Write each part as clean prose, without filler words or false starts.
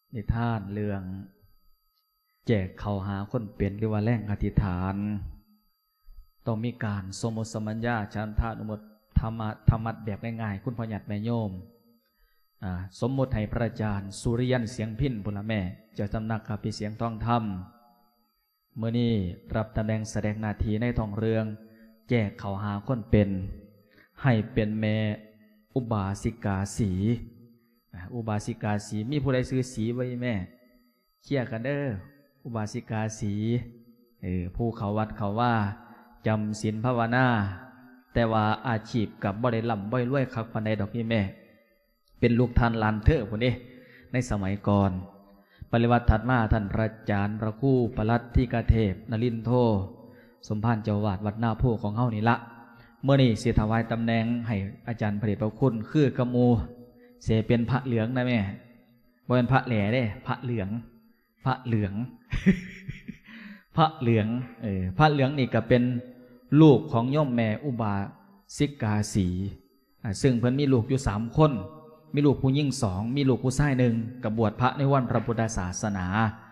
นิทานเรื่องแจกเขาหาคนเปลี่ยนหรือว่าแรงอธิษฐานต้องมีการสมมติสมัญญาฉันทานุมตธรรมะแบบง่ายๆคุณพ่อหยัดแม่โยมสมมติให้พระอาจารย์สุริยันเสียงพินพุทธแม่เจ้าสำนักกับพี่เสียงทองธรรมเมื่อนี้รับตำแหน่งแสดงหน้าที่ในท้องเรื่องแจกเขาหาคนเป็นให้เป็นแม่อุบาสิกาสีอุบาสิกาสีมีผู้ใดซื้อสีไว้แม่เชี่ยกันเด้ออุบาสิกาสีผู้เขาวัดเขาว่าจำศีลภาวนาแต่ว่าอาชีพกับบ่ได้ล่ำบ่ได้รวยคักปานใดดอกพี่แม่เป็นลูกท่านลานเถอะพวกนี้ในสมัยก่อนปริวัติถัดมาท่านพระอาจารย์พระครูปลัดที่กาเทพนลินโทสมภารเจ้าวาดวัดนาโพของเฮานี่ละเมื่อนี้เสียถวายตำแหน่งให้อาจารย์พระเดชพระคุณคือกมูเสียเป็นพระเหลืองนะแม่บ่เป็นพระแหล่เด้พระเหลืองพระเหลือง พระเหลืองพระเหลืองนี่ก็เป็นลูกของย่อมแม่อุบาสิกาสีซึ่งเพิ่นมีลูกอยู่3คนมีลูกผู้หญิง2มีลูกผู้ชาย1กับบวชพระในวันพระพุทธศาสนา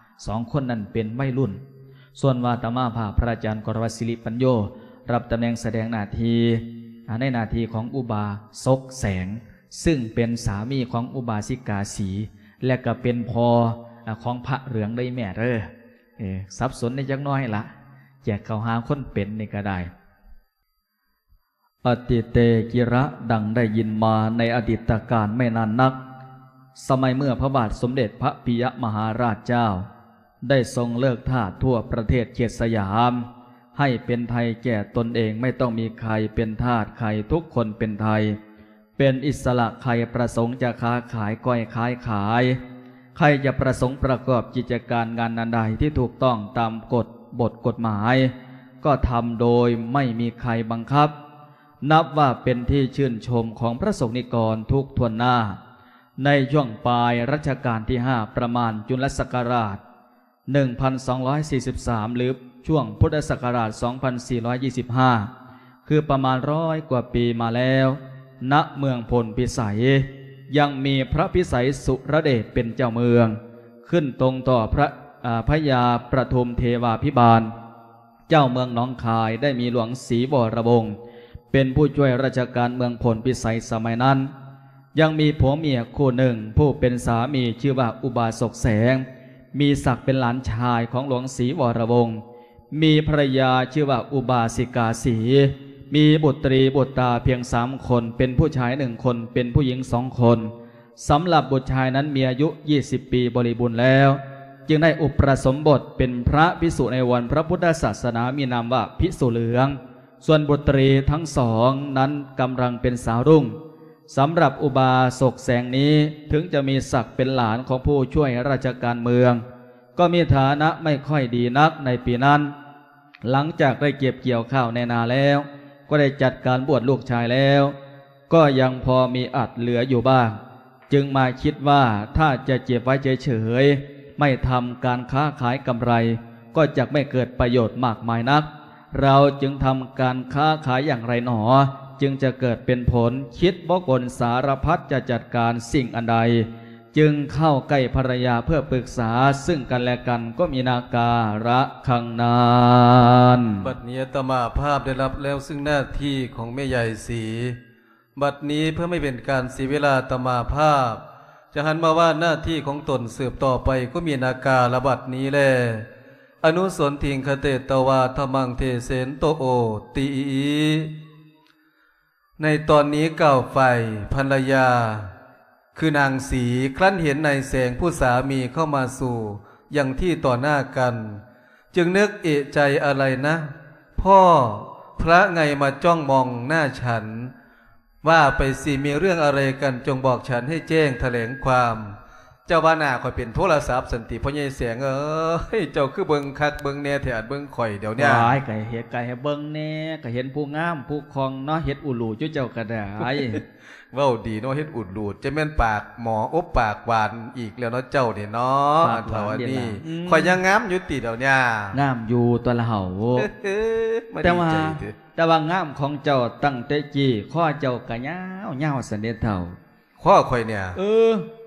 2คนนั้นเป็นวัยรุ่นส่วนวาตมาภาพระอาจารย์กรวัตศิริปัญโยรับตำแหน่งแสดงหน้าที่ในหน้าที่ของอุบาสกแสงซึ่งเป็นสามีของอุบาสิกาสีและก็เป็นพ่อของพระเหลืองได้แม่เด้อสับสนในจักน้อยละแจกเขาหาคนเป็นนี่ก็ได้อติเตกิระดังได้ยินมาในอดีตการไม่นานนักสมัยเมื่อพระบาทสมเด็จพระปิยมหาราชเจ้าได้ทรงเลิกทาสทั่วประเทศเขตสยามให้เป็นไทยแก่ตนเองไม่ต้องมีใครเป็นทาสใครทุกคนเป็นไทยเป็นอิสระใครประสงค์จะค้าขายก้อยขายใครจะประสงค์ประกอบกิจการงานใดที่ถูกต้องตามกฎหมายก็ทำโดยไม่มีใครบังคับนับว่าเป็นที่ชื่นชมของพระสงฆ์นิกรทุกทวนหน้าในช่วงปลายรัชกาลที่5ประมาณจุลศักราช1243หรือช่วงพุทธศักราช2425คือประมาณ100 กว่าปีมาแล้วณเมืองพลพิสัยยังมีพระพิสัยสุรเดชเป็นเจ้าเมืองขึ้นตรงต่อพระยาประทุมเทวาภิบาลเจ้าเมืองหนองคายได้มีหลวงศรีวรวงศ์เป็นผู้ช่วยราชการเมืองพลพิสัยสมัยนั้นยังมีผัวเมียคู่หนึ่งผู้เป็นสามีชื่อว่าอุบาสกแสงมีศักดิ์เป็นหลานชายของหลวงศรีวรวงศ์มีภรรยาชื่อว่าอุบาสิกาสีมีบุตรีบุตรตาเพียง3 คนเป็นผู้ชาย1 คนเป็นผู้หญิง2 คนสำหรับบุตรชายนั้นมีอายุ20 ปีบริบูรณ์แล้วจึงได้อุปสมบทเป็นพระภิกษุในวันพระพุทธศาสนามีนามว่าภิกษุเหลืองส่วนบุตรีทั้ง2นั้นกำลังเป็นสาวรุ่งสำหรับอุบาสกแสงนี้ถึงจะมีศักดิ์เป็นหลานของผู้ช่วยราชการเมืองก็มีฐานะไม่ค่อยดีนักในปีนั้นหลังจากได้เก็บเกี่ยวข้าวในนาแล้วก็ได้จัดการบวชลูกชายแล้วก็ยังพอมีอัดเหลืออยู่บ้างจึงมาคิดว่าถ้าจะเก็บไว้เฉยๆไม่ทำการค้าขายกำไรก็จะไม่เกิดประโยชน์มากมายนักเราจึงทำการค้าขายอย่างไรหนอจึงจะเกิดเป็นผลคิดบกลสารพัดจะจัดการสิ่งอันใดจึงเข้าใกล้ภรรยาเพื่อปรึกษาซึ่งกันและกันก็มีนาการะคังนานบัดนี้อาตมาภาพได้รับแล้วซึ่งหน้าที่ของแม่ใหญ่ศรีบัดนี้เพื่อไม่เป็นการเสียเวลาอาตมาภาพจะหันมาว่าหน้าที่ของตนสืบต่อไปก็มีนาการะบัดนี้แลอนุสนทิงคเตตวาธมังเทเสนโตโอตีในตอนนี้ก้าวไฟภรรยาคือนางสีครั้นเห็นนายแสงผู้สามีเข้ามาสู่อย่างที่ต่อหน้ากันจึงนึกเอะใจอะไรนะพ่อพระไงมาจ้องมองหน้าฉันว่าไปสิมีเรื่องอะไรกันจงบอกฉันให้แจ้งแถลงความเจ้าว่าหน้าข่อยเป็นโทรศัพท์สันติพ่อใหญ่แสงเจ้าคือเบิ่งคักเบิ่งแน่แถดเบิ่งข่อยเดี๋ยวนี้ไก่เห็ดไก่ให้เบิ่งแน่ก็เห็นผู้งามผู้คองเนาะเห็ดอุลูจุเจ้ากระดาเว้าดีเนาะเฮ็ดอุดรูดจะแม่นปากหมออบปากหวานอีกแล้วเนาะเจ้าเนี่ยเนาะเท่านี้ข่อยยังงามอยู่ติเดี๋ยวนี้งามอยู่ตัวละเห่าแต่ว่างามของเจ้าตั้งแต่จี้ข้อเจ้ากะยาวๆเสด็จเท่าข้อข่อยเนี่ย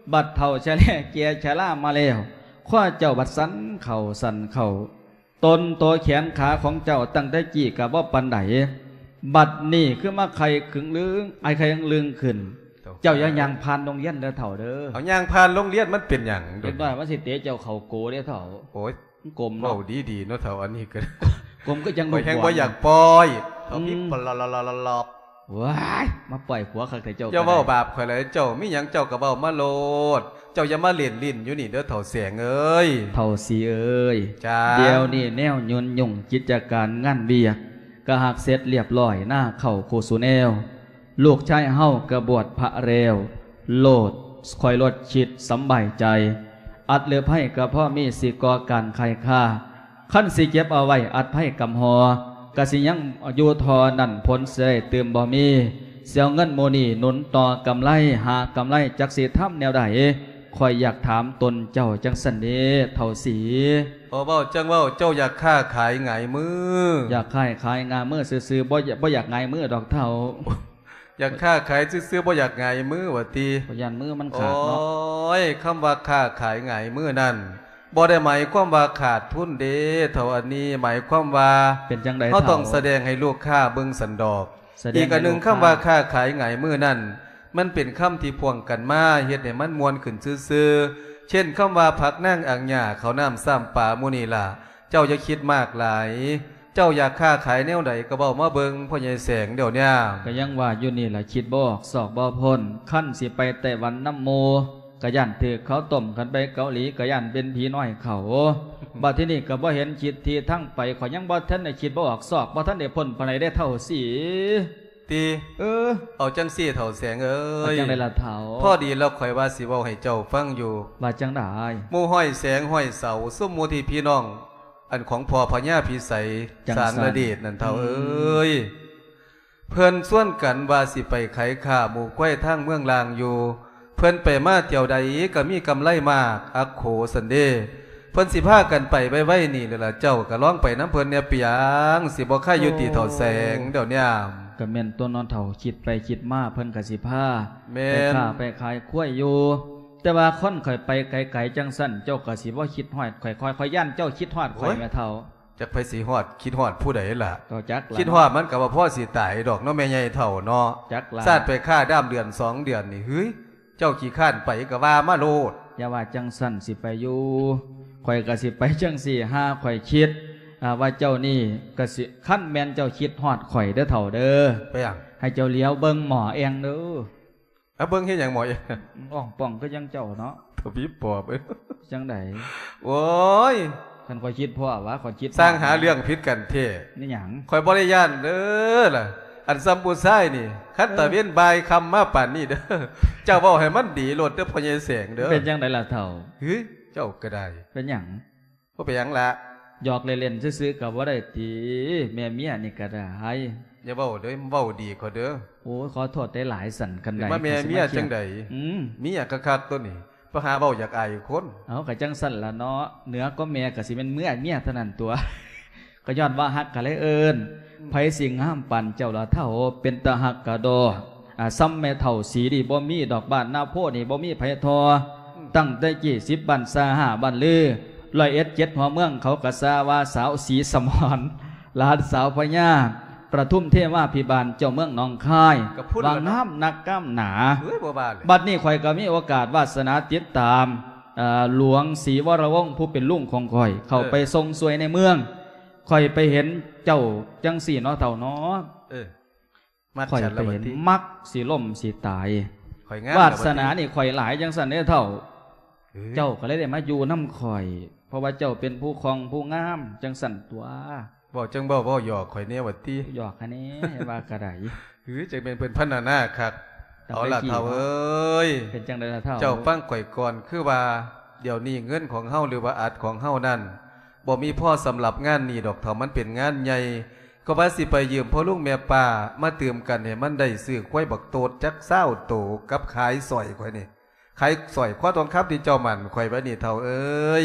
บัดเท่าชะแลเกียชะล่ามาแล้วข้าเจ้าบัดสันเข่าสันเข่าตนตัวแขนขาของเจ้าตั้งได้กี่กับว่าปันไดบัดนี่คือมาใครขึงลึงไอใครยังลึงขึ้นเจ้ายังพานโรงเรียนเด้อเถ่าเด้อเอายางพานโรงเรียนมันเป็นอย่างเด็กน้อยว่าสิเตะเจ้าเข่าโกเด้อเถ่าโอ้ยกลมเนาะดีๆเนาะเถ่าอันนี้ก็กลมก็ยังบ่แห้งบ่อยากปล่อยเอาพี่ปลอกว้ายมาปล่อยผัวข้าแต่เจ้าอย่าเว้าบาปข่อยเลยเจ้ามีหยังเจ้าก็เว้ามาโลดเจ้าอย่ามาเล่นลิ้นอยู่นี่เด้อเถ่าแสงเอ้ยเถ่าสีเอ้ยจ้าเดี๋ยวนี่แนวยุ่งกิจการงานเบียกก็หักเสร็จเรียบร้อยหน้าเข่าโคสุแนวลูกชายเฮากระบวดพระเรวโลดคอยลดชิดสำบายใจอัดเลือไพ่กับพ่อมีสิกอการใครค่าขั้นสิเก็บเอาไว้อัดไพ่กำหอกะสิยังอยู่ทอนั่นพ้นเสยเติมบ่มีเสียวเงินโมนีหนุนต่อกำไรหากำไรจักสีถ้ำแนวใดคอยอยากถามตนเจ้าจังสันเดเท่าสีเว้าจังเว้าเจ้าอยากค้าขายไงมืออยากขายงามือซื้อบ่อยากไงมือดอกเท่าอยากค้าขายซื้อบ่อยากไงมือว่าตีบ่ยันมือมันขาดเนาะโอ้ยคำว่าค้าขายไงมือนั่นบ่ได้หมายความว่าขาดทุนเด้เท่าอันนี้หมายความว่าเป็นจังได๋เขาต้องแสดงให้ลูกค้าเบิ่งสันดอกอีกอันหนึ่งคำว่าค้าขายไงมือนั่นมันเป็นคำที่พ่วงกันมาเฮ็ดให้มันมวนขึ้นซื่อๆเช่นคำว่าผักนั่งอ่างหญ้าเขาน้ำซ้ำป่ามูนี่ล่ะเจ้าอย่าคิดมากหลายเจ้าอยากค้าขายแนวใดก็เว้ามาเบิ่งพ่อใหญ่แสงเดี๋ยวนี้ก็ยังว่าอยู่นี่ล่ะคิดบ่ออกสอกบ่พ้นขั้นสิไปไต้หวันน้ำโมกะยันถือเขาต้มกันไปเกาหลีกะยันเป็นผีน้อยเขาบัดที่นี่ก็บ่เห็นคิดที่ทั้งไปขอยังบ่ทันได้คิดบ่ออกสอกบ่ทันได้พ้นปานใดได้เท่าสีตีเอาจังซี่เท่าแสงเอ้ยจังได๋ล่ะเท่าพอดีแล้วข่อยว่าสิเว้าให้เจ้าฟังอยู่ว่าจังได๋หมู่ห้อยแสงห้อยเสาซุ่มหมู่ที่พี่น้องอันของพ่อพญาพิสัยสารระเดชนั่นเท่าเอ้ยเพิ่นส่วนกันว่าสิไปไขข้าหมู่ก้อยทางเมืองลางอยู่เพิ่นไปมาเที่ยวใดก็มีกำไรมากอักโขสันเดเพิ่นสิพากันไปไว้นี่นั่นล่ะเจ้าก็ร้องไปน้ำเพิ่นเนี่ยเปียงสิบ่ค่าอยู่ติเท่าแสงเดี๋ยวนี้ก็แม่นตัวนอนเฒ่าคิดไปคิดมาเพิ่นก็สิพาไปค้าไปขายข้วยอยู่แต่ว่าค่อนข่อยไปไกลๆจังสั่นเจ้าก็สิบ่คิดฮอดข่อยย่านเจ้าคิดฮอดข่อยแม่เฒ่าจักไผสิฮอดคิดฮอดผู้ใดล่ะก็จักคิดฮอดมันก็ว่าพ่อสิตายดอกเนาะแม่ใหญ่เฒ่าเนาะจักซาดไปค่าด้ามเดือน2เดือนนี่เฮ้ยเจ้าขี้ข้านไปก็ว่ามาโลดอย่าว่าจังสั่นสิไปอยู่ข่อยก็สิไปจังสี่ห้าข่อยคิดว่าเจ้านี่ก็สิขั้นแม่นเจ้าคิดฮอดข่อยเด้อเฒ่าเด้อไปหยังให้เจ้าเลี้ยวเบิ่งหมอเองเด้อเบิ่งเฮ็ดหยังหมอเองป่องก็ยังเจ้าเนาะทบีปอบจังได๋โอ้ยคันข่อยคิดพ่อว่าข่อยคิดสร้างหาเรื่องผิดกันเท่นี่หยังข่อยบ่ได้ย่านเด้อล่ะอันซัมปูซ้ายนี่คันตะเว้นบายคำมาป่านนี้เด้อเจ้าเว้าให้มันดีโลดเด้อพ่อใหญ่แสงเด้อเป็นจังได๋ล่ะเฒ่าเฮ้ยเจ้าก็ได้เป็นหยังบ่เป็นหยังล่ะหยอกเล่นๆซื่อๆก็บ่ได้ติแม่เมียนี่ก็ได้อย่าเว้าเด้อเว้าดีกว่าเด้อโอ้ยขอโทษได้หลายสั่นกันได้มาแม่เมียจังได๋เมียคักๆตัวนี้บ่หาเว้าอยากอายคนเอาก็จังสั่นล่ะเนาะเหนือก็แม่ก็สิเป็นเมียเท่านั้นตัวก็ย้อนว่าฮักกันเลยเอิ้นไผสิงห้ามปั่นเจ้าละเท่าเป็นตาหักกะดอซ้ำแม่เท่าสีดีบ่มีดอกบ้านหน้าโพนี่บ่มีไผทอตั้งได้20บ้านซา5บ้านลือ101 7หัวเมืองเขากะซาว่าสาวสีสมรหลานสาวพญาประทุมเทวาภิบาลเจ้าเมืองหนองคายบางน้ำนักก้ามหนาบัดนี้ข่อยก็มีโอกาสวาสนาติดตามหลวงศรีวรวงศ์ผู้เป็นลุงของข่อยเข้าไปทรงสวยในเมืองข่อยไปเห็นเจ้าจังสี่เนาะเท่าเนาะข่อยไปเห็นมักสีล่มสีตายวาสนานี่ข่อยหลายจังสันเนี่ยเท่าเจ้าก็เลยได้มาอยู่น้ำข่อยเพราะว่าเจ้าเป็นผู้ครองผู้งามจังสันตัวบอกจังบ่หยอกข่อยเนี่ยวัดตีหยอกคันนี้ว่ากระไดจะเป็นเพื่อนพันนาครับเอาละเท่าเอ้ยเป็นจังไดล่ะเท่าเจ้าฟังข่อยก่อนคือว่าเดี๋ยวนี้เงินของเฮาหรือว่าอัดของเฮานั่นบ่มีพ่อสำหรับงานนี้ดอกเท่ามันเป็นงานใหญ่ก็ว่าสิไปยืมพ่อลุงแม่ป้ามาเติมกันให้มันได้ซื้อควายบักโตดจัก20โตกับขายสอยข่อยนี่ขายสอยข้อทองคำที่เจ้ามันข่อยไว้นี่เท่าเอ้ย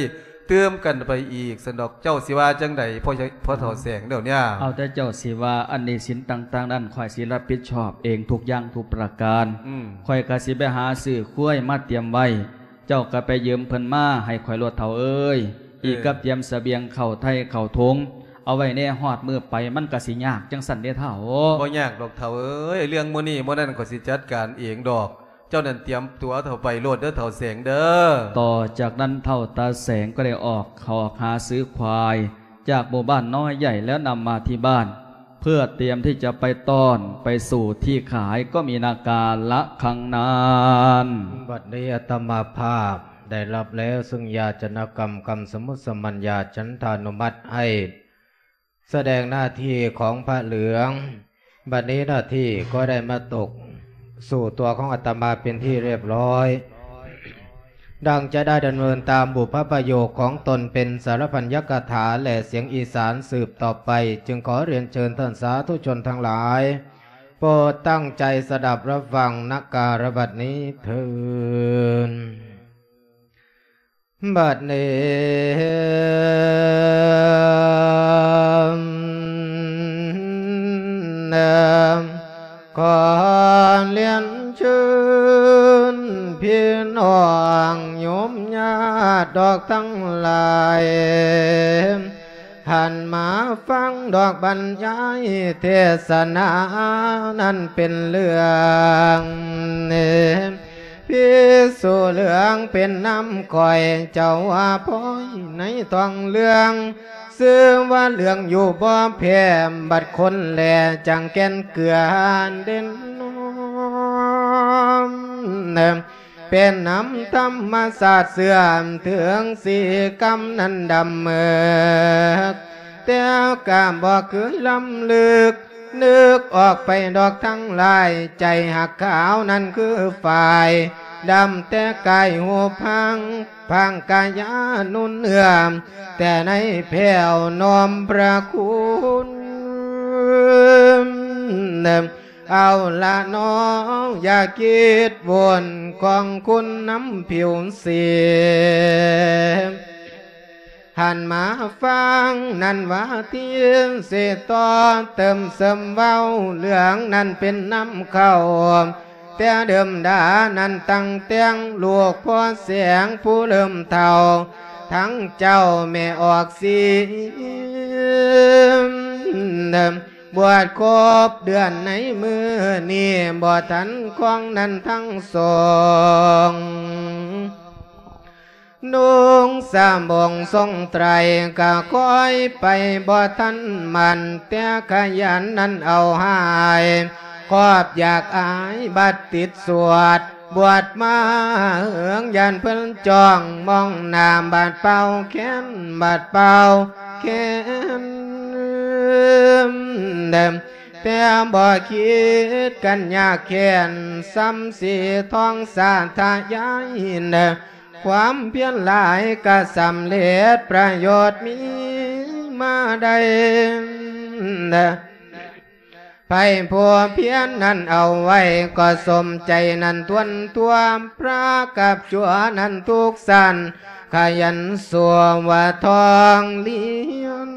เติมกันไปอีกสนอกเจ้าสิว่าจังใดพอเฒ่าแสงเดี๋ยวเนี้ยเอาแต่เจ้าสิว่าอันนี้สินต่างๆนั้นข่อยสิรับผิดชอบเองทุกอย่างทุกประการข่อยก็สิไปหาซื้อคุ้ยมาเตรียมไว้เจ้าก็ไปยืมเพิ่นมาให้ข่อยลดเฒ่าเอ้ยอีกกับเตรียมเสบียงเข้าไทยเข้าทงเอาไว้แน่ฮอดมือไปมันก็สิยากจังสั่นเด้เฒ่าบ่ยากดอกเฒ่าเอ้ยเรื่องมื้อนี้มื้อนั้นก็สิจัดการเองดอกเจ้านั่นเตรียมตัวเฒ่าไปโลดเด้อเฒ่าแสงเด้อต่อจากนั้นเฒ่าตาแสงก็ได้ออกหาซื้อควายจากหมู่บ้านน้อยใหญ่แล้วนำมาที่บ้านเพื่อเตรียมที่จะไปต้อนไปสู่ที่ขายก็มีนาการละคังนานบัดนี้อาตมาภาพได้รับแล้วซึ่งญาจนกรรมกรรมสมุติสมัญญาฉันทานุมัติให้แสดงหน้าที่ของพระเหลืองบัดนี้หน้าที่ก็ได้มาตกสู่ตัวของอาตมาเป็นที่เรียบร้อยดังจะได้ดำเนินตามบุพประโยคของตนเป็นสารพันยกถาและเสียงอีสานสืบต่อไปจึงขอเรียนเชิญท่านสาธุชนทั้งหลายโปรดตั้งใจสดับรับฟังนักการบัดนี้เถิดบัดนี้ขอเรียนเชิญพี่น้องโยมญาติดอกทั้งหลายหันมาฟังดอกบรรยายเทศนานั้นเป็นเรื่องพิสุเหลืองเป็นน้ำก่อยเจ้าว่าพ้อยในท้องเรื่องซื้อว่าเรื่องอยู่บ่แพ้บัดคนแลจังแก่นเกลือเด่นเป็นน้ำธรรมศาสตร์เสื่อมถึงสีกรรมนั้นดำเมิกแต่กาบอกคือลำลึกนึกออกไปดอกทั้งหลายใจหักขาวนั่นคือฝ่ายดำแต่กายหัวพังกายานุนเอื้อมแต่ในแผ่วนอมพระคุณเอาละน้องอย่าคิดวนของคุณน้ำผิวเสียหันมาฟังนั่นว่าเทียนเสต่อเติมเสริมเว้าเหลืองนั่นเป็นน้ำเข้าแต่เดิมดานั่นตั้งเตียงลูกพ่อเสียงผู้เริ่มเท่าทั้งเจ้าแม่ออกสีบวชครบเดือนในมือนี่บ่ทันของนั้นทั้งสองนุ่งสามบงทรงไตรก็คอยไปบ่ทันมันแต่ขยันนั้นเอาหายครอบอยากอายบัดติดสวดบวชมาเหืองยันเพิ่นจ้องมองนามบาดเป่าแค้นบาดเป่าแค้นแต่บ่คิดกันยากแค้นซ้ำสีทองสาธยายความเพียรหลายก็สำเร็จประโยชน์มีมาได้ไปผัวเพียรนั้นเอาไว้ก็สมใจนั้นทวนตัวพระกับชั่วนั้นทุกสันขยันสวมว่าทองเลี้ยง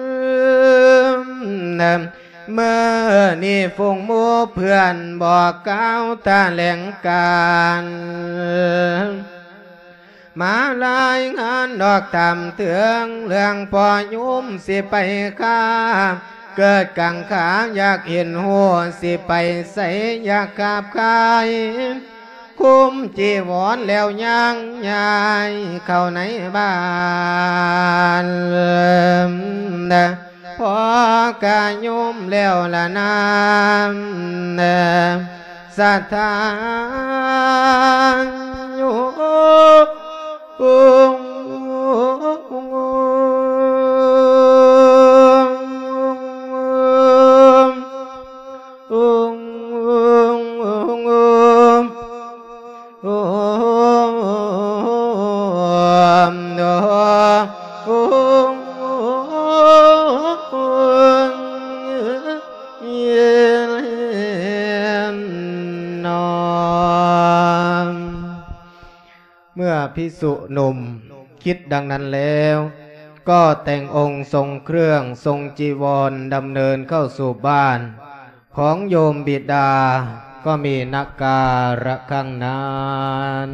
เมื่อนี่ฝูงหมู่เพื่อนบอกกล่าวแถลงการมาลายงานดอกทำเถืองเรื่องพอยุ่มสิไปข้าเกิดกังขาอยากเห็นหัวสิไปใส่อยากกราบกายคุมจีวรแล้วย่างยายเข้าในบ้านพอกายุ่มแล้วละนามสัทธาอยู่ภิกษุหนุ่มคิดดังนั้นแล้วก็แต่งองค์ทรงเครื่องทรงจีวรดำเนินเข้าสู่บ้านของโยมบิดาก็มีนักการะข้างนั้น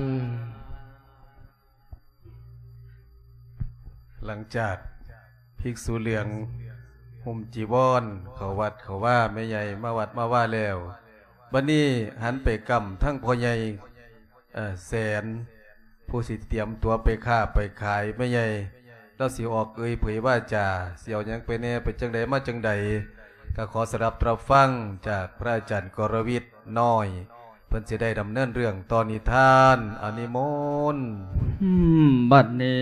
หลังจากภิกษุเหลืองห่มจีวรเขาวัดเขาว่าแม่ใหญ่มาวัดมาว่าแล้วบัดนี้หันไปกำทั้งพ่อใหญ่แสนผู้สิเตรียมตัวไปค้าไปขายแม่ใหญ่แล้วสิออกเผยว่าจ่าเสี่ยวยังไปแน่ไปจังใดมาจังใดก็ขอสรับรับฟังจากพระอาจารย์กรวิทย์น้อยเพิ่นสิได้ดำเนินเรื่องตอนนิทานอนิมนต์บัดนี้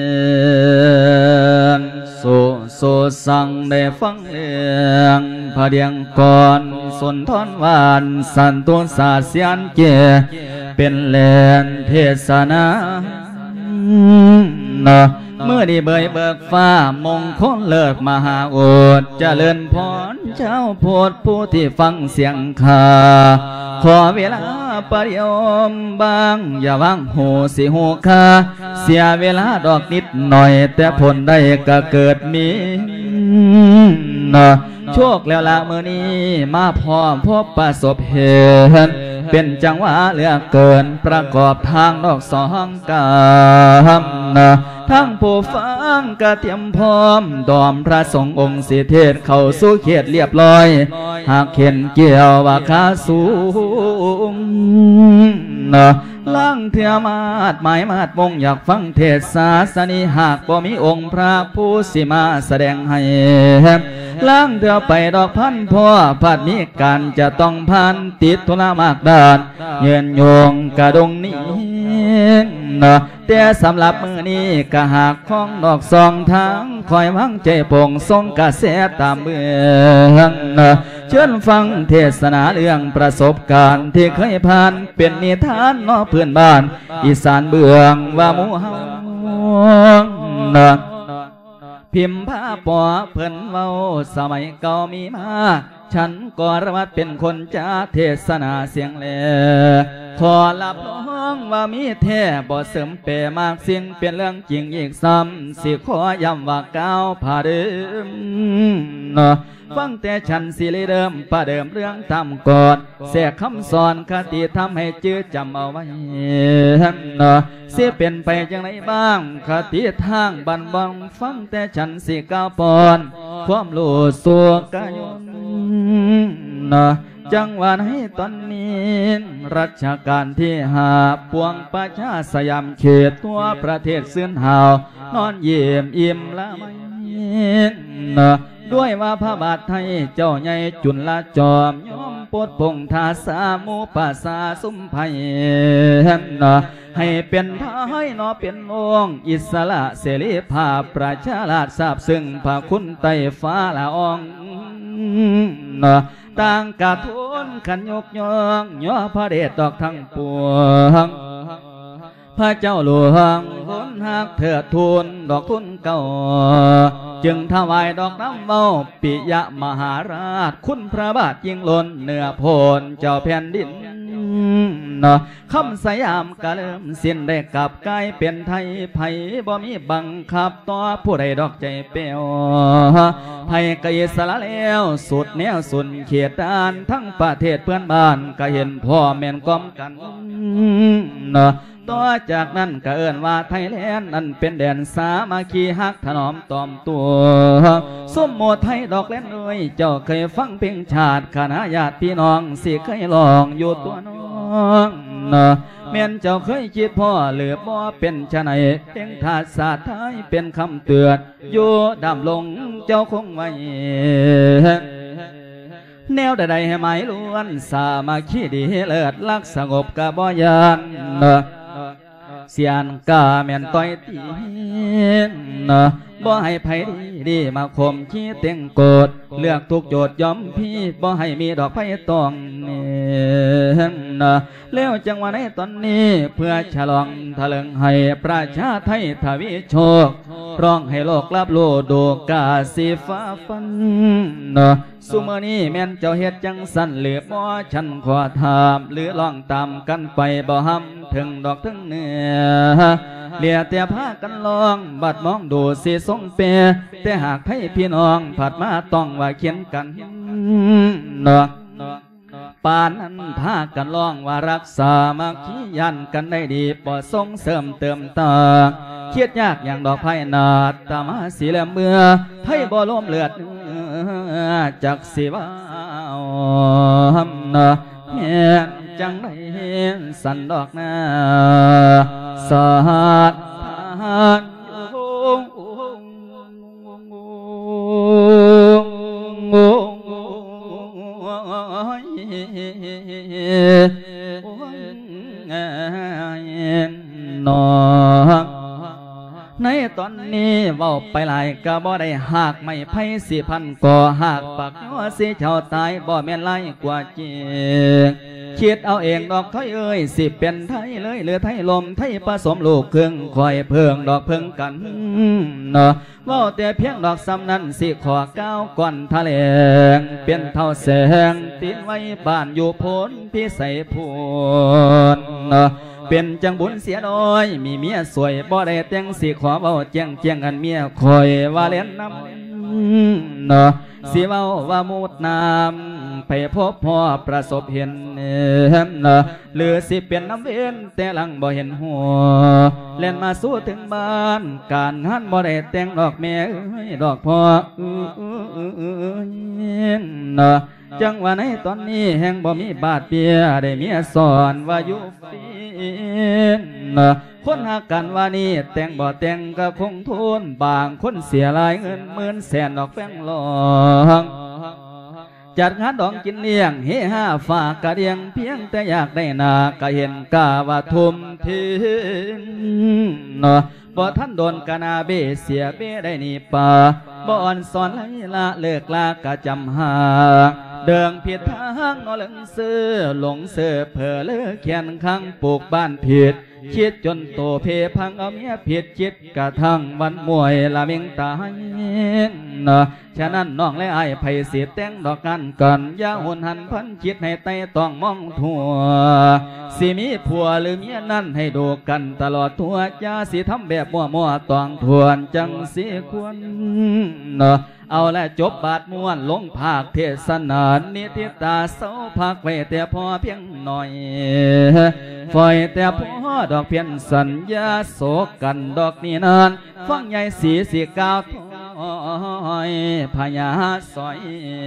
สุสังได้ฟังเรื่องพระเดียงก่อนสนทอนวานสันตุสาเสียนเจเป็นแลนเทศนาเมื่อดีเบยเบิกฟ้ามงคลเลิศมหาโอษเจริญพรเจ้าโพดผู้ที่ฟังเสียงข่าขอเวลาประโยมบางอย่าวางหูสิหูคาเสียเวลาดอกนิดหน่อยแต่ผลได้ก็เกิดมีโชคแล้วละเมื่อนี้มาพร้อมพบประสบเหตุเป็นจังหวะเหลือเกินประกอบทางดอกสองกามทั้งผู้ฟังก็เตรียมพร้อมดอมพระสงฆ์องค์สิเทศเข้าสู่เขตเรียบร้อยหากเห็นเกี่ยวว่าขาสูงล่างเถื่อมาดหมายมาดวงอยากฟังเทศศาสนีหากบ่มีองค์พระผู้สิมาแสดงให้ล่างเถื่อไปดอกพันพ่อพัดมีการจะต้องพันติดธุระมากดานเยินโยงกระดงนี้แต่สำหรับมือนี้กะหากของดอกสองทางคอยวังใจโป่งทรงกระแสตามเมืองเชิญฟังเทศนาเรื่องประสบการณ์ที่เคยผ่านเป็นนิทานนอเพื่อนบ้านอีสานเบืองว่าหมู่เฮาพิมพ์ผ้าปอเพิ่นเว้าสมัยเก่ามีมาฉันก็ระวัดเป็นคนจ้าเทศนาเสียงแหลขอรับรองว่ามีแท้บ่เสริมเปมากสิ่งเป็นเรื่องจริงอีกซ้ำสิขอย้ำว่าก้าวผ่าเดิมฟังแต่ฉันสิริเดิมประเดิมเรื่องทำกอดแสกคำสอนคติทำให้จื้อจำเอาไว้เสียเป็นไปจังไรบ้างคติทางบันบังฟังแต่ฉันสิก้าวปอนความรู้สัวกายนจังหวัดให้ตอนนี้รัชกาลที่5ปวงประชาสยามเขตตัวประเทศเสื่อนหาวนอนเยี่ยมอิ่มละไม่ด้วยว่าพระบาทไทยเจ้าใหญ่จุลจอมยอมปดพงทาสามูปาสาสุมไพให้เป็นท้ายนอเป็นองค์อิสระเสรีภาพประชาราชทราบซึ่งพระคุณไตฟ้าละอองต่างกะทุนขันยกย่องย่อพระเดชดอกทั้งปวงพระเจ้าหลวงคนหักเถิดทูลดอกทุนเก่าจึงถวายดอกน้ำเมาปิยะมหาราชคุณพระบาทยิ่งล้นเหนือโพนเจ้าแผ่นดินคำสยามกะเริ่มสิ้นได้กลับกลายเป็นไทยไผ่บ่มีบังคับต่อผู้ใดดอกใจเปรี้ยวไผ่กะอิสระแล้วสุดแนวสุนเขตด้านทั้งประเทศเพื่อนบ้านก็เห็นพ่อแม่นก้อมกันต่อจากนั้นก็เอิ้นว่าไทยแลนด์นั่นเป็นแดนสามัคคีฮักถนอมตอมตัวสมโมไทยดอกเล่นเลยเจ้าเคยฟังเพลงชาติคณะญาติพี่น้องสิเคยลองอยู่ตัวน้องแม่นเจ้าเคยคิดพ่อหรือบ่เป็นชะไหนเพลงทาสาไทยเป็นคำเตือนอยู่ดำลงเจ้าคงไว้แนวใดๆให้หมายล้วนสามัคคีดีเลิศลักสงบกะบ่ยานเสียนกาแม่นต้อยตีบ่ให้ไผดีมาข่มขี้เต็งโกดเลือกทุกโจทย์ย้อมพี่บ่ให้มีดอกไผ่ตองแล้วจังหวะในตอนนี้เพื่อฉลองทะลึงให้ประชาไทยทวีโชคร้องให้โลกรับรู้ดูกาสีฟ้าฟันสุมื้อนี้แม่นเจ้าเฮ็ดจังสั่นหรือบ่ฉันขอถามหรือลองตามกันไปบ่ห้ำเถถึงดอกถึงเนื้อเหลียแต่พากันลองบัดมองดูสิทรงเปรแต่หากให้พี่น้องผัดมาต้องว่าเขียนกันเนาะปานนั้นพากันลองว่ารักษามักขี้ยันกันได้ดีปอดส่งเสริมเติมตาเครียดยากอย่างดอกไผ่นาดตามาสีแลเมื่อไผ่บ่ล้มเลือดจักสิว่าเนาะแม่จังได้เห็นสันดอกนาสาดทานนอในตอนนี้เว้าไปหลายก็บ่ได้หากไม่ไพ่สิพันก่อหากปากยัวสิเจ้าตายบ่แม่นไรกว่าจริงคิดเอาเองดอกถอยเอ้ยสิเป็นไทยเลยหรือไทยลมไทยผสมลูกเครื่องคอยเพิ่งดอกเพิ่งกันเนาะว่าแต่เพียงดอกซ้ำนั้นสิขอก้าวก่อนทะเลงเป็นเท่าแสงตีนไว้บ้านอยู่พ้นพี่ใส่พูนเนาะเป็นจังบุญเสียน้อยมีเมียสวยบ่ได้แต่งสิขอเว้าเจียงเจียงกันเมียคอยว่าเล่นน้ำเนาะสิเว้าว่ามุดน้ำไปพบพ่อประสบเห็นเนาะหรือสิเป็นน้ำเว้นแต่หลังบ่เห็นหัวเล่นมาสู้ถึงบ้านการหันบ่ได้แต่งดอกแม่ดอกพ่อเนาะจังว่าในตอนนี้แห่งบ่มีบาดเปียได้เมียสอนว่าอยู่ฟีนคนหากันว่านี่แต่งบ่แต่งก็คงทุนบางคนเสียหลายเงินหมื่นแสนดอกแป้งหลองจัดงานดองกินเลี้ยงเฮฮาฝากกระเดียงเพียงแต่อยากได้นาก็เห็นกาว่าทุ่มทิ้งเนาะบ่ท่านโดนกานาเบเสียเบได้นี่ป่าบ่อ่อนสอนไล่ละเลิกลากะจำหาเดิงผิดทางนอหลงเสือหลงเสือเผลอเลือเขียนข้างปลูกบ้านผิดคิดจนโตเพพังเอาเมียผิดคิดกระทั่งวันมวยละเมงตายเนาะฉะนั้นน้องและไอ้ไผ่เสียแต่งดอกกันก่อนอย่าหุนหันพันคิดให้ไตต้องมองทั่วสิมีผัวหรือเมียนั่นให้ดูกันตลอดทั่วอย่าสิทำแบบมั่วๆต้องทวนจังสิควรเนาะเอาและจบบาดม้วนลงภาคเทศนานิติตาเสาพักไว้แต่พอเพียงหน่อยฝอยแต่พอดอกเพียนสัญญาโศกกันดอกนี้นานฟังใหญ่สีสีกาวถอยพญาสอย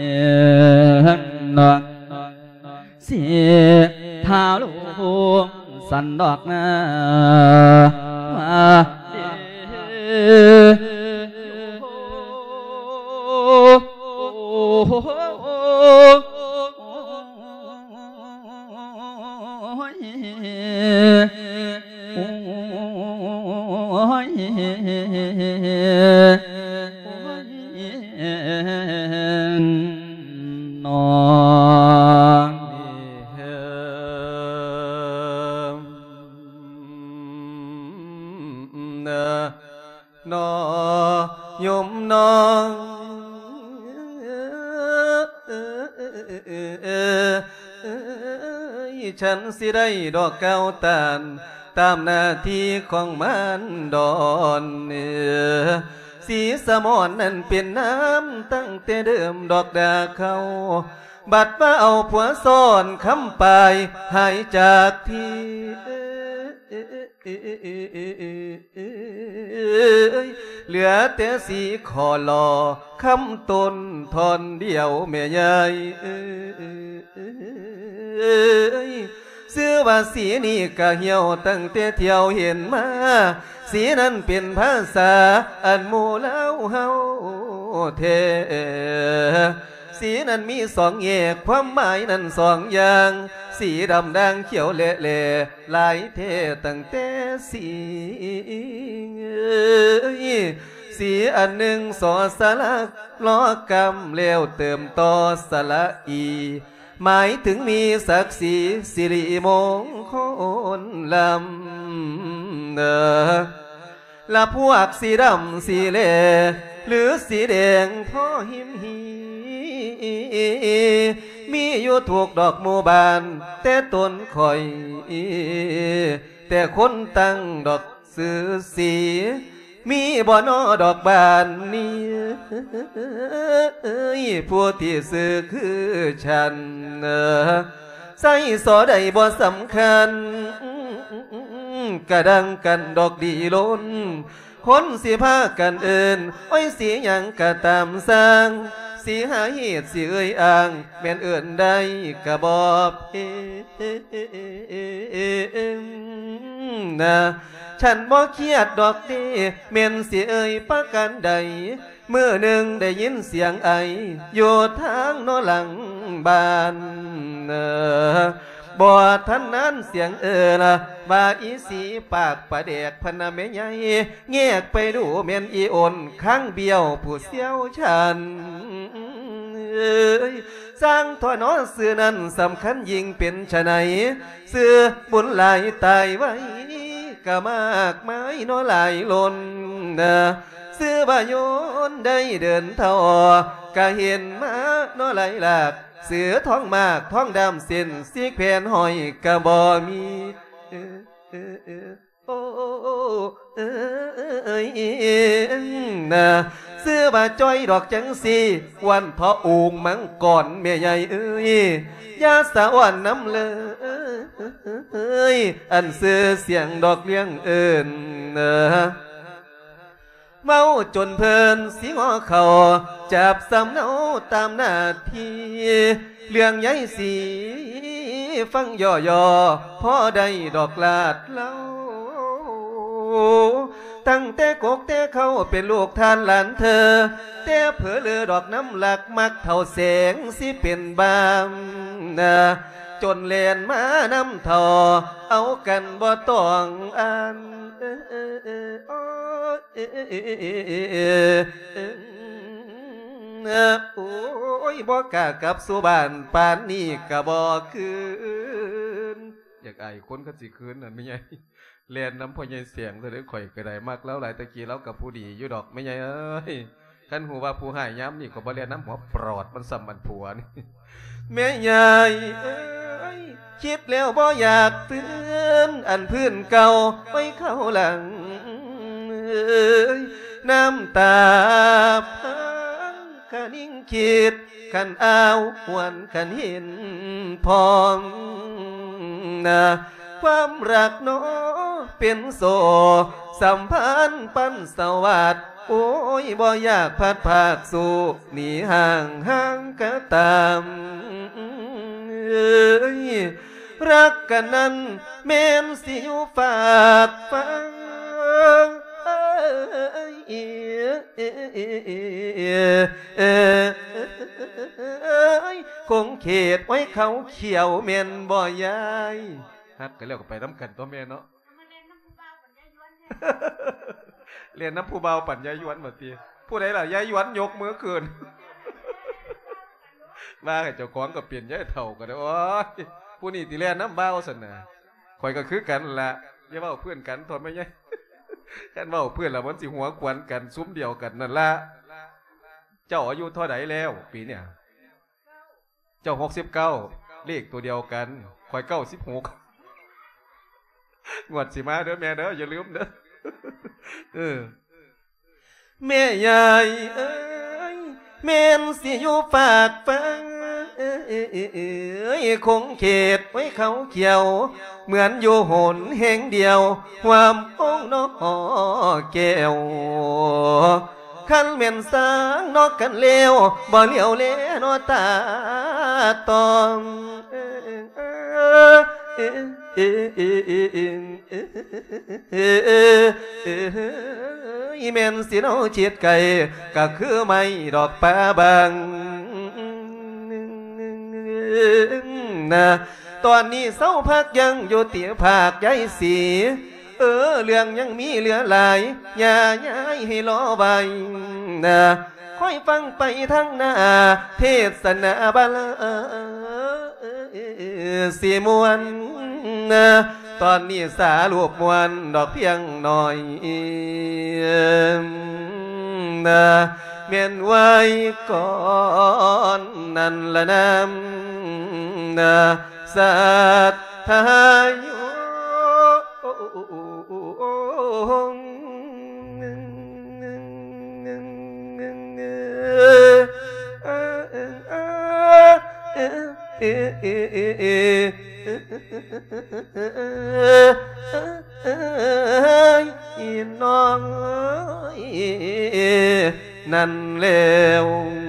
นอนเสียท้าลูกสันดอกนาฉันสิได้ดอกเก้าตานตามหน้าที่ของมันดอนสีสมอนนั่นเป็นน้ำตั้งแต่เดิมดอกดาเขาบัดมาเอาผัวซ่อนคำปลายหายจากที่เหลือแต่สีขอรอคำต้นทอนเดียวแม่ใหญ่เสื้อว่าสีนี้ก็เหี่ยวตั้งแต่เที่ยวเห็นมาสีนั้นเป็นภาษาอันหมู่เล่าเฮาเทสีนั้นมีสองแยกความหมายนั้นสองอย่างสีดำด่างเขียวเละๆลายเทตั้งแต่สีอันหนึ่งสอสลักล้อกำแล้วเติมต่อสละอีหมายถึงมีศักดิ์ศรีสิริมงคลลำละพวกสีดำสีเหล่หรือสีแดงพ่อหิมหีมีอยู่ถูกดอกหมู่บานแต่ตนคอยแต่คนตั้งดอกซื้อสีมีบ่นอดอกบานนี้ผู้ที่ซื้อคือฉันใส่สอใดบ่สำคัญกระดังกันดอกดีล้นคนสิพากันเอินโอ้ยสิหยังกะตามสร้างสิหาเหตุสิเอ่ยอ้างแม่นเอินได้กะบ่เพนะฉันบ่เครียดดอกเด้แม่นสิเอ่ยประกันใดเมื่อหนึ่งได้ยินเสียงไออยู่ทางโนหลังบ้านบ่ทันนั้นเสียงละบาอีสีปากประเดกพนาแม่ใหญ่แงกไปดูแม่นอีโอนข้างเบี้ยวผู้เสียวฉันสร้างทอนอเสือนั้นสำคัญยิ่งเป็นชะไหนเสือบุญหลายตายไว้กะมากไม้นอหลายล้นเสือบาโยนได้เดินเท่ากะเห็นมานอไหลหลากเสือท้องมากท้องดำเส้นสีแผ่นหอยกะบ่มีเสื้อบาจ้อยดอกจังสีวันพออูงมังก่อนเมียใหญ่ยาสาวรน้ำเลยอันเสื้อเสียงดอกเลี้ยงเมาจนเพลินสีงอเขาจับสำเนาตามหน้าที่เรื่องใหญ่สีฟังย่อๆพอได้ดอกลาดเล่าตั้งแต่กกแต่เขาเป็นลูกทานหลานเธอแต่เผลอเลือดอกน้ำหลักมักเท่าแสงสิเป็นบามจนเลียนมานำทอเอากันบ่ต้องอ่านโอ้ยบ่กล้ากับสุบานปานนี้กะบ่คืนอยากไอ้คนก็สิคืนนั่นไม่ใช่เรียนน้ำพ่อใหญ่เสียงจะได้ข่อยกระไดมากแล้วหลายตะกี้แล้วกับผู้ดีอยู่ดอกไม่ใช่เอ้ยท่านหูว่าผู้หายย้ำนี่ก็บ่เรียนน้ำหัวปลอดมันสัมมันผัวนี่แม่ใหญ่คิดแล้วบ่อยากเตือนอันพื้นเก่าไว้เข้าหลังน้ำตาพังขันยิ่งคิดขันอ้าวหวนขันเห็นพองความรักน้อเป็นโซสัมพันธ์ปันสวัสดิ์โอ้ยบ่อยากพัดภาคสู่หนีห่างก็ตามรักกันนั้นแม่นสิอยู่ฝากฟังคงเขตไว้เขาเขียวเม่นบ่ยายฮัดกันแล้วก็ไปน้ำกันตัวแม่เนาะเรียนน้ำผู้เบาปั่นยายยวนมาตีผู้ใดล่ะยายยวนยกมือคืนมาให้เจ้าของก็เปลี่ยนยายเท่ากันโอ้ยผู้นี้ตีเรียนน้ำเบาสนะคอยก็คือกันละอย่าเบาเพื่อนกันทนไม่ใช่กันเบาเพื่อนละมันสิหัวควนกันซุ้มเดียวกันนั่นละเจ้าอายุเท่าไหร่แล้วปีเนี่ยเจ้า69เลขตัวเดียวกันคอย96งวดสิมาเด้อแม่เด้ออย่าลืมเด้อแม่ใหญ่แม่นสิอยู่ฝากฟังคงเขตไว้เขาเขียวเหมือนอยู่หนแห่งเดียวความองนอแก้วขันเม่นสางนอกกันเลวบ่เลี้ยวเลนอตาตอมแม่นสิเอาเฉียดไก่ก็คือไม่ดอกป่าบางตอนนี้เศร้าพักยังอยู่เตี๋ยภาคย้ายสีเรื่องยังมีเหลือหลายอย่าย้ายให้รอใบค่อยฟังไปทั้งหน้าเทศนาบาลสีมวนตอนนี้สาลูกมวนดอกเพียงหน่อยเมียนไว้ก่อนนั่นละน้ำสัทธายุเอเอเอเออีน้องนั่นแล้ว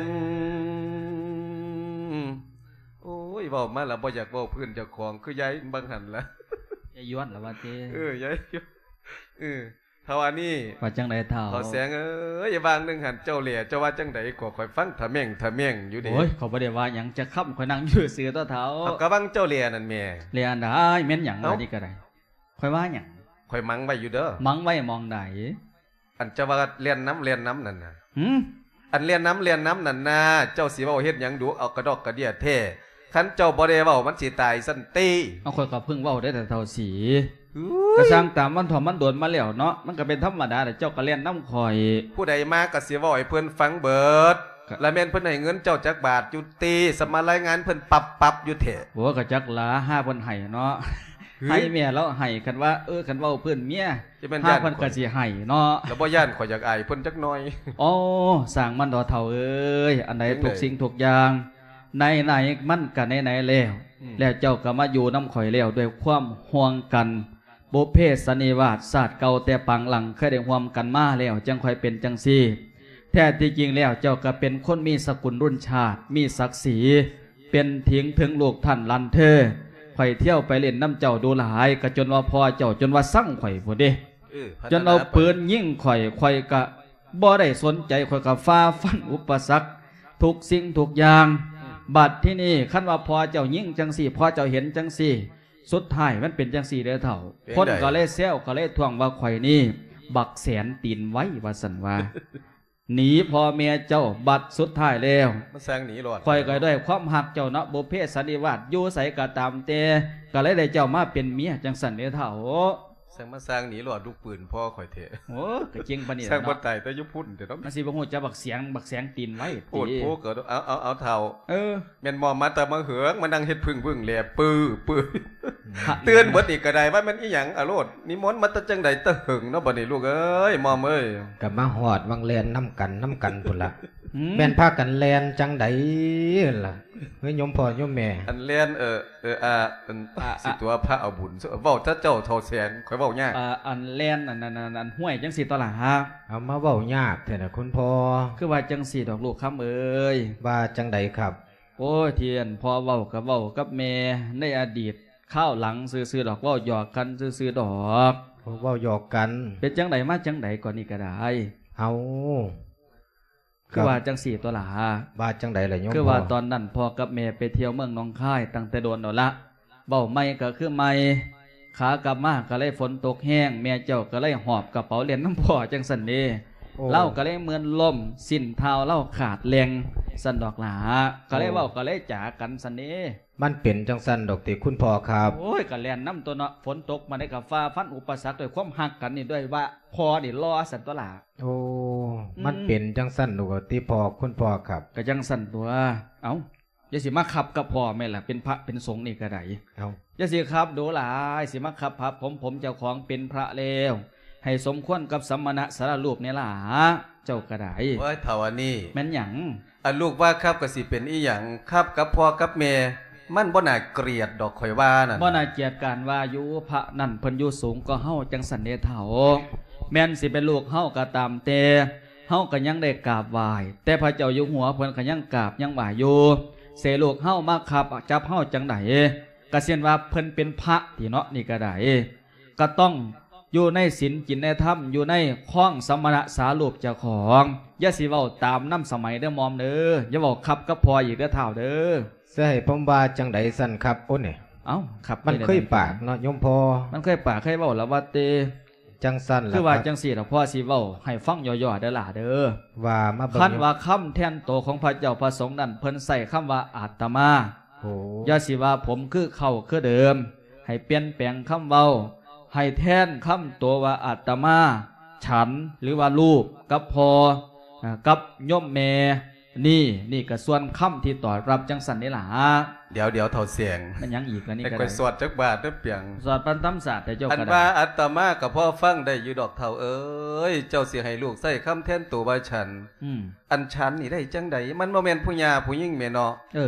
โอ้ยเว้ามาแล้วบ่อยากเว้าพื้นเจ้าของคือยายบังหันละยายย้อนละว่าเจ้ยายเท่าอันนี้ว่าจังไดเท่าขอแสงอย่าบางนึงหันเจ้าเหลี่ยเจ้าว่าจังไดก็ข่อยฟังทะแม่งอยู่ดิโอ้ยเขาบ่ได้ว่าหยังจะค้ำข่อยนั่งอยู่ซื่อตัวเท่าก็บังเจ้าเหลี่ยนั่นแม่เหลี่ยอันใดแม่นหยังว่านี่ก็ได้ข่อยว่าหยังข่อยมังไว้อยู่เด้อมังไว้มองใดอันจะว่าเรียนน้ำนั่นน่ะอันเรียนน้ำนั่นน่ะเจ้าสิเว้าเฮ็ดหยังดูเอากระดอกกระเดี่ยแท้คันเจ้าบ่ได้เว้ามันสิตายซั่นติเอาข่อยก็เพิ่งเว้าได้แต่เท่าสีก็สร้างตามมันถ่อมมันโดนมาแล้วเนาะมันก็เป็นธรรมดาแต่เจ้าก็เรียนน้ำข่อยผู้ใดมาก็สิเว้าให้เพิ่นฟังเบิดแล้วแม่นเพิ่นให้เงินเจ้าจักบาทอยู่ตีสมารายงานเพิ่นปรับอยู่แท้บ่ก็จักหลา5เพิ่นให้เนาะให้เมียแล้วให้คันว่าคันเว้าเพิ่นเมีย5เพิ่นก็สิให้เนาะแล้วบ่ย่านข่อยอยากอายเพิ่นจักหน่อยอ๋อสร้างมันดอเฒ่าเอ้ยอันใดทุกสิ่งทุกอย่างในมันก็ในแล้วเจ้าก็มาอยู่น้ำข่อยแล้วด้วยความห่วงกันบุพเพสันนิวาสศาสตร์เก่าแต่ปังหลังเคยได้ห่วมกันมาแล้วจังค่อยเป็นจังซี่แท้ที่จริงแล้วเจ้าก็เป็นคนมีสกุลรุ่นชาติมีศักดิ์ศรีเป็นทิ้งถึงลูกท่านลันเธอข่อยเที่ยวไปเล่นน้ำเจ้าดูหลายก็จนว่าพอเจ้าจนว่าสั่งข่อยพุ่นเด้จนเอาปืนยิงข่อยก็บ่ได้สนใจข่อยก็ฝ่าฟันอุปสรรคทุกสิ่งทุกอย่างบัดที่นี่ขั้นว่าพอเจ้ายิ่งจังสี่พอเจ้าเห็นจังสี่สุดท้ายมันเป็นจังสี่เด้อเถ่าคนก็เลยเซลก็เลยทวงว่าข่อยนี่บักแสนตีนไว้ว่าสันว่าหนีพ่อเมียเจ้าบัดสุดท้ายแล้วมันแซงหนีหลอดข่อยก็ด้วยความหักเจ้าเนาะบุพเพสันนิวาสอยู่ใส่กะตามเตก็เลยได้เจ้ามาเป็นเมียจังสันเด้อเถ่าแซงมาสร้างหนีหลอดลูกปืนพ่อข่อยเถอะโอ้ก็จริงปะนี่แซงบ่ตายแต่ยุพุ่นแต่ต้องมันสิบ่ฮู้จะบักแสงตีนไว้โอ้โหเกิดเอาเท่าแม่นมอมาแต่มาเหืองมานั่งเฮ็ดพึ่งแหลปื้อเตือนเบิดอีกก็ได้ว่ามันอีหยังอโลดนิมนต์มาแต่จังได๋ตะหึงเนาะบัดนี้ลูกเอ้ยมอมเอ้ยก็มาฮอดวังแลนน้ำกันพุ่นล่ะแม่นพากันแลนจังได๋ล่ะเฮ้ยโยมพ่อโยมแม่อันแลนสิตัวพระเอาบุญเว้าถ้าเจ้าเท่าแสนข่อยเว้ายากอันแลนอันห้วยจังสี่ตอล่ะฮะเอามาเว้ายากแท้น่ะคุณพ่อคือว่าจังสี่ดอกลูกคำเอ้ยว่าจังไดครับโอ้เทียนพอเว้ากับแม่ในอดีตข้าวหลังซื่อๆดอกเว้าหยอกกันซื่อๆดอกเว้าหยอกกันเป็นจังไดมาจังไดก่อนนี่ก็ได้เอาคือว่าจังสี่ตัวหลาว่าจังใดล่ะโยมคือว่าตอนนั้นพ่อกับแม่ไปเที่ยวเมืองหนองคายตั้งแต่โดนแล้วละเบ้าไม่ก็คือไม่ขากลับมาก็เลยฝนตกแห้งแม่เจ้าก็เลยหอบกระเป๋าเหรียญน้ำพ่อจังสันนี่เล่าก็เลยเหมือนลมสิ้นเท้าเล่าขาดแรงสันดอกหลาก็เลยเว้าก็เลยจ๋ากันสันนี่มันเป็นจังสันดอกติคุณพ่อครับโอ้ยก็แล่นน้ำตัวเนาะฝนตกมาได้กับฟ้าฟันอุปสรรคด้วยความหักกันนี่ด้วยว่าพอนี่รอสันตัวหลาโอ้มันเป็นจังสันดอกติพ่อคุณพ่อครับก็จังสันตัวเอ้าอย่าสิมาขับกับพ่อแม่ล่ะเป็นพระเป็นสงฆ์นี่ก็ได้เอ้าอย่าสิขับดูหลายสิมาขับพระผมเจ้าของเป็นพระแล้วให้สมควรกับสัมมณะสารรูปนี่ล่ะเจ้าก็ได้โอ้ยเท่าอันนี้แม่นหยังอันลูกว่าครับก็สิเป็นอีหยังครับกับพ่อกับแม่มันบ่น่าเกลียดดอกข่อยว่านั่นบ่น่าเกลียดการว่าอยู่พระนั่นเพิ่นอยู่สูงก็เฮาจังสันเดเฒ่าแม่นสิเป็นลูกเฮาก็ตามแต่เฮาก็ยังได้กราบไหว้แต่พระเจ้าอยู่หัวเพิ่นก็ยังกราบยังไหว้อยู่เสลูกเฮามาขับจับเฮาจังได๋ก็เช่นว่าเพิ่นเป็นพระที่เนาะนี่ก็ได้ก็ต้องอยู่ในศีลกินในธรรมอยู่ในข้องสมณะสารูปเจ้าของอย่าสิเว้าตามน้ำสมัยเด้อมอมเด้ออย่าเว้าขับกับพ่ออีกเด้อเฒ่าเด้อใช่ผมว่าจังไดสั่นครับโอ้เนี่ยเอ้าครับมันเคยปากเนาะโยมพ่อมันเคยปากเคยเว้าแล้วว่าเตจังสั่นคือว่าจังสี่ดอกพ่อสิเว้าให้ฟังย่อๆเด้อล่ะเด้อว่ามาคันว่าคำแทนโตของพระเจ้าพระสงฆ์นั่นเพิ่นใส่คำว่าอาตมาโอ้อย่าสิว่าผมคือเข้าคือเดิมให้เปลี่ยนแปลงคำเว้าให้แทนคำตัวว่าอาตมาฉันหรือว่าลูกกับพ่อกับโยมแม่นี่ก็ส่วนคำที่ตอบรับจังสันนี่ล่ะเดี๋ยวเท่าเสียงมันยังอีกแล้วนี่ก็ได้สวดจักบาทเด้อเปียงสวดปันตำศาสตร์แต่เจ้าก็ได้อันว่าอาตมากับพ่อฟังได้อยู่ดอกเท่าเอ้ยเจ้าสิให้ลูกใส่คำแทนตัวว่าฉันอันฉันนี่ได้จังใดมันบ่แม่นผู้หญิงผู้หญิงแม่เนาะ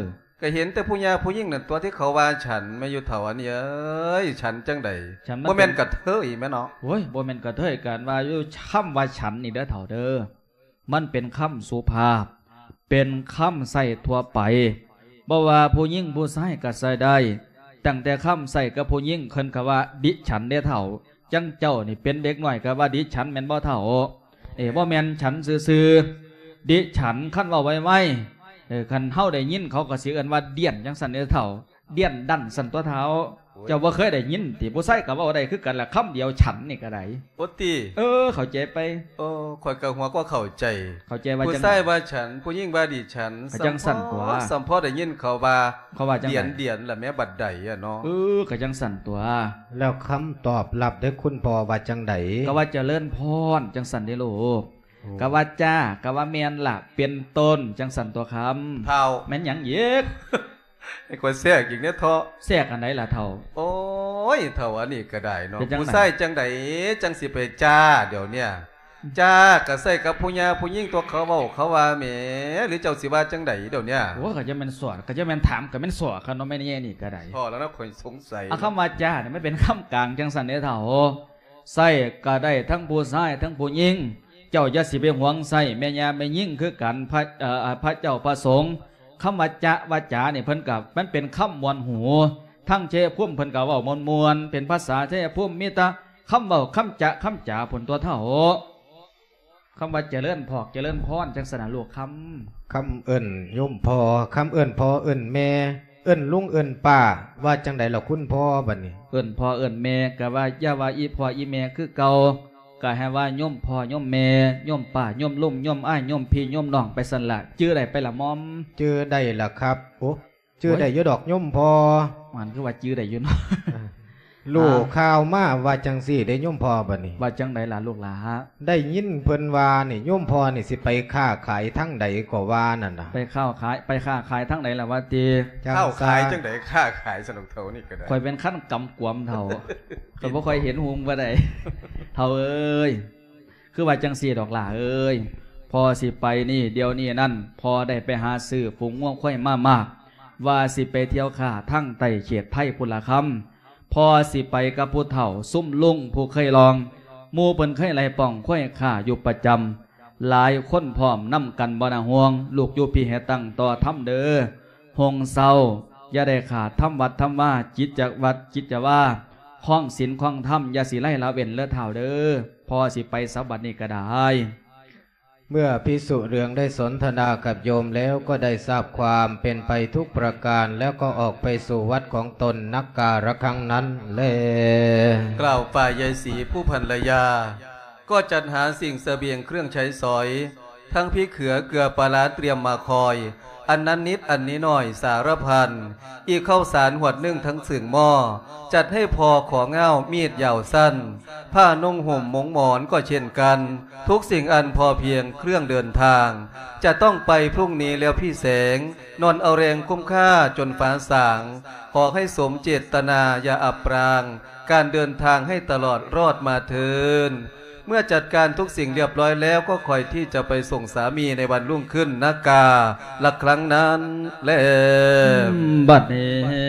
ก็เห็นแต่ผู้หญิงผู้หญิงนั่นตัวที่เขาว่าฉันไม่อยู่เถาอันนี้เอ้ยฉันจังใดบ่แม่นกระเทยแม่เนาะโอ้ยบ่แม่นกระเทยกันว่าอยู่คำว่าฉันนี่เด้อเฒ่าเด้อมันเป็นคำสุภาพเป็นคำใส่ทั่วไปบ่ว่าผู้หญิงผู้ชายก็ใส่ได้ตั้งแต่คำใส่กับผู้หญิงเพิ่นก็ว่าดิฉันเด้อเฒ่าจังเจ้านี่เป็นเด็กน้อยก็ว่าดิฉันแม่นบ่เฒ่าบ่แม่นฉันซื่อๆดิฉันคันเว้าไว้คันเฮาได้ยินเขาก็สิเอิ้นว่าเดียนจังซั่นเด้อเฒ่าเดียนดันสั่นตัวเฒ่าเจ้าบ่เคยได้ยินติผู้ชายก็เว้าได้คือกันละคำเดียวฉันนี่ก็ได้โอติเข้าใจไปข่อยก็หัวก็เข้าใจว่าผู้ชายว่าฉันผู้หญิงว่าดิฉันจังสั่นตัวสัมพอได้ยินเขาว่าเดียนล่ะแม่บัดใดอะเนาะก็จังสั่นตัวแล้วคำตอบรับได้คุณพ่อว่าจังไดก็ว่าเจริญพรจังสั่นเด้อลูกก็ว่าจ้าก็ว่าแม่นล่ะเป็นต้นจังสั่นตัวคำเฒ่าแม่นหยังอีกไอ้คนแทรกอีกเนี่ยเถาะแทรกอันไหนล่ะเฒ่าโอ้ยเฒ่าอันนี้ก็ได้เนาะผู้ชายจังไดจังสิไปจ้าเดี๋ยวเนี่ยจ้าก็ใส่กับผู้หญิงผู้หญิงตัวเขาเว้าเขาว่าแหมหรือเจ้าสิว่าจังไดเดี๋ยวเนี่ยโอ้ก็จะแม่นสอนก็จะแม่นถามก็แม่นสอนคันเนาะแม่นแย่นี่ก็ได้พอแล้วนะข่อยสงสัยคำว่าจ้าเนี่ยไม่เป็นคำกลางจังสั่นเด้อเฒ่าใส่ก็ได้ทั้งผู้ชายทั้งผู้หญิงเจ้าอย่าสิไปหวงใส่แม่ย่าแม่ยิ่งคือกันพระเจ้าพระสงฆ์คำว่าจะว่าจาเนี่ยเพิ่นกับมันเป็นคำมวลหูทั้งเชพุ่มเพิ่นกับว่ามวลเป็นภาษาเชพุ่มมิตรคำว่าคำจะคำจ่าผลตัวเท่าคำว่าเจริญพอกเจริญพรจังสนาลูกคำเอิ้นโยมพ่อคำเอิ้นพ่อเอิ้นแม่เอิ้นลุงเอิ้นป้าว่าจังใดล่ะคุณพ่อบัดนี้เอิ้นพ่อเอิ้นแม่ก็ว่าอย่าว่าอีพ่ออีแม่คือเก่าก็ให้ว่าโยมพ่อโยมแม่โยมป้าโยมลุงโยมอ้ายโยมพี่โยมน้องไปสั่นละชื่อใดไปละมอมชื่อใดล่ะครับโอ้ชื่อใดอยู่ดอกโยมพ่อมันคือว่าชื่อใดอยู่เนาะลูกข่าวมาว่าจังสี่ได้โยมพ่อบัดนี้ว่าจังใดล่ะลูกหลาได้ยินเพิ่นว่านี่โยมพ่อนี่สิไปค้าขายทั้งใดก็ว่านั่นน่ะไปค้าขายทั้งใดล่ะว่าติค้าขายจังใดค้าขายสนุกเท่านี่ก็ได้ค่อยเป็นขั้นกำกวมเท่าก็บ่ค่อยเห็นหุงบ่ได้เท่าเอ้ยคือว่าจังสี่ดอกหล่าเอ้ยพอสิไปนี่เดี๋ยวนี้นั่นพอได้ไปหาซื้อฝูงง่วงค่อยมากว่าสิไปเที่ยวข่าทั้งไต่เขตไผ่พุทธคำพอสิไปกับผู้เฒ่าซุ่มลุงผู้เคยลองมูเปิ้นเคยไล่ป่องค่อยข่าอยู่ประจำหลายคนพร้อมนำกันบ่น่าห่วงลูกอยู่พี่ให้ตั้งต่อทำเด้อหงเศร้าอย่าได้ขาดทำวัดทำว่าจิตจากวัดจิตจะว่าข้องศีลข้องธรรมอย่าสิไล่ละเว้นเลือดเฒ่าเด้อพอสิไปสับบัดนี้ก็ได้เมื่อภิกษุเรืองได้สนทนากับโยมแล้วก็ได้ทราบความเป็นไปทุกประการแล้วก็ออกไปสู่วัดของตนนักการะครั้งนั้นเลยกล่าวฝ่ายยายศรีผู้ภรรยาก็จัดหาสิ่งเสบียงเครื่องใช้สอยทั้งพริกเขือเกลือปลาเตรียมมาคอยอันนั้นนิดอันนี้หน่อยสารพันอีกข้าวสารหวดนึ่งทั้งสึ่งหม้อจัดให้พอของเง่ามีดยาวสั้นผ้านุ่งห่มมงหมอนก็เช่นกันทุกสิ่งอันพอเพียงเครื่องเดินทางจะต้องไปพรุ่งนี้แล้วพี่แสงนอนเอาแรงคุ้มค่าจนฟ้าสางขอให้สมเจตนาอย่าอับปรางการเดินทางให้ตลอดรอดมาเถิดเมื่อจัดการทุกสิ่งเรียบร้อยแล้วก็คอยที่จะไปส่งสามีในวันรุ่งขึ้นนักกาละครั้งนั้นแล้วบัดนี้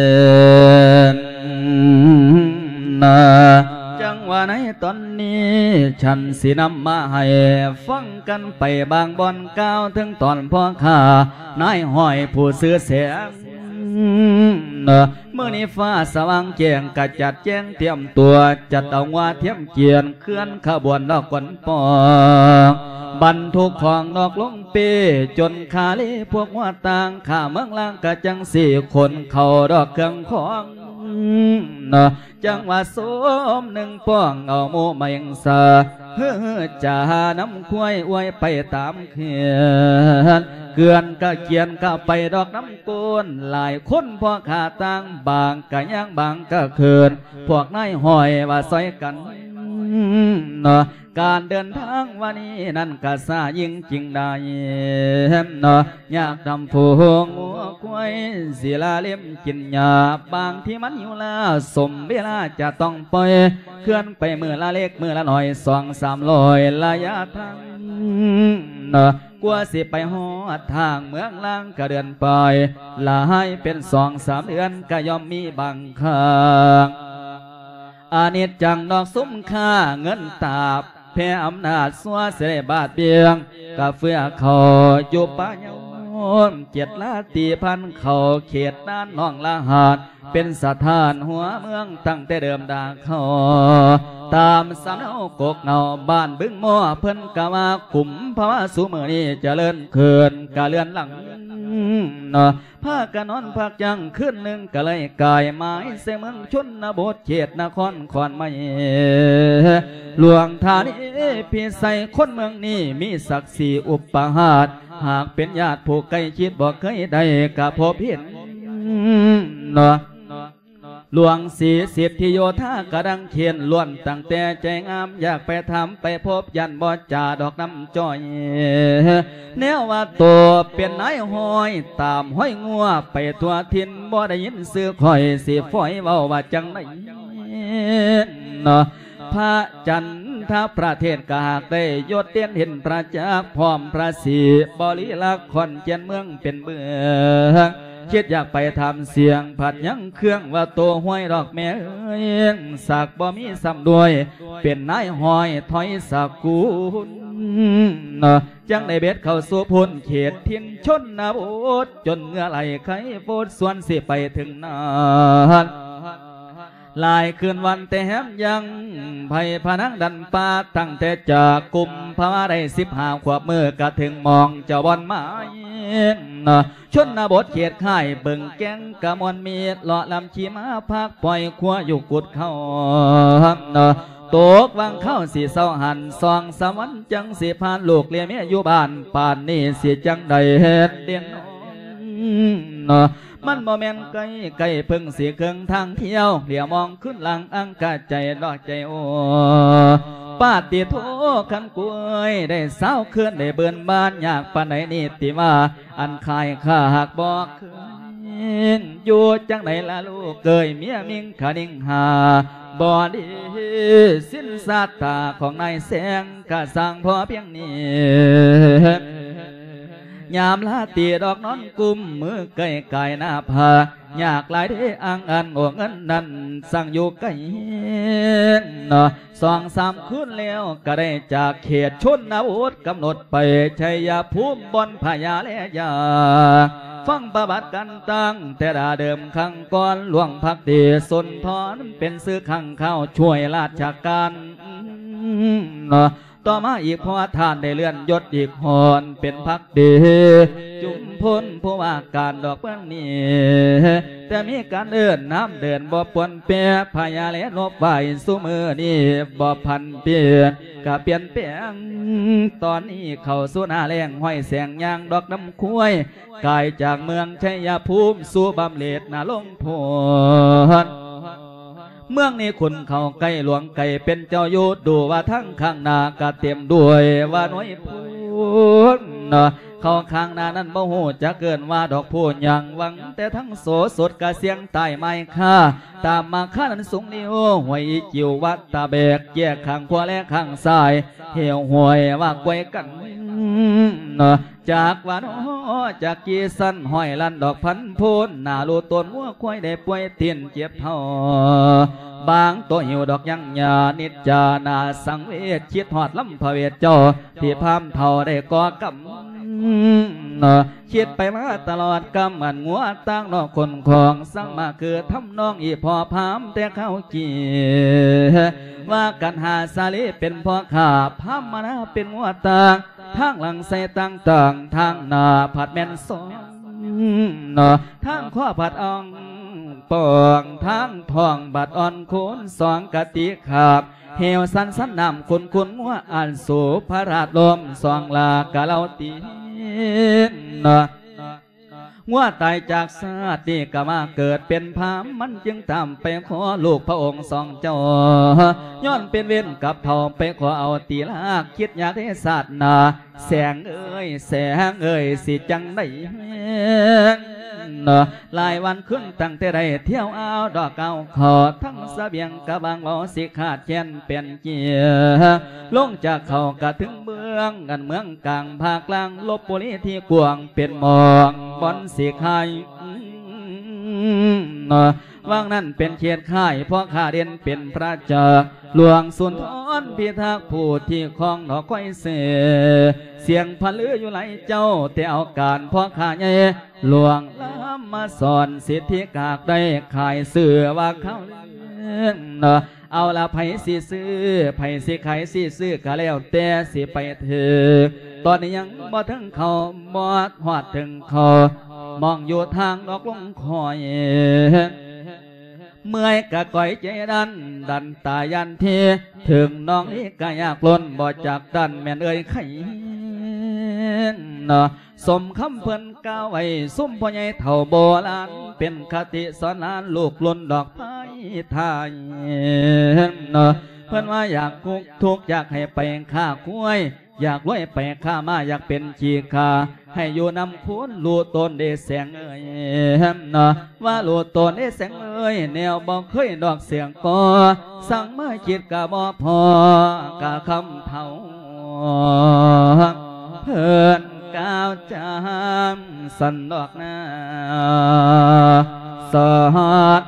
นะจังว่าในตอนนี้ฉันสินำมาให้ฟังกันไปบางบอนก้าวถึงตอนพ่อข้านายห้อยผู้ซื้อเสียงเมื่อนี้ฟ้าสว่างแจ้งกระจัดแจ้งเตรียมตัวจัดเอาว่าเทียมเกียนเคลื่อนขบวนดอกกวนปองบรรทุกของดอกลงเปจนขาลีพวกว่าต่างข้าเมืองล่างกะจังสี่คนเขาดอกเครื่องของจังว่าสมหนึ่งป้องเอาโมมายังสาเฮือจ่าน้ำควายอวยไปตามเขียนเกือนก็เกียนก็ไปดอกน้ำก้นหลายคนพอขาตั้งบางก็ย่างบางก็เขินพวกนายหอยว่าซอยกันการเดินทางวันนี้นั่นก็ซายิ่งจริงได้อยากทำผูงหัวควายศิลาเล่มกินหยาบางที่มันอยู่ละสมเวลาจะต้องปล่อยเคลื่อนไปมือละเล็กมือละหน่อย2-300ระยะทางกว่าสิไปหอดทางเมืองล่างก็เดือนไปหลายเป็น2-3 เดือนก็ย่อมมีบางครั้งอานิจจังดอกซุ้มค่าเงินตาบแพ้อำนาจสัวเสด็จบาดเบียงกะเฟื่อเขาอยู่ป่าเยาเจ็ดลาตีพันเขาเขตด้านน้องละหาดเป็นสถานหัวเมืองตั้งแต่เดิมดาเขาตามสำเนากกเงาบ้านบึงม่อเพิ่นกะมาขุมภาวะสูมือนี้เจริญเขื่อนกะเลื่อนหลังพากันนอนพักยังขึ้นหนึ่งกะเลยกายไม้เสเมืองชนบทเขตนครขอนไม้หลวงธานีพี่ใส่คนเมืองนี้มีศักดิ์ศรีอุปหาตหากเป็นญาติผู้ใกล้ชิดบอกเคยได้กะพบเห็นหลวงศรีสิทธิโยธากระดังเขียนล้วนตั้งแต่ใจงามอยากไปทำไปพบยันบ่จ่าดอกน้ำจ้อยแนวว่าตัวเป็นนายห้อยตามห้อยงัวไปตัวทินบ่ได้ยินซื้อคอยสิฝอยเว้าว่าจังไหนพระจันทประเทศกาได้ยศเตียนเห็นพระจักพร้อมพระศรีบริลักษ์ขอนเจียนเมืองเป็นเมืองคิดอยากไปทำเสียงผัดยังเครื่องว่าโตห้วยดอกแม่เอ้ยสักบ่มีซ้ำด้วยเป็นนายห้อยถอยสักกุลจังได้เบ็ดเข้าสู่พ้นเขตทินชนบทจนเหงื่อไหลไข้โฟดส่วนสิไปถึงนั้นลายคืนวันแต่แฮมยังไผ่พนังดันป่าตั้งแต่จากกลุ่มภาวะได้15 ขวบมือกะถึงมองเจ้าบอลไม้ชนบทเขตค่ายเบิ่งแกงกะมอนมีดเลาะลำชีมาพักปล่อยขัวอยู่กุดเข้าตกวังเข้าสีเศร้าหัน2-3 วันจังสิพานลูกเลี้ยเมียอยู่บ้านป่านนี้สิจังใดเฮ็ดเดียนมันบ่แม่นไก่เพิ่งสีเครื่องทางเที่ยวเหลียวมองขึ้นหลังอังกาใจดอกใจโอปาติโทขันกล้วยได้เศร้าขึ้นได้เบิ่นบ้านอยากปานไหนนี่ติว่าอันคายข้าหากบอกคืนอยู่จังไหนล่ะลูกเกยเมียมิงขาดิ่งหาบ่ดีสิ้นสาตาของนายแสงกะสั่งพอเพียงนี้ยามลาตีดอกนอนกุมมือไก่ไก่หน้าผาอยากหลายได้อังอันโง่เงินนั้นสั่งอยู่ไก่2-3 คืนแล้วก็ได้จากเขตชนบทกำหนดไปชัยภูมิบนพญาและยาฟังประวัติกันตั้งแต่ดาเดิมขังก่อนหลวงพักดีสนทรเป็นซื้อขังเข้าช่วยราชการต่อมาอีกพอท่านได้เลื่อนยศอีกหอนเป็นพักดีจุมพ้นผู้ว่าการดอกเบื้องนี้แต่มีการเดินน้ำเดินบ่ปนเปียพญาและนบไหวสู้มือนี่บ่พันเปลี่ยนกับเปลี่ยนแปลงตอนนี้เข้าสู่หน้าแรงห้อยแสงยางดอกน้ำคุ้ยกายจากเมืองชัยภูมิสู่บำเหน็จนาลงพลเมืองนี้คุณเขาไก่หลวงไก่เป็นเจ้ายุดดูว่าทั้งข้างหน้ากะเต็มด้วยว่าน้อยพูนเขาข้างหน้านั้นบ่หูจะเกินว่าดอกพูนอย่างหวังแต่ทั้งโสสดกะเสียงใต้ไม้ค่าตามมาข้านั้นสูงนิ้วหวยจิ๋ววัดตาแบกแยกข้างขวาและข้างซ้ายเหี่ยวหวยว่าไกวกันจากวันจากกีสันห้อยลันดอกพันพูนหน้าลูต้นวัวควายได้ป่วยเตียนเจ็บเท่าบางตัวหิวดอกยังยานิจจานาสังเวชคิดหอดลำพระเวทเจ้าที่พามเท่าได้ก่อกำคิดไปมาตลอดกำมันงัวตั้งนอกคนของสั่งมาคือทำน้องอีพอพามแต่เข้าจีว่ากันหาสาลีเป็นพ่อขาพามมานะเป็นงัวตางทางหลังใส่ต่างทางหน้าผัดแม่นสองทางข้อผัดอ่องปองทางทองบัดอ่อนโคน2 กะติขาบเหี่ยวสันน้ำคุณว่าอ่านสูพระราชลม2 ลากะเล่าตีงัวตายจากชาตินี่ก็มาเกิดเป็นพามมันจึงตามไปขอลูกพระองค์2 เจ้าย้อนเป็นเว้นกับเท่าไปขอเอาตีลากคิดอยากให้ศาสนาแสงเอ้ยสิจังได้หลายวันขึ้นตั้งแต่ได้เที่ยวเอาดอกเก่าขอทั้งเสบียงกะบางบ่สิขาดแค้นเป็นเกียลงจากเขากะถึงเมืองกันเมืองกลางภาคกลางลบบุรีที่กวางเป็นหมองบอนสิขายว่างนั้นเป็นเขตค่ายเพราะข้าเด่นเป็นพระเจ้าหลวงสุนทรพิทักษ์ผู้ที่คลองดอกก้อยเสียงพลืออยู่ไหลเจ้าแต่เอาการเพราะข้าใหญ่หลวงล้ำมาสอนสิทธิกากได้ขายเสือว่าเขาเอาละไผสิซื้อไผสิขายสิซื้อก็แล้วแต่สิไปเถอะตอนนี้ยังบ่ถึงเขาบ่หอดถึงเขามองอยู่ทางดอกลงคอยเมื่อยกะก่อยใจดันตายันทีถึงน้องนี้ก็อยากล้นบ่จากดันแม่นเอ่ยไข่สมคำเพิ่นกล่าวไว้ซุ่มพ่อใหญ่เฒ่าโบราณเป็นคติสอนหลานลูกล้นดอกไม้ไทยเพิ่นว่าอยากทุกข์อยากให้ไปฆ่าคุ้ยอยากรวยไปฆ่ามาอยากเป็นขี้ขาให้อยู่นำคุณลูตนได้แสงเอ่ยว่าลูตนได้แสงเอ่ยแนวบอกเคยดอกเสียงกอสั่งมาคิดกะบ่พอกะคำเท่าเพิ่นก้าวจามสันดอกหน้าสอด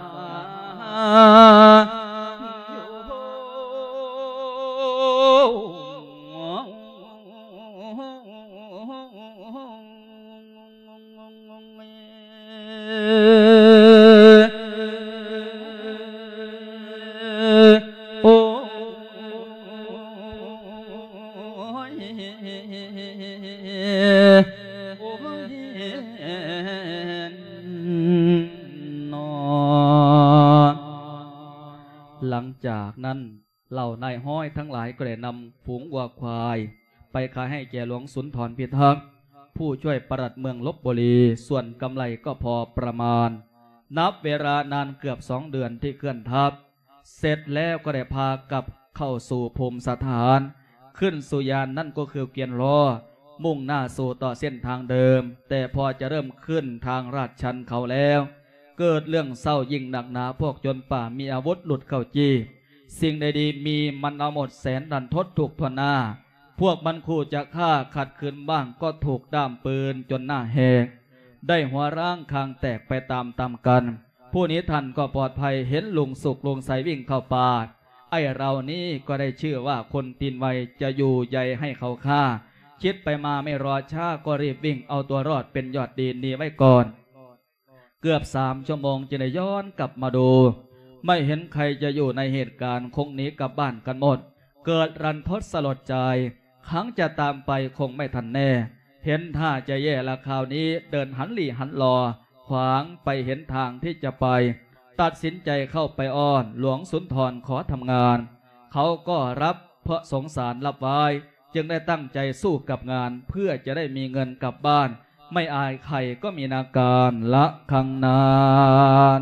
หลังจากนั้นเหล่านายห้อยทั้งหลายก็ได้นำฝูงวัวควายไปขายให้แก่หลวงสุนทรพิทักษ์ผู้ช่วยปลัดเมืองลพบุรีส่วนกำไรก็พอประมาณนับเวลานานเกือบ2 เดือนที่เคลื่อนทัพเสร็จแล้วก็ได้พากลับเข้าสู่ภูมิสถานขึ้นสุยานนั่นก็คือเกียนรอมุ่งหน้าสู่ต่อเส้นทางเดิมแต่พอจะเริ่มขึ้นทางลาดชันเขาแล้วเกิดเรื่องเศร้ายิ่งหนักหนาพวกโจรป่ามีอาวุธหลุดเข้าจี้สิ่งใดดีมีมันเอาหมดแสนดันทดถูกทวนหน้าพวกมันขู่จะฆ่าขัดขืนบ้างก็ถูกด้ามปืนจนหน้าแหกได้หัวร่างคางแตกไปตามกันผู้นี้ทันก็ปลอดภัยเห็นลุงสุกลุงใสวิ่งเข้าป่าไอเรานี้ก็ได้ชื่อว่าคนตีนไวจะอยู่ใหญ่ให้เขาฆ่าคิดไปมาไม่รอช้าก็รีบวิ่งเอาตัวรอดเป็นยอดดีนี้ไว้ก่อนเกือบ3 ชั่วโมงจึงได้ย้อนกลับมาดูไม่เห็นใครจะอยู่ในเหตุการณ์คงหนีกลับบ้านกันหมดเกิดรันทดสลดใจครั้งจะตามไปคงไม่ทันแน่เห็นท่าจะแย่ละคราวนี้เดินหันหลีหันรอขวางไปเห็นทางที่จะไปตัดสินใจเข้าไปอ้อนหลวงสุนทรขอทำงานเขาก็รับเพราะสงสารรับไว้จึงได้ตั้งใจสู้กับงานเพื่อจะได้มีเงินกลับบ้านไม่อายใครก็มีนาการละคังนาน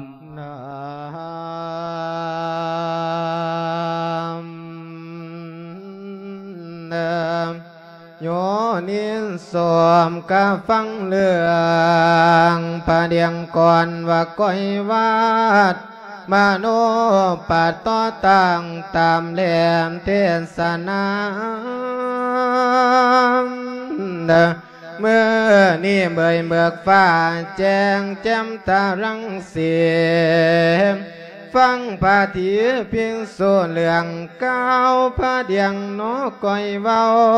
โยนินสวมกะฟังเลืองพระเดียงก่อนว่าก้อยวาดมาโนปัตต่อตั้งตามแหลมเทศนาเมื่อนี่เบื่อเบิกฟ้าแจ้งแจ่มตารังสีฟังพาทีเพียงโซเหลืองก้าวพระเดียงนอก้อยเว้า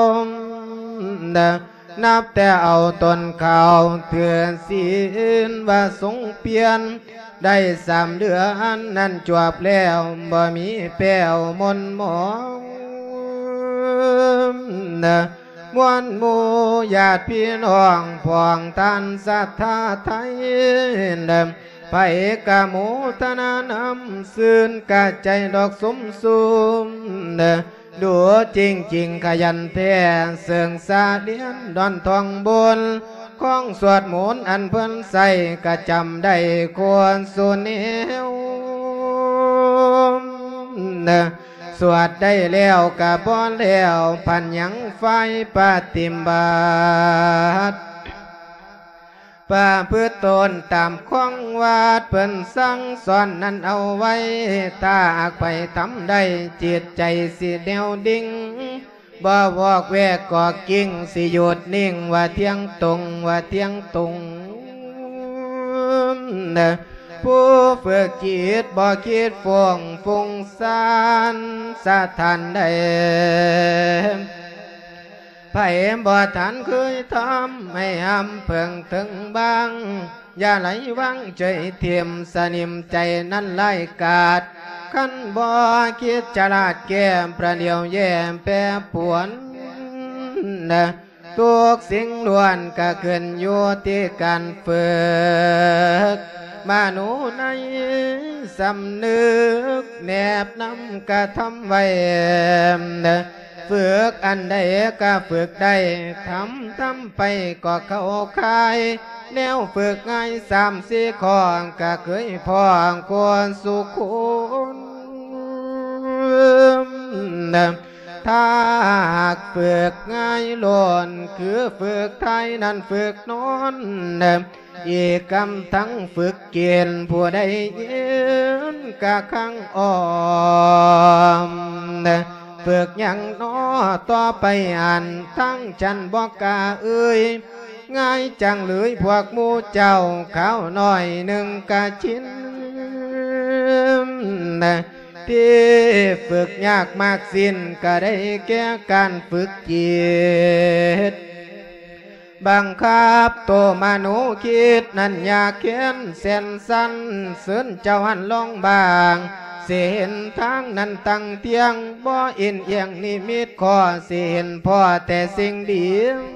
นับแต่เอาตนเขาเถื่อนศีลว่าสงเปลี่ยนได้3 เดือนนั่นจวบแล้วบ่มีแป้วมนหมองมวลหมู่ญาติพี่น้องพองท่านศรัทธาไทยไปกะหมูธนานำซื่นกะใจดอกสมสุมดูจริงขยันแท้เสื่องสาเดียนดอนทองบนของสวดมนต์อันเพิ่นใส่กะจำได้ควรสุนเนวสวดได้แล้วกะบ่แล้วพันยังไฟปฏิบัติป่าพืชตนตามข้องวาดเพิ่นสั่งสอนนั้นเอาไว้ถ้าหากไปทำได้จิตใจสิแนวดิ่งบ่วอกแวกก่อกิ่งสิหยุดนิ่งว่าเที่ยงตรงว่าเที่ยงตรงผู้ฝึกจิตบ่คิดฟุ้งซ่านสะทานใดไผบ่ทันเคยทำให้หำเพิ่งถึงบางอย่าไหลวังใจเทียมสนิมใจนั้นไล่กาดขันบ่คิดฉลาดแก้มประเดียวแย่มแปรปวนทุกสิ่งล้วนก็ขึ้นอยู่ที่การฝึกมาหนูในสำนึกแนบนำกระทำไว้ฝึกอันใดก็ฝึกได้ทำไปก็เข้าค่ายแนวฝึกง่าย3-4 ข้อก็เคยพ้องควรสุขุนถ้าหากฝึกง่ายล้วนคือฝึกไทยนั้นฝึกนอนอีกกำทั้งฝึกเกียนผู้ใดยืนกะขังอ้อมฝึกอย่างน้อต่อไปอ่านทั้งจันบอกกาเอ้ยง่ายจังเลยพวกหมู่เจ้าข้าวน้อยหนึ่งกะชิ้นที่ฝึกยากมากสิ้นก็ได้แก่การฝึกจิตบังคับตัวมนุษย์คิดนั้นอยากเขียนเส้นสั้นเสือนเจ้าหันลงบางเสียนทางนั้นตั้งเตียงบ่อินเอียงนิมิตข้อเสียนพ่อแต่สิ่งดี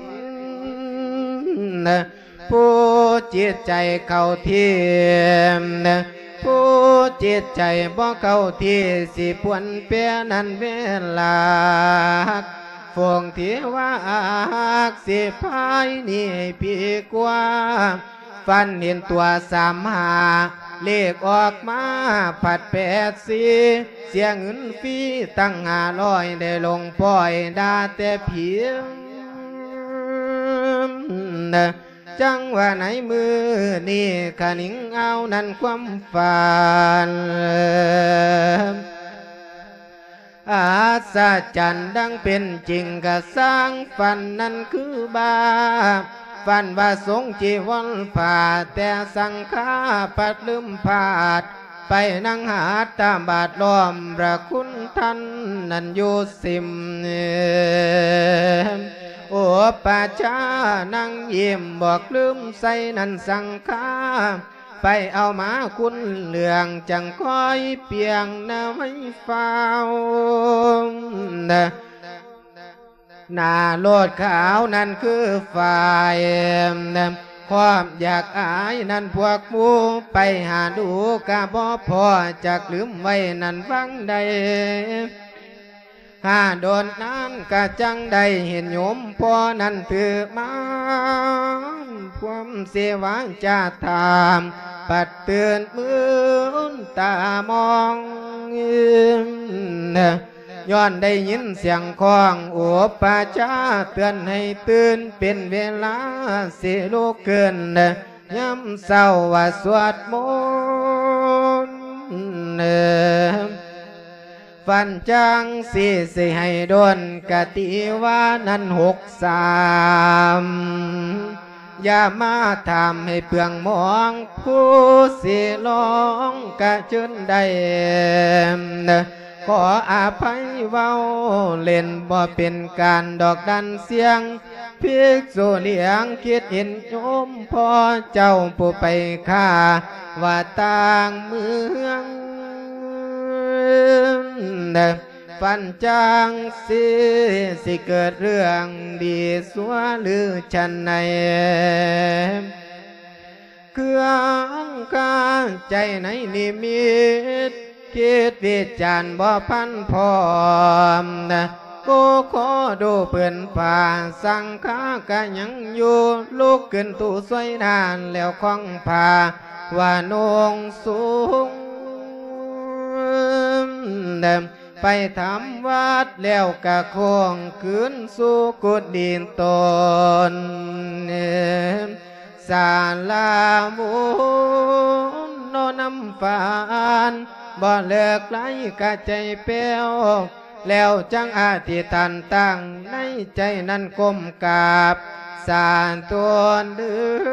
ผู้จิตใจเข้าที่ผู้จิตใจบ่เข้าที่สิพวนเปียนั้นเวลาฟงที่ว่าสิพายนี่พี่กว่าฟันเห็นตัว35เลขออกมาผัด84เสียเงินฟรีตั้ง500ได้ลงปล่อยดาแต่เพียงจังว่าไหนมือนี่ขะนิ่งเอานั้นความฝันอาศาจันดังเป็นจริงกะสร้างฝันนั้นคือบาฝันว่าสงจีวรผ่าแต่สังฆาปัดลืมผาดไปนั่งหาตามบาทล้อมประคุณท่านนั้นอยู่สิมโอปาชานั่งยิ้มบอกลืมใส่นันสังฆาไปเอามาคุณเหลืองจังก้อยเปียงนาไม่เฝ้าหน้าโลดขาวนั่นคือฝ่ายความอยากอายนั่นพวกหมู่ไปหาดูกะบ่พอจากลืมไว้นั่นฟังใดหาโดนนั้นกะจังได้เห็นโยมพ่อนั้นถือมาความเสียวางจะทำปัดเตือนมือตามองย้อนได้ยินเสียงของโอปาชาเตือนให้ตื่นเป็นเวลาสิลุกขึ้นย้ำเศร้าว่าสวดมนต์ฟันจังสิให้โดนกะติว่านั้น63อย่ามาทำให้เปลืองมองผู้สิลองกะจนได้ขออาภัยเว้าเล่นบ่เป็นการดอกดันเสียงภิกษุเลี้ยงคิดเห็นโยมพ่อเจ้าผู้ไปฆ่าว่าต่างเมืองฟันจางสิเกิดเรื่องดีสัวหรือชันในเครื่องกาใจในนิมิตคิดวิจารณ์บ่พันพร้อมกูขอดูเปื่อนผ่าสังขากะยังอยู่ลุกขึ้นตู้สวยนานแล้วคล้องผ้าว่านงสูงไปทำวัดแล้วกะคงคืนสู่กุดดินตนสาลาบุญโนน้ำฝานบ่เลิกไหลกะใจเปียวแล้วจังอธิษฐานตั้งในใจนั้นก้มกราบสานตัวดึ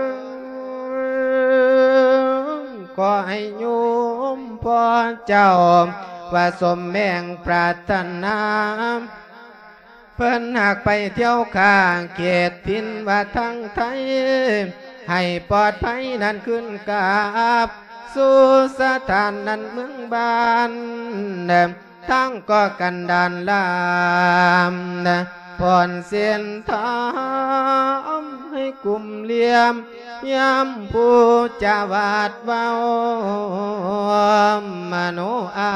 งก็ให้โยมพ่อเจ้าว่าสมแม่งปรารถนาเพิ่นหากไปเที่ยวข้างเขตทินว่าทั้งไทยให้ปลอดภัยนั้นขึ้นกราบสู่สถานนั้นเมืองบ้านทั้งก็กันดานลามผ่อนเสียนทามให้กลุ่มเหลี่ยมย้ำผู้จะวาดเว้ามโนเอา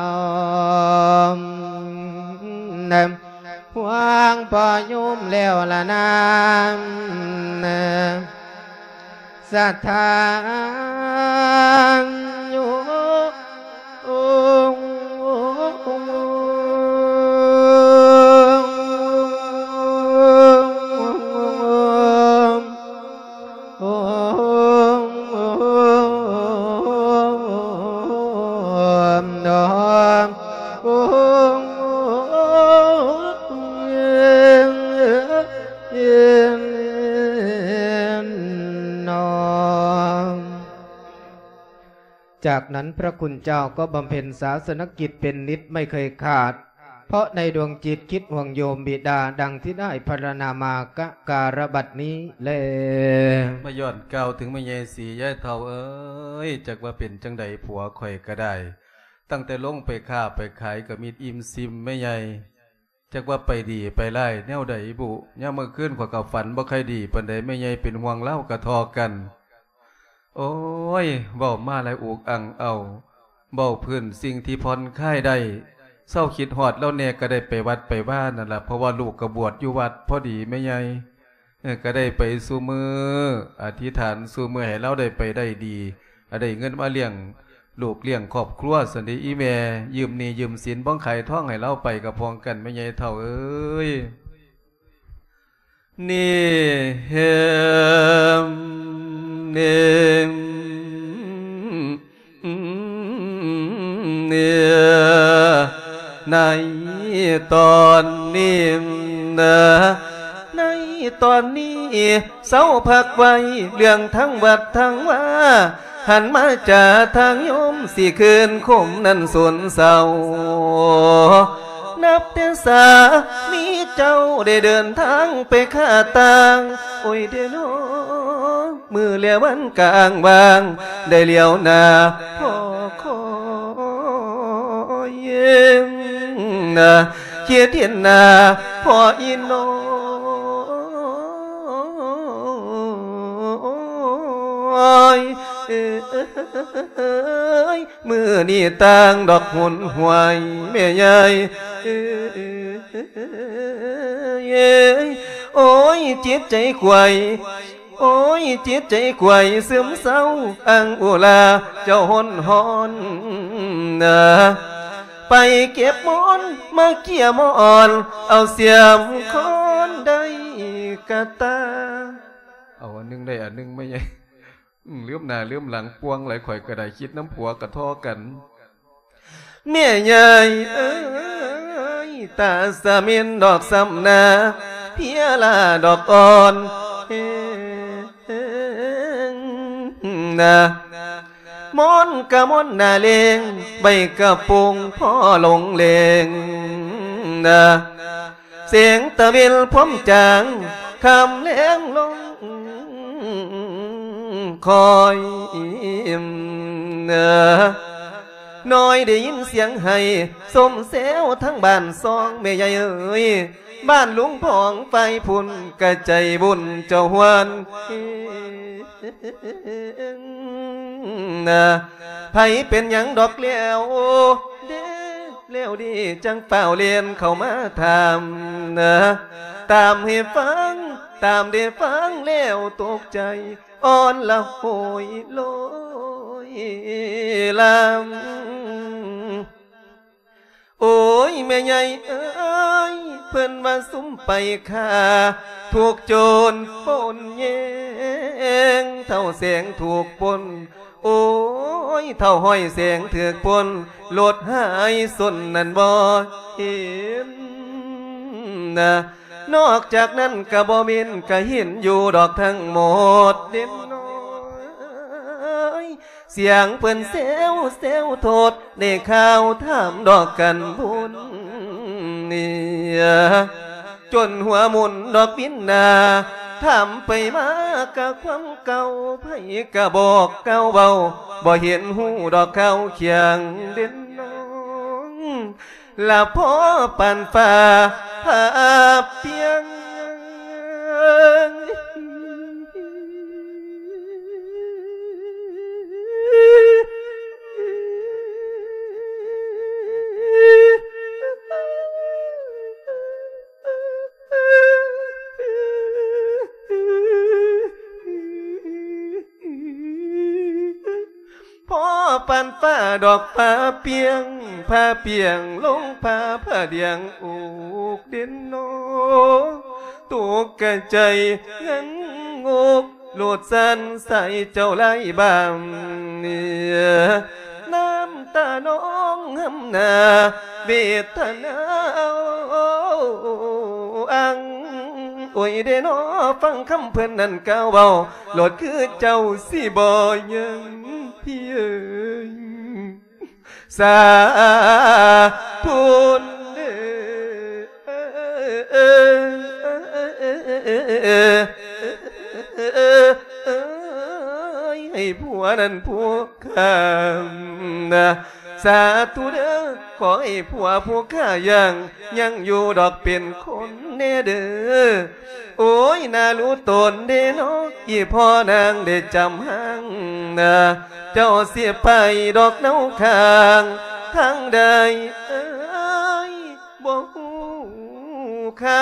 หวางพอยุมแล้วละนามสถานอยู่จากนั้นพระคุณเจ้าก็บำเพ็ญศาสนกิจเป็นนิจไม่เคยขาดเพราะในดวงจิตคิดห่วงโยมบิดาดังที่ได้พรรณนามากะการบัดนี้เลยมาย้อนเก่าถึงไม่ใหญ่สีย่ายเท่าเอ้ยจากว่าเป็นจังใดผัวข่อยก็ได้ตั้งแต่ลงไปค้าไปขายก็มีอิ่มซิมไม่ใหญ่จากว่าไปดีไปไล่แนวใดบุย่าเมื่อคืนขวากับฝันบ่ใครดีปันใดไม่ใหญ่เป็นห่วงเล่ากระทอกันโอ้ยเบ้ามาหลายอุกอังเอาเบ้าพื้นสิ่งที่พรค่ายได้เศร้าคิดหอดแล้วเนี่ยก็ได้ไปวัดไปบ้านนั่นแหละเพราะว่าลูกกระบวชอยู่วัดพอดีไม่ใหญ่ก็ได้ไปสู่มืออธิษฐานสู่มือให้เราได้ไปได้ดีได้เงินมาเลี้ยงลูกเลี้ยงครอบครัวสันติอีแม่ยืมนี่ยืมสินบ้องไข่ท่องให้เราไปกับพองกันไม่ใหญ่เท่าเอ้ยนี่เฮมเนมเนี่ยในตอนนี้นะในตอนนี้เศร้าพักไว้เรื่องทั้งวัดทั้งว่าหันมาจากทางโยมสิคืนคมนั้นสวนเศร้านับแต่สามีเจ้าได้เดินทางไปข้าต่างโอ้ยเดโนมือเลี้ยววันกลางวางได้เลี้ยวหน้าพ่อคอยเย็นนะเขียดเทียนนาพ่ออินโนมือนี่ต่างดอกหุ่นหวยแม่ใหญ่โอ้ยจิตใจขวัญโอ้ยจิตใจขวัญซึมเศร้าอังอุลาเจ้าหอนหอนนะไปเก็บมอนมาเกี่ยมอนเอาเสียมคอนได้กะตาเอาอันนึงได้อันนึงไม่ใช่เลื่อมหน้าเลื่อมหลังปวงไหลข่อยกระไดคิดน้ำผัวกระท่อกันเมียใหญ่เอ้ยตาสามินดอกซ้ำนาเพียลาดอกอ่อนนะมอนกะมอนนาเลงใบกระปุงพ่อลงเลงนะเสียงตะวิลพร้อมจางคำเลี้ยงลงคอยน้อยได้ยินเสียงให้สมเซวทั้งบ้านซองแม่ใหญ่เอ้ยบ้านลุงพองไฟพุ่นกระใจบุญเจ้าหวนไผเป็นหยังดอกเลี้ยวเด้เลี้ยวดีจังเป่าเลียนเข้ามาทำตามให้ฟังตามได้ฟังแล้วตกใจอ่อนละโหยลอยลโอ้ยแม่ใหญ่เอ้ยเพิ่นว่าซุ่มไปฆ่าถูกโจรปล้นแย่งเท่าแสงถูกปล้นโอ้ยเท่าห้อยแสงถือกปล้นโลดหายสนนั่นบ่เห็นนะนอกจากนั้นก็บ่มีนก็เห็นอยู่ดอกทั้งหมดเด่นน้อยเสียงเพิ่นเซวโทษได้ข่าวถามดอกกันบุญเนี่ยจนหัวหมุนดอกบินนาถามไปมากะความเก่าไผกะบอกเก่าเบาบ่เห็นหูดอกเขาเคียงเด่นน้องละพอปันฟ้าภาพเพียงพ่อปันฟ้าดอกผ้าเปียงลงผ้าเดียงอูกเด่นโนตุกกะใจงั้นงกโลดสันใส่เจ้าไล่บามเนี่ยน้ำตาน้องหำนาเบตนาอังโอ้ยเดนอฟังคำเพื่อนนั่นก้าวเบาโหลดคือเจ้าสิบ่ยังพี่เอ๋ยสาธุนให้ผัวนั้นผัวข้านะสาธุเด้อขอให้ผัวผู้ข้ายังอยู่ดอกเป็นคนแน่เด้อโอ้ยน่ารู้ตนเด้เนาะอีพ่อนางได้จำหังนะเจ้าเสียไปดอกเน่าข้างทางใดเอ้ยบ่ฮู้ใคร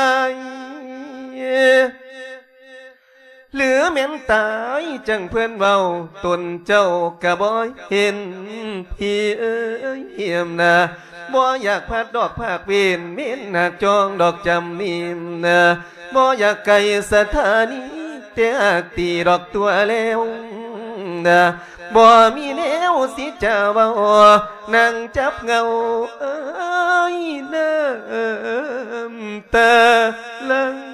เหลือแม่นตายจังเพื่อนเว้าตนเจ้ากะบ่เห็นพี่เอ้ยเหี่ยมนะบ่อยากพัดดอกภาคเวนเม้นหนักจองดอกจำนิ่มนะบ่อยากไกลสถานีแต่ตีดอกตัวแล้วนะบ่มีแนวสิจะเว้านั่งจับเงาเอ้ยน้ำตาลัง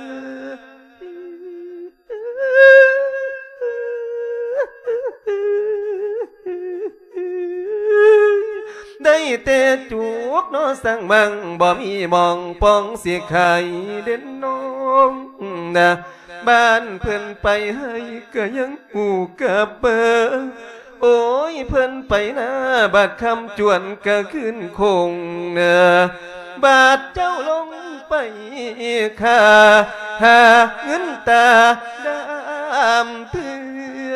ได้แต่จูกน้อสั่งบังบ่มีมองปองเสียไข่เด่นน้องนะบ้านเพิ่นไปให้ก็ยังหูกับเบอโอ้ยเพิ่นไปนะบาดคำจวนก็ขึ้นคงเนบาดเจ้าลงไปค่าหาเงินตาดำเพื่อ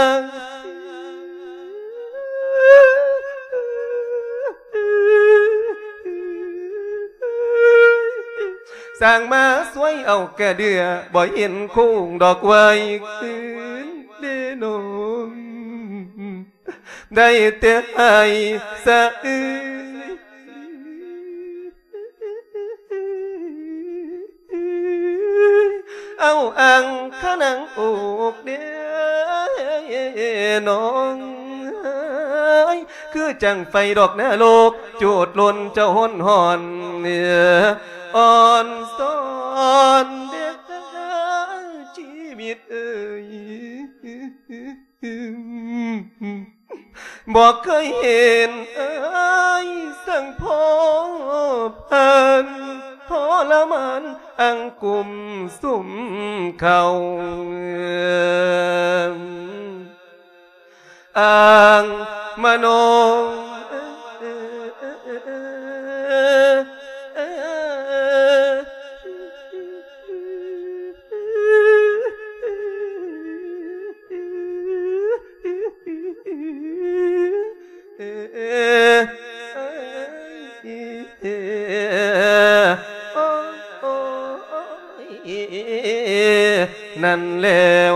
สั่งมาสวยเอากระเดือบ่เห็นคุ้งดอกไว้คืนเดนงได้แต่ให้สะอื้นเอาอังขนังอกเดียน้องคือจังไฟดอกนาโลกจูดลนเจ้าห้นหอนเนี่ยอ่อนสอนเด็กชีวิตเอ่ยบอกเคยเห็นเอ้ยสั่งพอพันทรมานอังกุมสุ่มเขาอังมโนนั่นแล้ว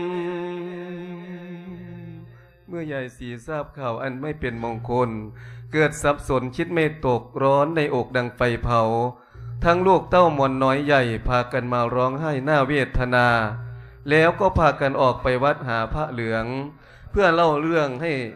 เมื่อยายสีทราบข่าวอันไม่เป็นมงคลเกิดสับสนคิดไม่ตกร้อนในอกดังไฟเผาทั้งลูกเต้ามอนน้อยใหญ่พากันมาร้องไห้หน้าเวทนาแล้วก็พากันออกไปวัดหาพระเหลืองเพื่อเล่าเรื่อง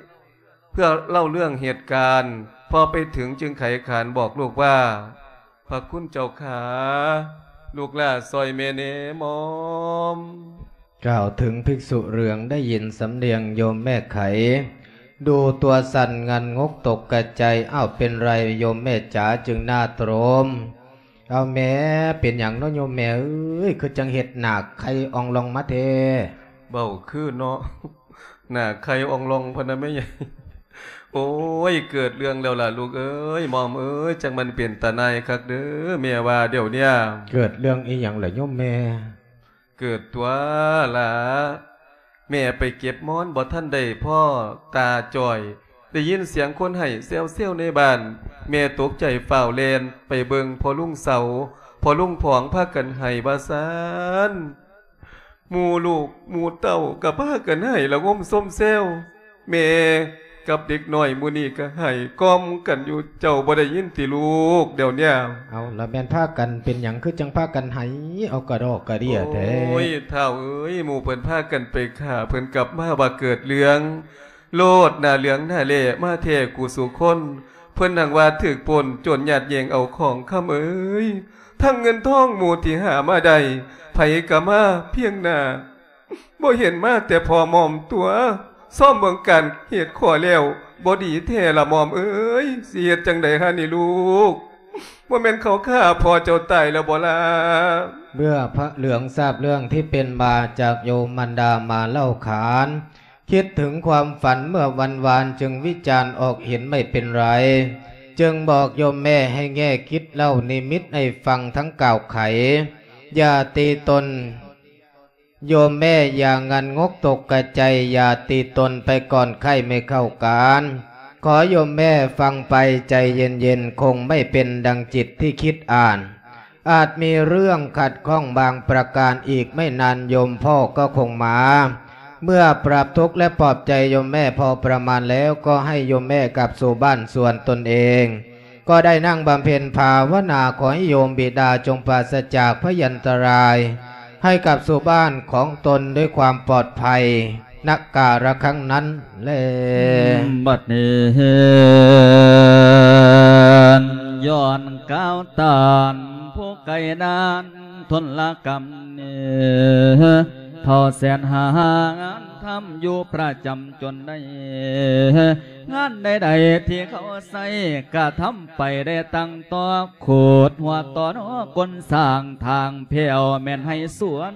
เหตุการณ์พอไปถึงจึงไขขานบอกลูกว่าพระคุณเจ้าขาลูกล่าซอยเมเนมอมกล่าวถึงภิกษุเรืองได้ยินสำเนียงโยมแม่ไขดูตัวสั่นงันงกตกกระใจอ้าวเป็นไรโยมแม่จ๋าจึงหน้าตรมเอาแม่เป็นอย่างน้อยโยมแม่เอ้ยคือจังเห็ดหนักใครอองลองมาเทเบาคือเนาะหนักใครอองลองพนะไม่ใหญ่โอ้ยเกิดเรื่องแล้วล่ะลูกเอ้ยมอมเอ้ยจังมันเปลี่ยนตาในคักเด้อแม่ว่าเดี๋ยวเนี้ยเกิดเรื่องอีหยังเหรอโยมแม่เกิดตัวล่ะแม่ไปเก็บม้อนบ่ท่านได้พ่อตาจ่อยได้ยินเสียงคนไห้เซลในบ้านแม่ตกใจฝ่าวแลนไปเบิงพอลุงเสาพอลุงผองพากันไห้บาซานหมู่ลูกหมู่เต้ากับพากันไห้ละงมส้มเซลแม่กับเด็กน้อยมูนี่ก็ให้ก้อมกันอยู่เจ้าบ่ได้ยินติลูกเดี๋ยวเนี้ยเอาละแม่นพากันเป็นหยังคือจังพากันให้เอากระดอกกระเดี่ยแท้โอ้ยเฒ่าเอ้ยหมู่เพิ่นพากันไปฆ่าเพิ่นกลับมาว่าเกิดเรื่องโลดหน้าเหลืองหน้าเล่มาเทกูสู่คนเพิ่นนั่งว่าถึกปนจนญาติแยงเอาของคำเอ้ยทั้งเงินทองหมู่ที่หามาได้ไผก็มาเพียงหน้าบ่เห็นมาแต่พอมอมตัวซ่อมเบิ่งกันเหตุขอแล้วบ่ดีแท้ละมอมเอ้ยสิเฮ็ดจังได๋ฮะนี่ลูกบ่แม่นเขาฆ่าพ่อเจ้าตายแล้วบ่ล่ะเมื่อพระเหลืองทราบเรื่องที่เป็นมาจากโยมมันดามาเล่าขานคิดถึงความฝันเมื่อวันวานจึงวิจารณ์ออกเห็นไม่เป็นไรจึงบอกโยมแม่ให้แง่คิดเล่านิมิตให้ฟังทั้งกล่าวไขอย่าตีตนโยมแม่อย่างงันงกตกกระใจอย่าตีตนไปก่อนไข้ไม่เข้าการขอโยมแม่ฟังไปใจเย็นๆคงไม่เป็นดังจิตที่คิดอ่านอาจมีเรื่องขัดข้องบางประการอีกไม่นานโยมพ่อก็คงมาเมื่อปรับทุกข์และปลอบใจโยมแม่พอประมาณแล้วก็ให้โยมแม่กลับสู่บ้านส่วนตนเองก็ได้นั่งบำเพ็ญภาวนาขอให้โยมบิดาจงปราศจากพยันตรายให้กลับสู่บ้านของตนด้วยความปลอดภัยนักการะครั้งนั้นแลบัดนี้ย้อนก้าวตานผู้ไกลนานทนละกรรมเท่าแสนหางานทำอยู่ประจำจนได้งานใดๆที่เขาใส่ก็ทำไปได้ตั้งต่อโคดหัวต่อนอกลสร้างทางเพียวแม่นให้สวน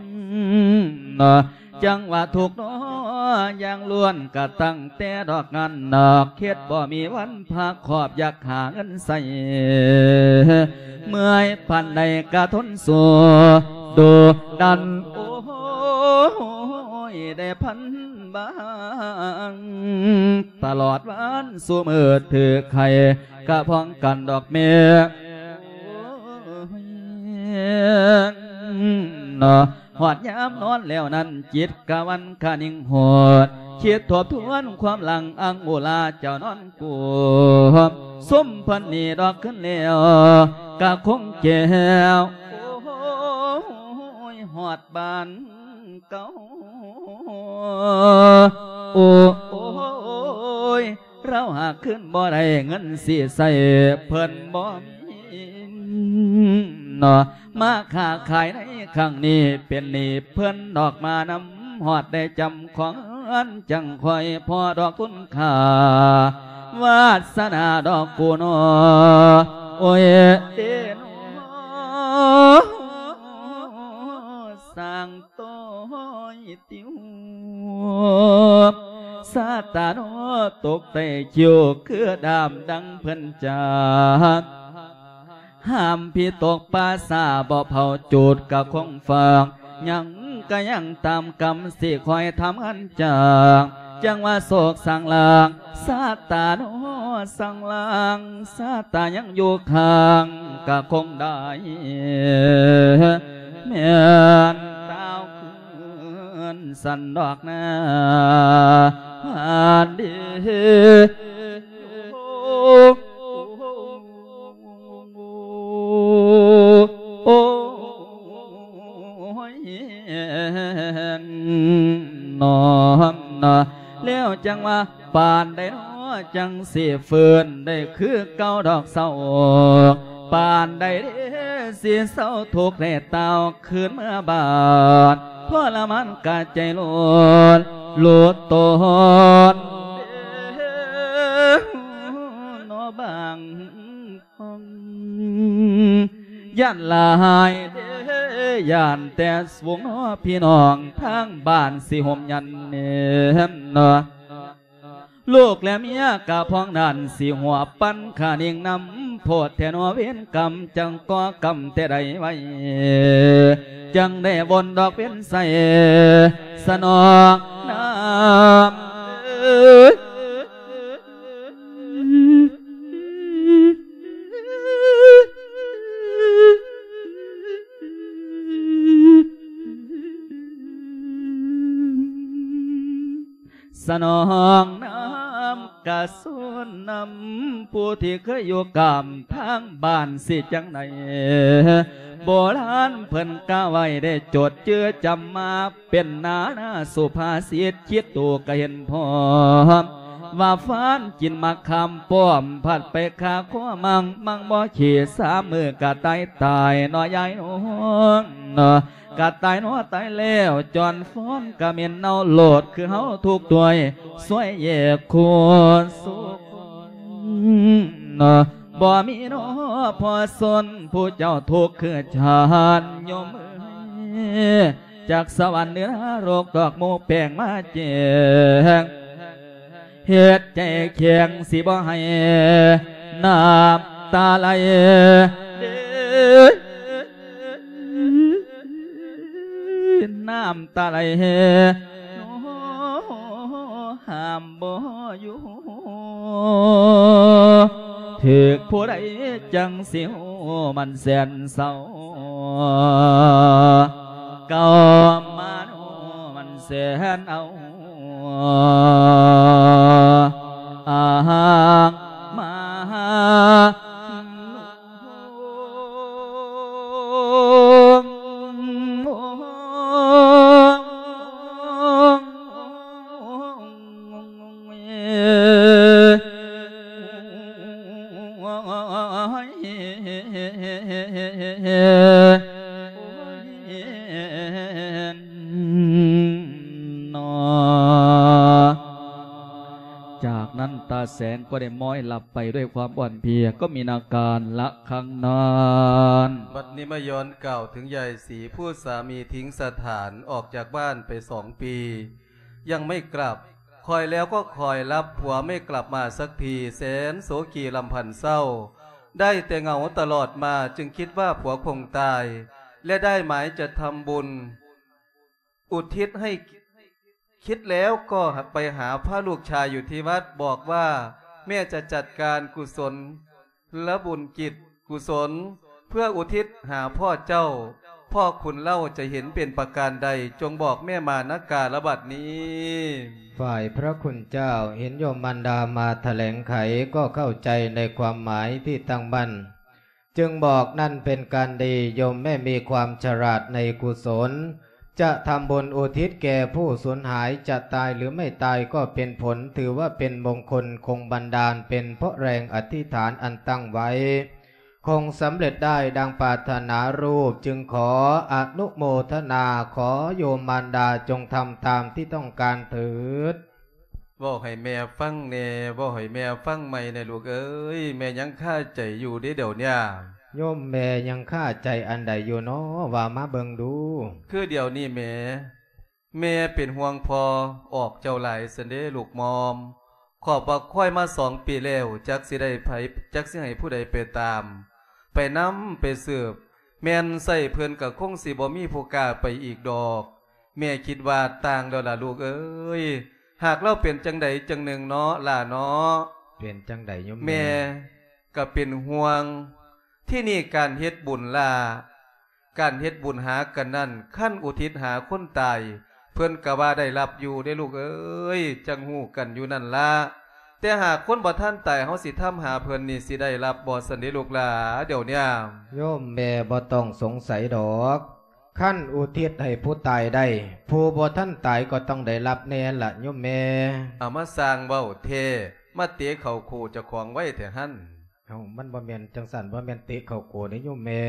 จังว่าถูกน้ออย่างล้วนก็ตั้งแต่ดอกงานดอกเฮ็ดบ่มีวันพักขอบอยากหาเงินใส่เมื่อยพันใดก็ทนสู้ดูดันโอ้ยได้พันบางตลอดวันสู้มือถือไข่กะพ้องกันดอกเมียหอดยามนอนแล้วนั้นจิตกะวันคานิ่งหดคิดทบทวนความหลังอังโมลาเจ้านอนกูส้มพันนี่ดอกขึ้นแล้วกะคงแก้วหอดบานเก่าโอ้ยเราหากขึ้นบ่ได้เงินสิใส่เพิ่นบ่มีมาค้าขายในครั้งนี้เป็นนี่เพิ่นดอกมานำหอดได้จำของอันจังคอยพอดอกคุณค่าวาสนาดอกกูนอโอ้ยสร้างต้อยติวซาตาโนตกแต่คิวคือดามดังเพิ่นจากห้ามพี่ตกป่าซาบ่เผาจูดกะคงฝากยังก็ยังตามกรรมสิคอยทำอันจากจังว่าโศกสั่งลางซาตาโนสั่งลางซาตายังอยู่ข้างก็คงได้แม่นเต้าคืนสันดอกนาดีโอ้ยนอนแล้วจังว่าป่านได้น้อจังสิฝืนได้คือเก่าดอกเศร้าป่านได้สิเศร้าทุกข์ได้เต่าคืนเมื่อบาดทรมานกะใจโลดโลดตนนอบางย่านลายย่านแต่สวงน้อพี่น้องทางบ้านสิห่มยันเนนลูกและเมียกะพ้องนั่นสิหัวปั้นขานิ่งนำโพดแทนเว้นกรรมจังก่อกรรมแต่ใดไว้จังได้บนดอกเป็นใสสนองน้ำสนองน้ำกะสุนนำผู้ที่เคยอยู่กามทางบ้านสิจังไหนโบราณเพิ่นกะไว้ได้จดเจือจำมาเป็นนาสุภาษิตคิดตัวก็เห็นพร้อมว่าฟ้านกินมาคำป้อมผัดไปขาข้อมังบ่ขี่สามมือกะตายน้อยใหญ่น้องกะตายน้อตายแล้วจอนฟ้อนกะเมียนเนาโหลดคือเฮาทุกตัวสวยแย่ควรสุขบ่มีน้อพอสนผู้เจ้าทุกข์คือชานโยมจากสวรรค์เหนือโรคดอกโมแป้งมาแจงเฮ็ดใจเคียงสิบ่ให้น้ำตาไหลน้ำตาไหลห้ามบ่อยู่ถึกผู้ใดจังสิวมันแสนเศร้าเก่ามาโนมันแสนเอามาจากนั้นตาแสงก็ได้ม้อยหลับไปด้วยความอ่อนเพลียก็มีอาการละคังนานบัดนี้มาย้อนเก่าถึงยายศรีผู้สามีทิ้งสถานออกจากบ้านไป2 ปียังไม่กลับคอยแล้วก็คอยรับผัวไม่กลับมาสักทีแสนโศกีลำพันเศร้าได้แต่เหงาตลอดมาจึงคิดว่าผัวคงตายและได้หมายจะทำบุญอุทิศให้คิดแล้วก็ไปหาพระลูกชายอยู่ที่วัดบอกว่าแม่จะจัดการกุศลและบุญกิจกุศลเพื่ออุทิศหาพ่อเจ้าพ่อคุณเล่าจะเห็นเป็นประการใดจงบอกแม่มานักกาลบัดนี้ฝ่ายพระคุณเจ้าเห็นโยมมันดามาแถลงไขก็เข้าใจในความหมายที่ตั้งมั่นจึงบอกนั่นเป็นการดีโยมแม่มีความฉลาดในกุศลจะทำบุญอุทิศแก่ผู้สูญหายจะตายหรือไม่ตายก็เป็นผลถือว่าเป็นมงคลคงบันดาลเป็นเพราะแรงอธิษฐานอันตั้งไว้คงสำเร็จได้ดังปรารถนารูปจึงขออนุโมทนาขอโยมมารดาจงทำตามที่ต้องการเถิดบอกให้แม่ฟังแน่บอกให้แม่ฟังใหม่ในลูกเอ้ยแม่ยังข้าใจอยู่เดี๋ยวเนี่ยโยมแม่ยังข้าใจอันใดอยู่เนาะว่ามาเบิ่งดูคือเดี๋ยวนี้แม่เป็นห่วงพอออกเจ้าหลายเสนเดลูกมอมขอบว่าค่อยมา2 ปีแล้วจักสิได้ไผจักสิให้ผู้ใดไปตามไปนำไปสืบแม่นใส่เพิ่นกับคงสิบ่มีผู้กล้าไปอีกดอกแม่คิดว่าต่างแล้วล่ะลูกเอ้ยหากเราเป็นจังใดจังหนึ่งเนาะล่ะเนาะเป็นจังใดโยมแม่ก็เป็นห่วงที่นี่การเฮ็ดบุญล่ะการเฮ็ดบุญหากันนั่นขั้นอุทิศหาคนตายเพิ่นก็ว่าได้รับอยู่ได้ลูกเอ้ยจังฮู้กันอยู่นั่นล่ะแต่หากคนบ่ทันตายเฮาสิทำหาเพิ่นนี่สิได้รับบ่ซั่นเด้ลูกหลาเดี๋ยวเนี้ยโยมแม่บ่ต้องสงสัยดอกขั้นอุทิศให้ผู้ตายได้ผู้บ่ท่านตายก็ต้องได้รับแน่ละโยมแม่เอามาสร้างเว้าเทมาเตะเข้าคู่เจ้าของไว้แต่หั่นมันบ่แม่นจังสั่นบ่แม่นเตะเข้าโกนี่โยมแม่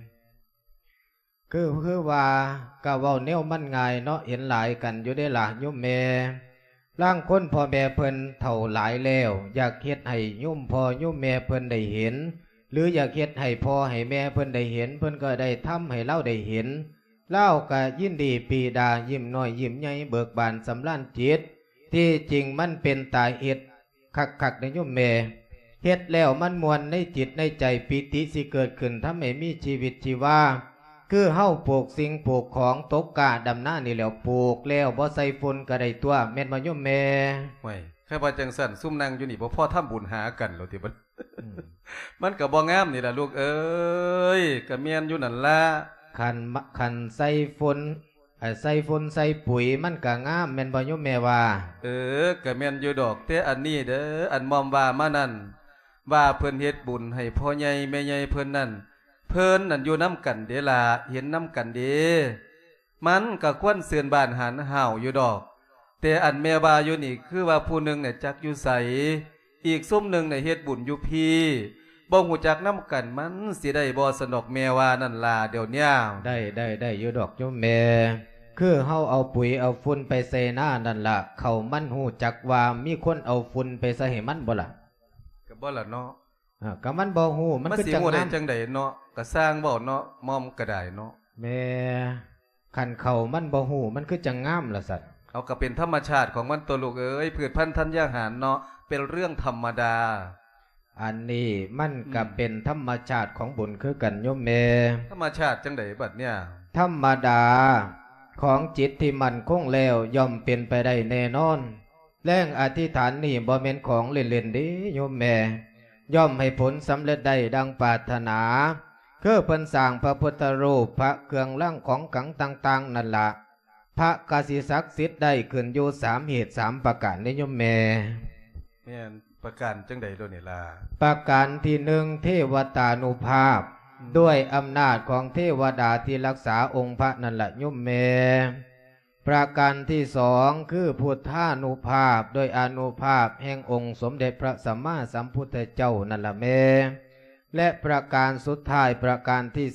คือว่าก็เว้าแนวมันง่ายเนาะเห็นหลายกันอยู่ได้ล่ะโยมแม่ร่างคนพ่อแม่เพิ่นเฒ่าหลายแล้วอยากเฮ็ดให้โยมพ่อโยมแม่เพิ่นได้เห็นหรืออยากเฮ็ดให้พ่อให้แม่เพิ่นได้เห็นเพิ่นก็ได้ทำให้เราได้เห็นเล่าก็ยินดีปีดายิ้มน้อยยิ้มใหญ่เบิกบานสำราญจิตที่จริงมันเป็นตาเฮ็ดคักๆในโยมแม่เฮ็ดแล้วมันมวลในจิตในใจปิติสิเกิดขึ้นทำให้มีชีวิตชีวาคือเฮาปลูกสิ่งปลูกของตกกาดำหน้านี่แล้วปลูกแล้วบ่ใส่ฝุ่นก็ได้ตัวแม่นบ่โยมแม่ห่วยแค่ว่าจังสั่นซุ่มนั่งอยู่นี่บ่พอทำบุญหากันแล้วติบัด มันก็บ่งามนี่ล่ะลูกเอ้ยก็แม่นอยู่นั่นล่ะคันใส่ฝุ่นใส่ปุ๋ยมันก็งามแม่นบ่โยมแม่ว่าก็แม่นอยู่ดอกแต่อันนี้เด้ออันมอมว่ามานั่นว่าเพิ่นเฮ็ดบุญให้พ่อใหญ่แม่ใหญ่เพิ่นนั่นเพิ่นนั่นอยู่น้ำกันเด้ล่ะเห็นน้ำกันเด้มันก็ควรเสื่อนบ้านหันห่าวอยู่ดอกแต่อันแม่บาอยู่นี่คือว่าผู้หนึ่งเนี่ยจักอยู่ใสอีกซุ่มหนึ่งเนี่ยเฮ็ดบุญอยู่พี่บ่หูจักน้ำกันมันสิได้บ่สนอกแม่ว่านั่นล่ะเดี๋ยวเนี้ยได้อยู่ดอกโยมแม่คือเฮาเอาปุ๋ยเอาฝุ่นไปใส่หน้านั่นล่ะเขามันหูจักว่ามีคนเอาฝุ่นไปใส่ให้มันบ่ล่ะก็บ่ล่ะเนาะก็มันบ่ฮู้มันคือจังได๋จังได๋เนาะก็สร้างบ่เนาะมอมก็ได้เนาะแม่คันเขามันบ่ฮู้มันคือจังงามล่ะสัตว์เอาก็เป็นธรรมชาติของมันตัวลูกเอ้ยพืชพันธุ์ธัญญาหารเนาะเป็นเรื่องธรรมดาอันนี้มันก็เป็นธรรมชาติของบุญคือกันโยมแม่ธรรมชาติจังได๋บัดเนี่ยธรรมดาของจิตที่มันคงแล้วย่อมเป็นไปได้แน่นอนแรงอธิษฐานนี่บ่แม่นของเล่นๆเด้โยมแม่ย่อมให้ผลสำเร็จได้ดังปรารถนาคือเพิ่นสร้างพระพุทธรูปพระเครื่องรางของขลังต่างๆนั่นล่ะพระกสิศักดิ์สิทธิ์ได้ขึ้นอยู่3เหตุ3ประการในโยมแม่แม่นประการจังใดโดนี่ล่ะประการที่1เทวตานุภาพด้วยอำนาจของเทวดาที่รักษาองค์พระนั่นล่ะโยมแม่ประการที่2คือพุทธานุภาพโดยอานุภาพแห่งองค์สมเด็จพระสัมมาสัมพุทธเจ้านั่นล่ะแม่และประการสุดท้ายประการที่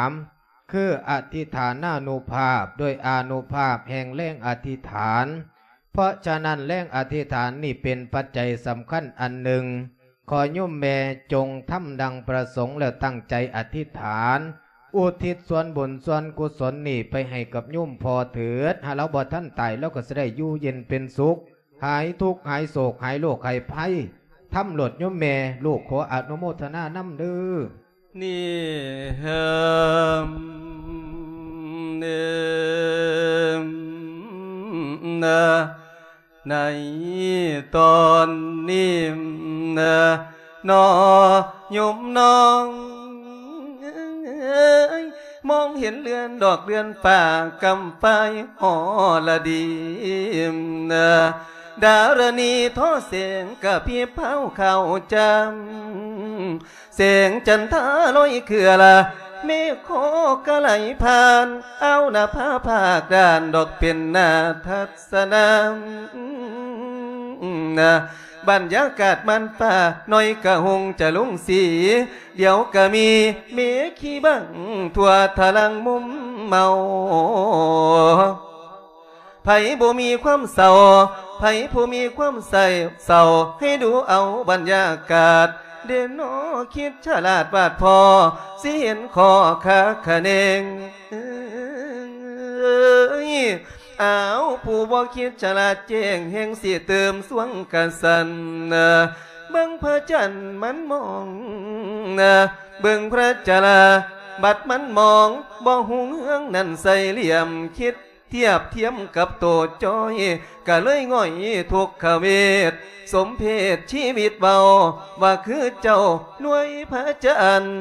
3คืออธิษฐานานุภาพโดยอานุภาพแห่งแรงอธิษฐานเพราะฉะนั้นแรงอธิษฐานนี่เป็นปัจจัยสำคัญอันหนึ่งขอโยมแม่จงทำดังประสงค์แล้วตั้งใจอธิษฐานอุทิศส่วนบุญส่วนกุศลนี่ไปให้กับโยมพอเถิดหาเราบ่ท่านตายแล้วก็จะได้อยู่เย็นเป็นสุขหายทุกข์หายโศกหายโรคหายภัยทำหลดโยมแม่ลูกขออนุโมทนานำเด้อนี่เฮมเนนะในตอนนี้นะนอยมน้องมองเห็นเรือนดอกเรือนป่ากำไปหอละดีนะดารณีท่อเสียงกับพี่เผาเข้าจำเสียงจันทาลอยเคือละเมฆโคกะไหลผ่านเอาหน้าผาภาคด้านดอกเป็นหน้าทัศนาบรรยากาศมันป่าน้อยกะหงจะลุงสีเดี๋ยวก็มีเมฆขี้บังทั่วทะลังมุมเมาไผบ่มีความเศร้าไผผู้มีความใส่เศร้าให้ดูเอาบรรยากาศเด่นนอคิดฉลาดบาดพอสิเห็นคอขาคะเนงอ้าวผู้บ่คิดฉลาดแจ้งแห่งสิเติมสวงกะสันเบิ่งพระจันทร์มันมองเบิ่งพระจันทร์บัดมันมองบ่หูเมืองนั่นใส่เหลี่ยมคิดเทียบเทียมกับโตจอยก็เลยง่อยทุกขเวทสมเพศชีวิตเบาว่าคือเจ้าหน่วยพระจันท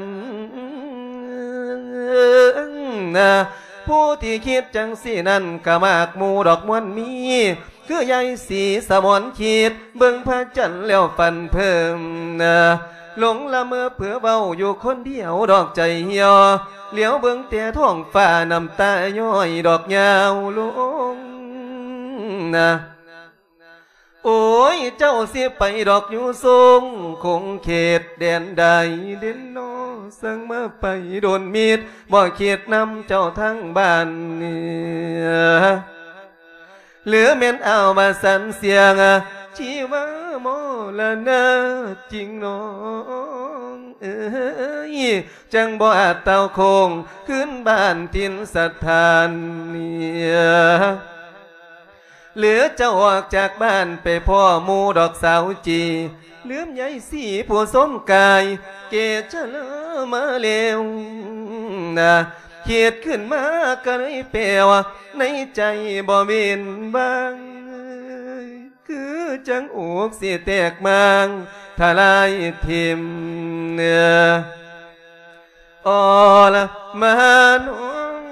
ร์ผู้ที่คิดจังสี่นั่นก็มากหมู่ดอกมวลมีคือยายสีสมอนคิดเบิ่งพระจันทร์แล้วฟันเพิ่มหลงละเมอเผื่อเบาอยู่คนเดียวดอกใจเหี่ยวเหลียวเบิ่งแต่ท้องฟ้าน้ำตาย้อยดอกยาวลงนะโอ้ยเจ้าเสียไปดอกอยู่ทรงคงเขตแดนใดเด่นนอสั่งมาไปโดนมีดบ่เขตนำเจ้าทั้งบ้านเนี่ยเหลือเม่นเอามาสันเสียงชีวะโมละนาจริงน้องจังบ่อาจเต้าคงขึ้นบ้านทินสถานเนี่ยเหลือเจ้าออกจากบ้านไปพ่อหมู่ดอกสาวจีลืมใยสีผู้สมกายเกศเฉลมาเร็วนะเขียดขึ้นมาก็เลยเปลวในใจบ่เว้นบางคือจังอกเสียแตกมางทลายทิมเนื้ออละมาน้อง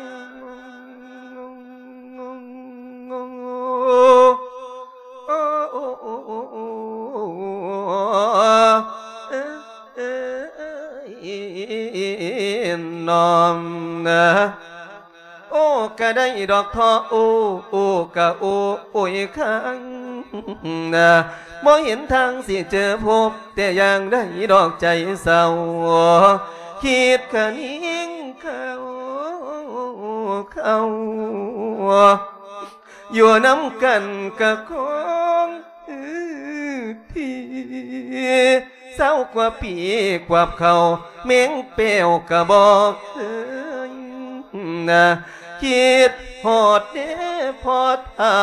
นอมนะโอ้ก็ได้ดอกทอโอ้ก็โอ้ยข้างนะบ่เห็นทางสิเจอพบแต่ยังได้ดอกใจเศร้าคิดขะนิ่งเขาอยู่น้ำกันกับของที่เศร้ากว่าปีกว่าเขาเม้งเปลวกะบอกนะคิดหอดเด้พอดเอา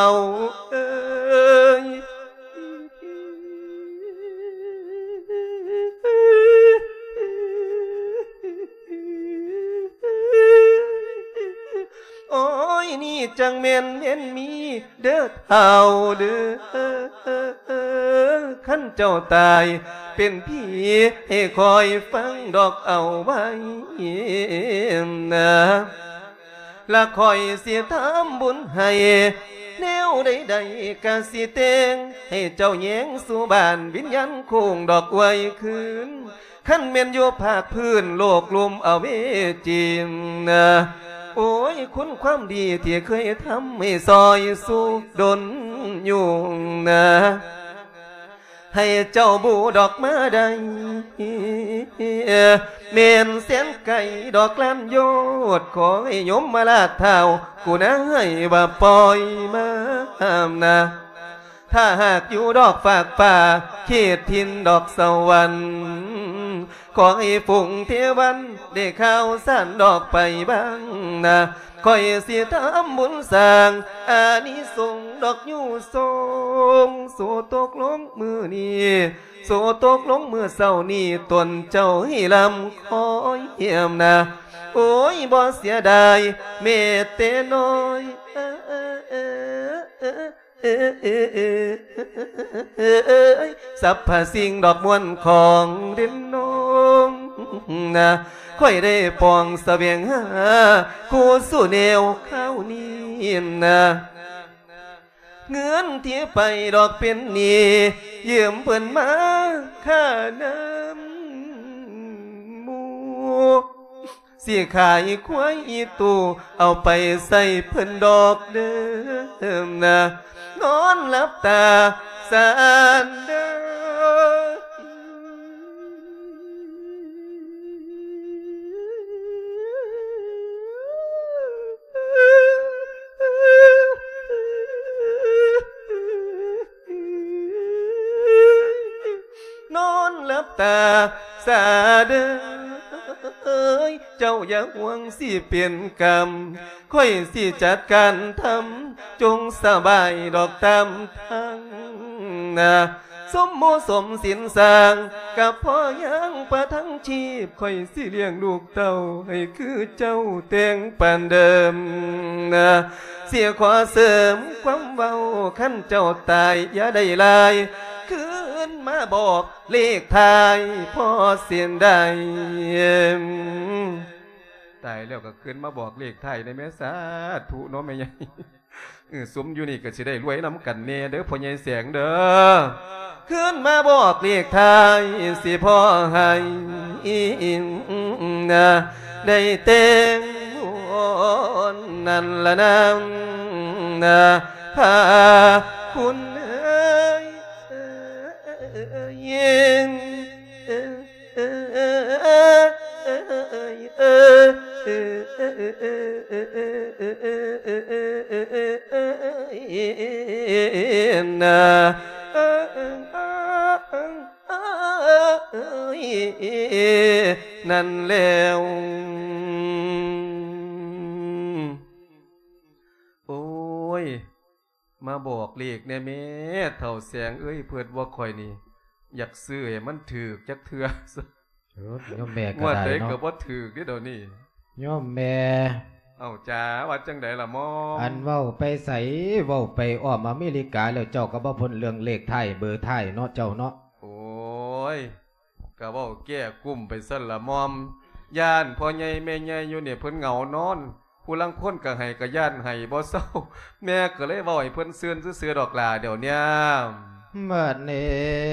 โอ้ยนี่จังเม่นมีเด้อเท่าเด้อขั้นเจ้าตายเป็นพี่ให้คอยฟังดอกเอาไว้นะละคอยเสียทำบุญให้แนวใดๆกะสิเตงให้เจ้าแยงสู่บ้านวิญญาณคงดอกไว้คืนขั้นเม่นโยภาคพื้นโลกลุมเอาเวจีมนะโอ้ยคุณความดีที่เคยทำให้ซอยสู้ดนอยู่นะให้เจ้าบูดอกมาได้เมนเสียนไก่ดอกล้านโยดขอให้ยมมาลาดเท้ากูนะให้ว่าปล่อยมาห้ามนะถ้าหากอยู่ดอกฝากป่าเขตทินดอกสวรรค์ขอให้ฝุ่งเทวันได้ข้าวสานดอกไปบ้างนะคอยเสียทำบุญสร้างอานิสงส์ดอกอยู่ทรงโสตกลงมือนี้โสตกลงมือเศร้านี้ตนเจ้าให้ลำคอยเยี่ยมนะโอ้ยบ่เสียดายเมตเตน้อยสัพพสิ่งดอกมวลของเด่นน้องนะค่อยได้ปองเสบียงหาคู่สู่แนวข้าวนี้นะเงินที่ไปดอกเป็นหนี้ยืมเพิ่นมาค่าน้ำมูสิขายควายอีตูเอาไปใส่เพิ่นดอกเดิมนะนอนหลับตาสานเด้อตาสาเด้อเจ้าอย่าห่วงสิเปลี่ยนกรรมค่อยสิจัดการทำจงสบายดอกตามทางนะสมโมสมสินสร้างกับพ่อยังประทังชีพค่อยสิเลี้ยงลูกเต้าให้คือเจ้าแต่งปานเดิมนะเสียขอเสริมความเบาขั้นเจ้าตายอย่าได้ลายคืนมาบอกเลขทายพ่อเสียนได้ตายแล้วก็คืนมาบอกเลขไทยในแม่สาธุเนาะแม่ใหญ่สมอยู่นี่ก็สิได้รวยน้ำกันเน่เด้อพ่อใหญ่แสงเด้อขึ้นมาบอกเรียกทายสิพ่อให้นะได้เต็มนั่นละน้ำนะพาคุณยินนะนั่นแล้วโอ้ยมาบอกเลขเนี่ยแม่เท่าแสงเอ้ยเพื่อนว่าคอยนี่อยากซื้อให้มันถือจักเถื่อโยมแม่ก็ว่าได้ได้เนาะก็บ่ถือเดี๋ยวนี้โยมแม่เอาจ้าว่าจังไดล่ะหมออันเว้าไปใส่เว้าไปอ้อมอเมริกาแล้วเจ้าก็บ่พ้นเรื่องเลขไทยเบอร์ไทยเนาะเจ้าเนาะโอ้ยก็เว้าแก้กุ้มไปซั่นละมอมย่านพ่อใหญ่แม่ใหญ่อยู่เนี่ยเพิ่นเหงานอนผู้ลังคนก็ให้ก็ย่านให้บ่เศร้าแม่ก็เลยเว้าให้เพิ่นซื่นซื่อๆดอกล่ะเดี๋ยวเนี้ยบัดนี้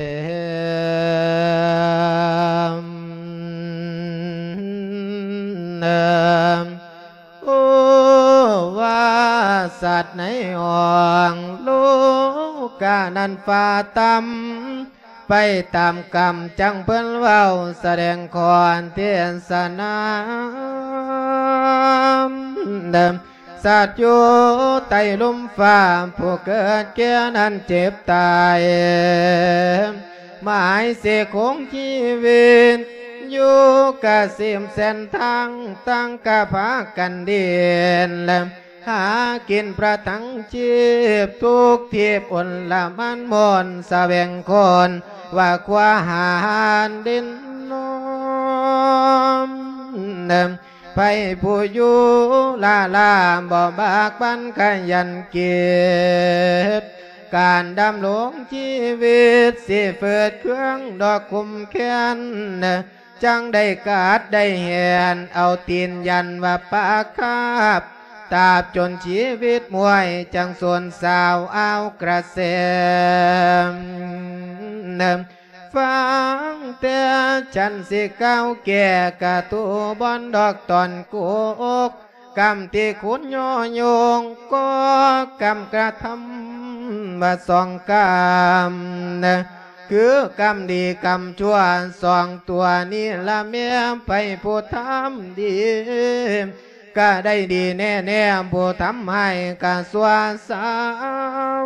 โอ้ว่าสัตว์ในอ่องลูกกานันฟ้าต่ำไปตามกรรมจังเพิ่นเว้าแสดงคอนเทศนาเดิมสัตว์อยู่ใต้ลมฟ้าผู้เกิดแก่นั้นเจ็บตายหมายเสียคงชีวิตอยู่กะเสียมเส้นทางตั้งกะพากันเดียนและหากินประทังชีพทุกทีบอ่อนละมันมนสะแวงคนว่าควาหารดินน้อมไปผู้อยู่ลาบ่บากบันขยันเกียรติการดำหลงชีวิตสิเฟิดเครื่องดอกคุมแขนจังได้กาดได้เห็นเอาตีนยันว่าปากคาบตาบจนชีวิตมวยจังส่วนสาวเอากระเสมฟังแต่ฉันสิเก้าแก่กะตูบอนดอกตอนกุกกรรมที่คุณย่อยงก็กรรมกระทำว่าสองกรรมคือกรรมดีกรรมชั่วสองตัวนี้ละเมียไปผู้ทำดีก็ได้ดีแน่ๆผู้ทำให้ก็สวสาม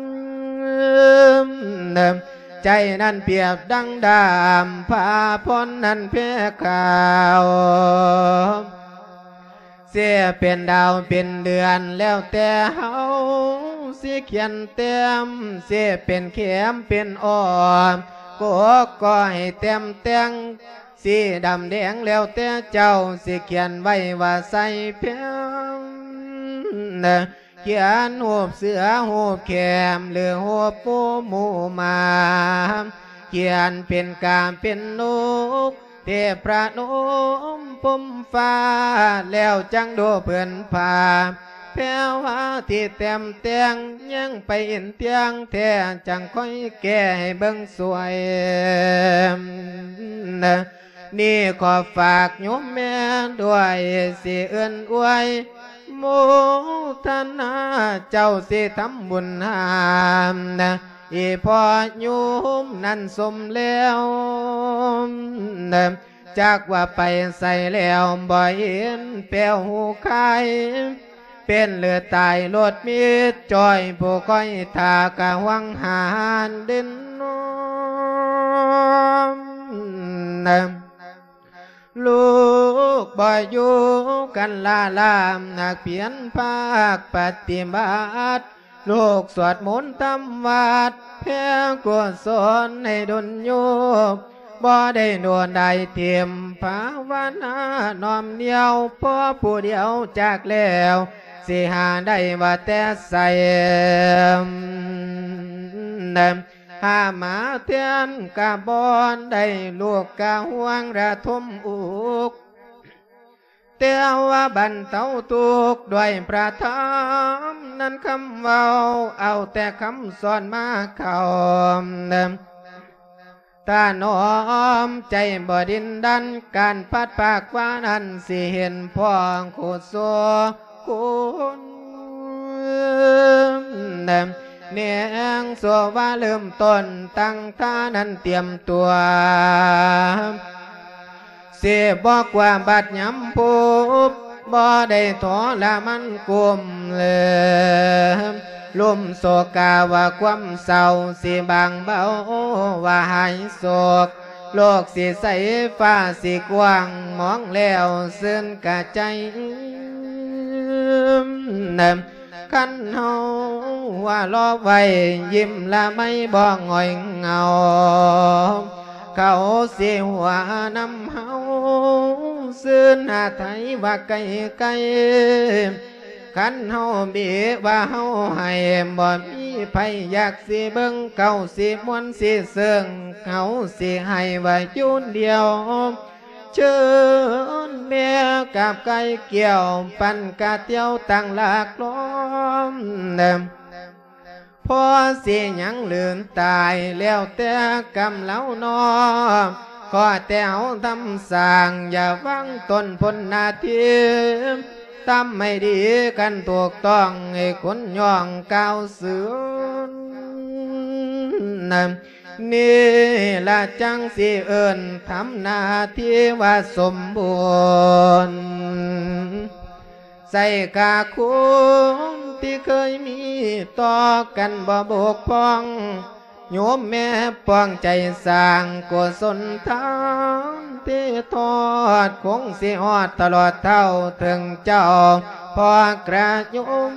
ใจนั้นเปรียบดังดามผ้าพ้นนั้นเพียขาวเสียเป็นดาวเป็นเดือนแล้วแต่เฮาสิเขียนเต็มเสียเป็นเข็มเป็นอ้อมก็ให้เต็มแตงสีดำแดงแล้วแต่เจ้าสิเขียนไว้ว่าใส่เพียงเขียนหูบเสือหูบแขมหรือหูบปูหมูมาเขียนเป็นกาเป็นนกเทพระนมปุ่มฟ้าแล้วจังดูเพื่อนพาแพ้วาที่เต็มเตียงยังไปเห็นเตียงแท้จังค่อยแก้ให้เบิ่งสวยนี่ขอฝากโยมแม่ด้วยสิเอื้อนอวยโมทนาเจ้าสิทำบุญหามอีพอโยมนั้นสมแล้วจากว่าไปใส่แล้วบ่เห็นแป้วหูไข่เป็นเลือดตายโลดมีจอยผู้ก้อยทากะวังหานดินน้อมลูกบ่อยู่กันลามนักเพียนภาคปฏิบัติลูกสวดมนต์ทำวัดเพียงกุศลให้ดลโยบบ่ได้โดนใดเทียมภาวนาน้อมเดียวพอผู้เดียวจากแล้วสิหาได้ว่าแต่ใส่หามาเทียนกะบอนได้ลูกกะห่วงระทมอุกเตียวว่าบันเทาทุกข์ด้วยประธรรมนั้นคำเว้าเอาแต่คำสอนมาเข้าตาน้อมใจบ่ดินดันการพัดปากว่านั้นสิเห็นพ้องโคโซคุณเนียงสัวว่าเริ่มต้นตั้งท่านั้นเตรียมตัวเสียบอกว่าบัดย้ำปูบ่ได้ถอละมันกุมเลยลุ่มโศกาว่าความเศร้าสิบางเบาว่าหายโศกโลกสิใสฟ้าสิกว้างมองแล้วซึ้งกะใจคันเฮาว่ารอไว้ยิ้มละไม่บ่งอยเงาเขาเสียหัวนำเฮาซึ้งหาไทยว่าไกลไกลคันเฮาบีว่าเฮาให้บ่มีไผอยากสิเบิ่งเก่าสิมวนสิเสื่องเขาสิให้ว่าจุนเดียวเชิญแม่กับไก่เกี่ยวปั่นกะเตียวตั้งหลักล้อมพอสิยังลืมตายแล้วแต่กำเล้านอก็แต่เฮาทำสร้างอย่าวังต้นพ้นนาทีทำไม่ดีกันถูกต้องให้คนย่องก้าวเสือนนี่ละจังสิเอิญทำหน้าที่ว่าสมบูรณ์ใส่กาคุณที่เคยมีต่อกันบ่บกพร่องโยมแม่ป้องใจสร้างกุศลทานที่ทอดคงสิฮอดตลอดเท่าถึงเจ้าพ่อกระยม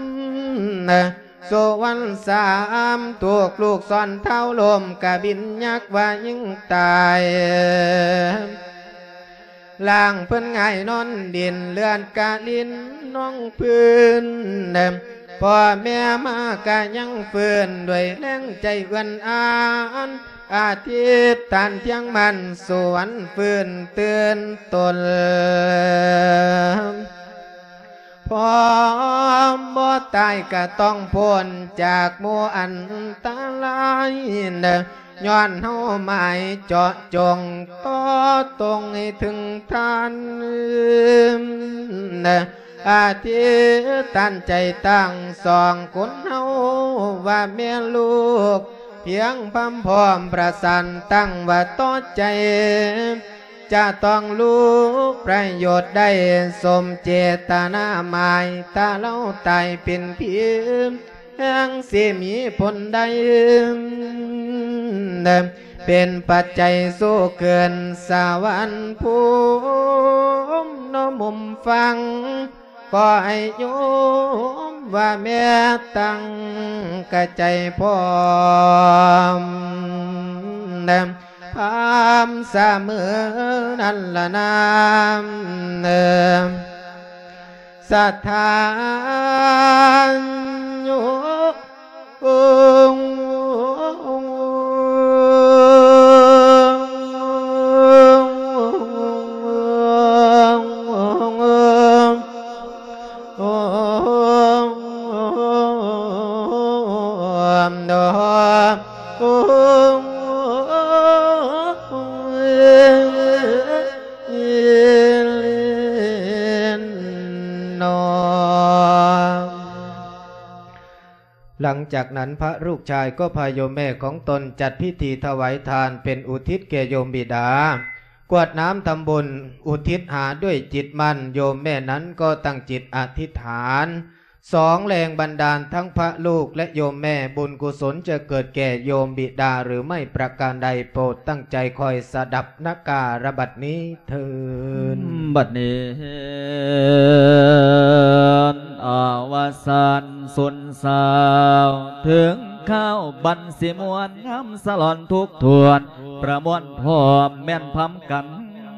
สุวรรณสามถูกลูกซ่อนเท้าลมกะบินยักว่ายิ่งตายล่างเพิ่นไงนอนดินเลื่อนกะลินน้องพื้นพ่อแม่มากะยังฟื้นด้วยแรงใจเอื้อนอ่านอาทิตย์ตันเที่ยงมันสวนฟื้นเตือนตนพอบ่ตายก็ต้องพ้นจากหมู่อันตรายย้อนเฮาหมายเจาะจงต่อตรงให้ถึงท่านอาทิตย์ตั้งใจตั้งสองคนเฮาว่าแม่ลูกเพียงพำพร้อมประสานตั้งว่าต่อใจจะต้องรู้ประโยชน์ได้สมเจตนาหมายตาเล่าตายเป็นเพียงแห่งสิมีผลใดเป็นปัจจัยสู้เกินสวรรค์ภูมิน้อมมุมฟังก็ให้โยมว่าแม่ตั้งกระใจพร้อมพามเสมอนั่นละนามศรัทธาโยหลังจากนั้นพระลูกชายก็พาโยมแม่ของตนจัดพิธีถวายทานเป็นอุทิศแก่โยมบิดากวดน้ำทำบุญอุทิศหาด้วยจิตมั่นโยมแม่นั้นก็ตั้งจิตอธิษฐานสองแรงบันดาลทั้งพระลูกและโยมแม่บุญกุศลจะเกิดแก่โยมบิดาหรือไม่ประการใดโปรดตั้งใจคอยสดับนาการบัดนี้เถิดบัดนี้อาวสานสุนสาวถึงข้าวบันสิมวนงามสลอนทุกทวนประมวลพร้อมแม่นพร้ำกัน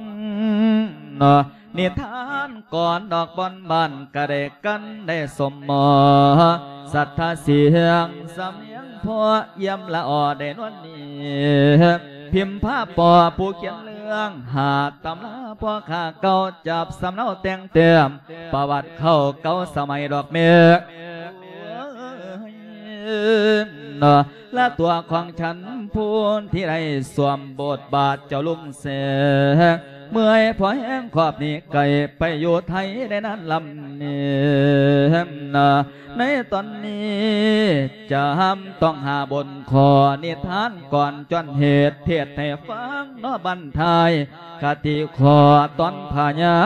นิทานก่อนดอกบอนบานกระเดกันได้สมหมอศรัทธาเสียงสำเนียงพอเยี่ยมละอ่อได้นวลนี้พิมพ์ภาพปอผู้เขียนเรื่องหาตำลาพ่อข้าเก่าจับสำเนาแต่งเติมประวัติเข้าเก่าสมัยดอกเมฆและตัวของฉันพูนที่ได้สวมบทบาทเจ้าลุงแสงเมื่อยพอแห้งขอบนี้ไก่ไปอยู่ไทยได้นั้นลำเนียมนะในตอนนี้จะห้ามต้องหาบนคอนิทานก่อนจนเหตุเทศให้ฟังนอบันทายกะติขอตอนพญา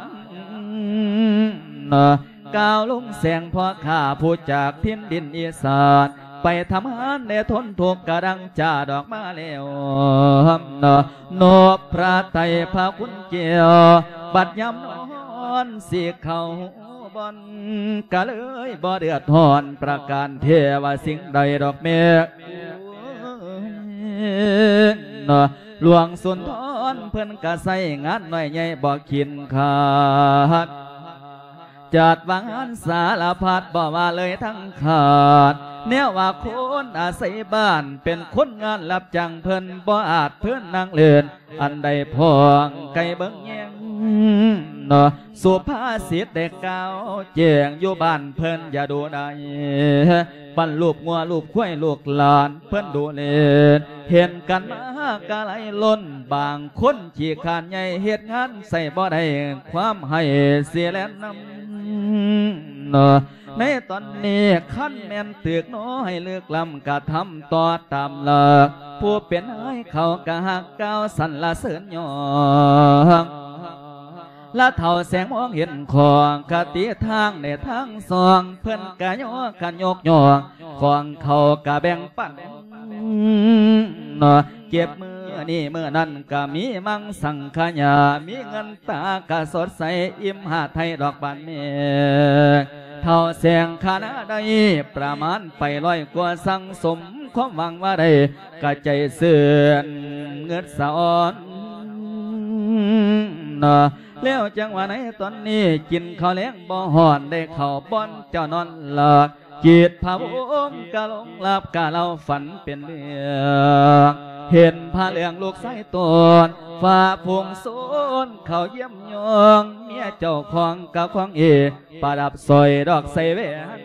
ก้าวลุงแสงพ่อข้าผู้จากทินดินอีสานไปทำงานในทนทุกกระดังจ่าดอกมาแล้วนบพระไตรพระคุณเจียวบัดยำนอนสีเขาบอนกะเลยบ่เดือดหอนประการเทวสิ่งใดดอกเมฆหลวงสุนทรเพิ่นกะใส่งานหน่อยใหญ่บ่ขินขาดจัดวางงานสารพัดบ่ว่าเลยทั้งขาดแนวว่าคนอาศัยบ้านเป็นคนงานรับจ้างเพิ่นบ่อาจเพิ่นนางเลื่อนอันใดพองไก่เบิ่งแยงสุภาษิตเด็กเก่าแจ้งอยู่บ้านเพิ่นอย่าดูได้ปั้นลูกงัวลูกควายลูกหลานเพิ่นดูเล่นเห็นกันมากะไหลล้นบางคนขี้ขานใหญ่เฮ็ดงานใส่บ่ได้ความให้เสียแล้วนำในตอนนี้ขั้นแม่นตึกน้อยเลือกลำกะทำต่อตามหลักผู้เป็นให้เขากะหักก้าวสันละเสริญยองละเท่าแสงมองเห็นของกะติทางในทางสองเพื่อนกะยอกันยกยองของเขากะแบ่งปันเก็บมือนี่เมื่อนั้นก็มีมังสังขยามีเงินตากะสดใสอิ่มหาไทยดอกบานเมฆเท่าแสงคณะใดประมาณไป100 กว่าสังสมความหวังว่าใดกะใจเสื่อนเงินสะอ่อนแล้วจังหวะไหนตอนนี้กินข้าวเลี้ยงบ่หอนได้เข้าบ่อนเจ้านอนหลับจิตพะวงกะลงหลับกะเราฝันเป็นเรื่องเห็นพระเหลืองลูกไส้ตนฝ่าพวงโซนเขาเยี่ยมยองเมียเจ้าของกับของประดับสอยดอกใส่แหวน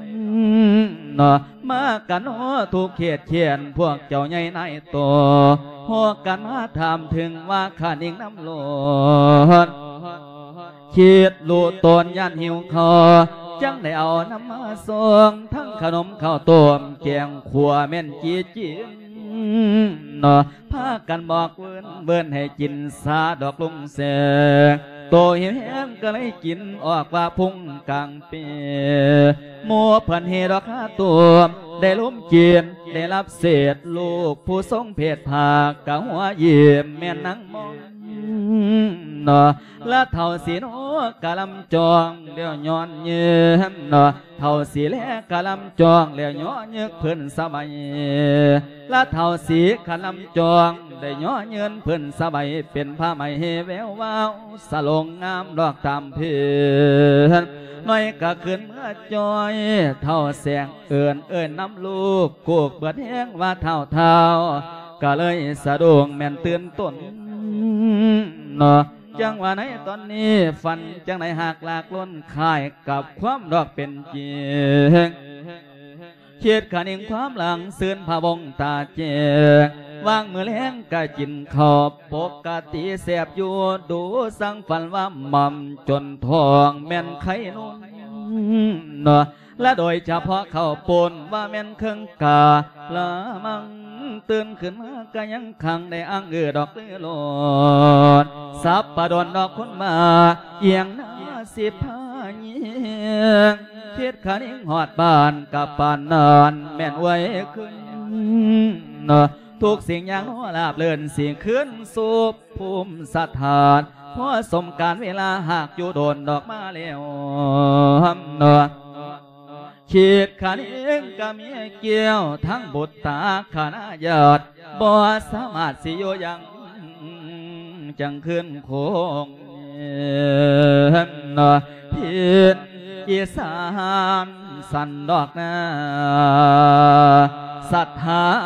มากันทุกเขตเขียนพวกเจ้าใหญ่ในตัวหัวกันมาถามถึงว่าข้านิ่งน้ำโลดคิดลูตนยันหิวคอจังได้เอาน้ำมาส่งทั้งขนมข้าวต้มแกงขัวแม่นจีจีพากันบอกเวินให้กินซาดอกลุงเสกโตเหี่ยวแห้งก็เลยกินออกว่าพุ่งกลางปีมัวเพิ่นเฮดอกข้าตัวได้ล้มเกียนได้รับเศษลูกผู้ทรงเพศผากกะหัวเยี่ยมแม่นั่งมองละเท่าสีโนกะลำจองเลี้ยวย้อนเยี่ยมเท่าสีแลกะลำจองเลี้ยวย้อนเยือกเพิ่นสบายละเท่าสีกะลำจองได้ย้อนเยือนเพิ่นสบายเป็นผ้าไหมแวววาวสลงงามดอกตามเพื่อนน้อยก็ขึ้นเมื่อจอยเท่าแสงเอิญน้ำลูกกูกเบิดแห้งว่าเท่าก็เลยสะดุ้งแม่นตื่นต้นจังว่าไหนตอนนี้ฝันจังไหนหักหลากล้นคายกับความดอกเป็นจริงเขียดขันเองความหลังเสื่อนพะบงตาเจกวางมือแล้งกะจินขอบปกติแสบอยู่ดูสังฝันว่าม่ำจนทองแม่นไข่นุ่นและโดยเฉพาะเข้าปนว่าแม่นเครื่องกาละมังตื่นขึ้นมาก็ยังขังได้อ้างดอกเลือโลดสับประดอนดอกคนมาเอียงหน้าสิพาเงียงเทียดขันเองหอดบ้านกับปานนานแม่นไว้ขึ้นทุกสิ่งอย่างน้อลาบเลื่อนสิ่งขึ้นสูบภูมิสถานเพราะสมการเวลาหากอยู่โดนดอกมาแล้วขีดขันเองก็มีเกี่ยวทั้งบุตรตาขณะยอดบ่สามารถสิโยยังจังขึ้นโคงพินอีสานสันดอกนาศรัทธา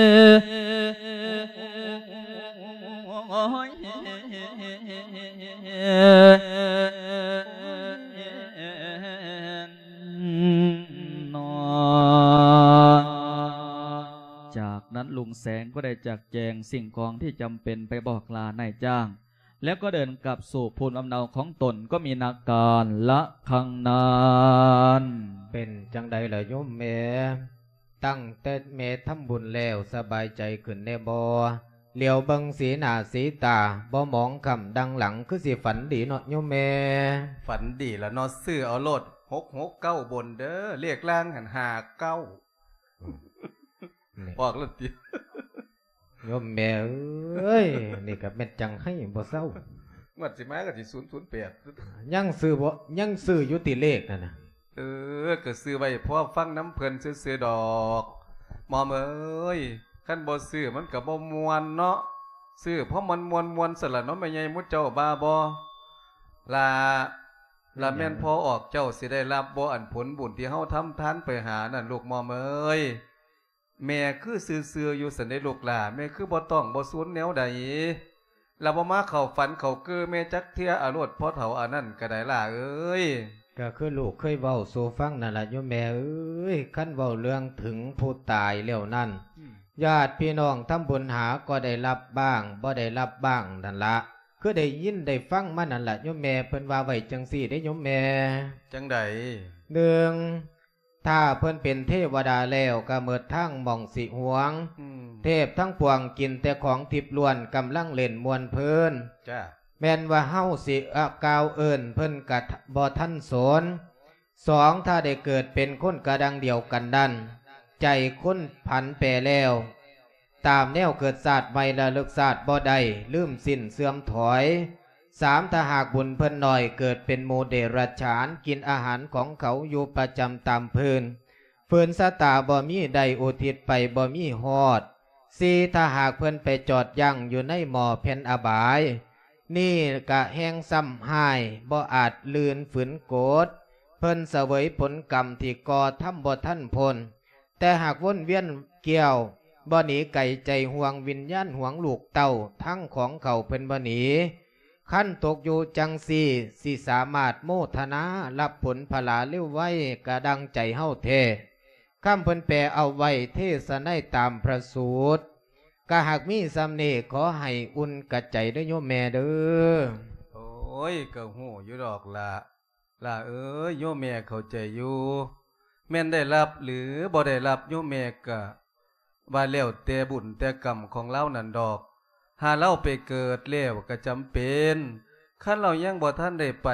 จากนั้นลุงแสงก็ได้จัดแจงสิ่งของที่จำเป็นไปบอกลานายจ้างแล้วก็เดินกลับสู่ภูมิลำเนาของตนก็มีนาการละคังนานเป็นจังใดล่ะโยมแม่ตั้งแต่แม่ทำบุญแล้วสบายใจขึ้นแน่บ่เหลียวเบิ่งสีหน้าสีตาบ่มองคำดังหลังคือสิฝันดีเนาะโยมแม่ฝันดีละเนาะซื้อเอาโลด669บนเด้อเรียกล่างหัน59บอกแล้วติโยมแม่เอ้ยนี่ก็แม่นจังให้บ่เศร้าวัดสิมาก็สิ008 ยังซื้อบ่ยังซื้ออยู่ติเลขนั่นน่ะก็ซื้อไว้เพราะฟังน้ำเพิ่นซื้อดอกหมอมเอ้ยคันบ่ซื้อมันก็บ่ม่วนเนาะซื้อเพราะมันม่วนๆซะล่ะเนาะแม่ใหญ่มุเจ้าบ้าบ่ลาแม่นพอออกเจ้าสิได้รับบ่อันผลบุญที่เฮาทำทานไปหานั่นลูกหมอมเอ้ยแม่คือซื่อๆอยู่สันได้ลูกหล่าแม่คือบ่ต้องบ่สวนแนวใดเราบ่มาเข้าฝันเข้าเกือแม่จักเที่ยอารมณ์พ่อเฒ่าอันนั้นก็ได้ล่ะเอ้ยก็คือลูกเคยเว้าสู่ฟังนั่นล่ะโยมแม่เอ้ยคันเว้าเรื่องถึงผู้ตายแล้วนั่นญาติพี่น้องทำบุญหาก็ได้รับบ้างบ่ได้รับบ้างนั่นละคือได้ยินได้ฟังมานั่นล่ะโยมแม่เพิ่นว่าไว้จังซี่ได้โยมแม่จังใด 1ถ้าเพิ่นเป็นเทวดาแล้วก็เมิดทั้งหม่องสิหวงเทพทั้งปวงกินแต่ของทิพย์ล้วนกำลังเล่นมวนเพลินจ้าแม่นว่าเฮาสิกล่าวเอิ้นเพิ่นกะบ่ทันสน2ถ้าได้เกิดเป็นคนกระดังเดียวกันดันใจคนผันแปรแล้วตามแนวเกิดศาสตร์ใหม่ระลึกศาสตร์บ่ได้ลืมสิ้นเสื่อมถอย3ถ้าหากบุญเพิ่นหน่อยเกิดเป็นโมเดรัจฉานกินอาหารของเขาอยู่ประจำตามพื้นฝืนสตาบ่มีใดอุทิศไปบ่มีฮอด4ถ้าหากเพิ่นไปจอดยั่งอยู่ในหม้อแผ่นอบายนี่กะแห้งซ้ำหายบ่อาจลืนฝืนโกรธเพิ่นเสวยผลกรรมที่ก่อทำบ่ทันพ้นแต่หากวนเวียนเกี่ยวบ่หนีไก่ใจห่วงวิญญาณห่วงลูกเต้าทั้งของเขาเพิ่นบ่หนีขั้นตกอยู่จังสีสิสามารถโมทนารับผลพลาเลี้ยวไว้กระดังใจเฮาเทข้ามเพิ่นแปลเอาไว้เทศนาตามพระสูตรก็หากมีสำเนขอให้อุ่นกระใจด้วยโยมแม่เด้อโอ้ยก็หูอยู่ดอกล่ะเอ้ยโยมแม่เข้าใจอยู่แม่นได้รับหรือบ่ได้รับโยมแม่ก็ว่าแล้วแต่บุญแต่กรรมของเรานั่นดอกหาเราไปเกิดแล้วก็จำเป็นคันเรายังบ่ท่านได้ไป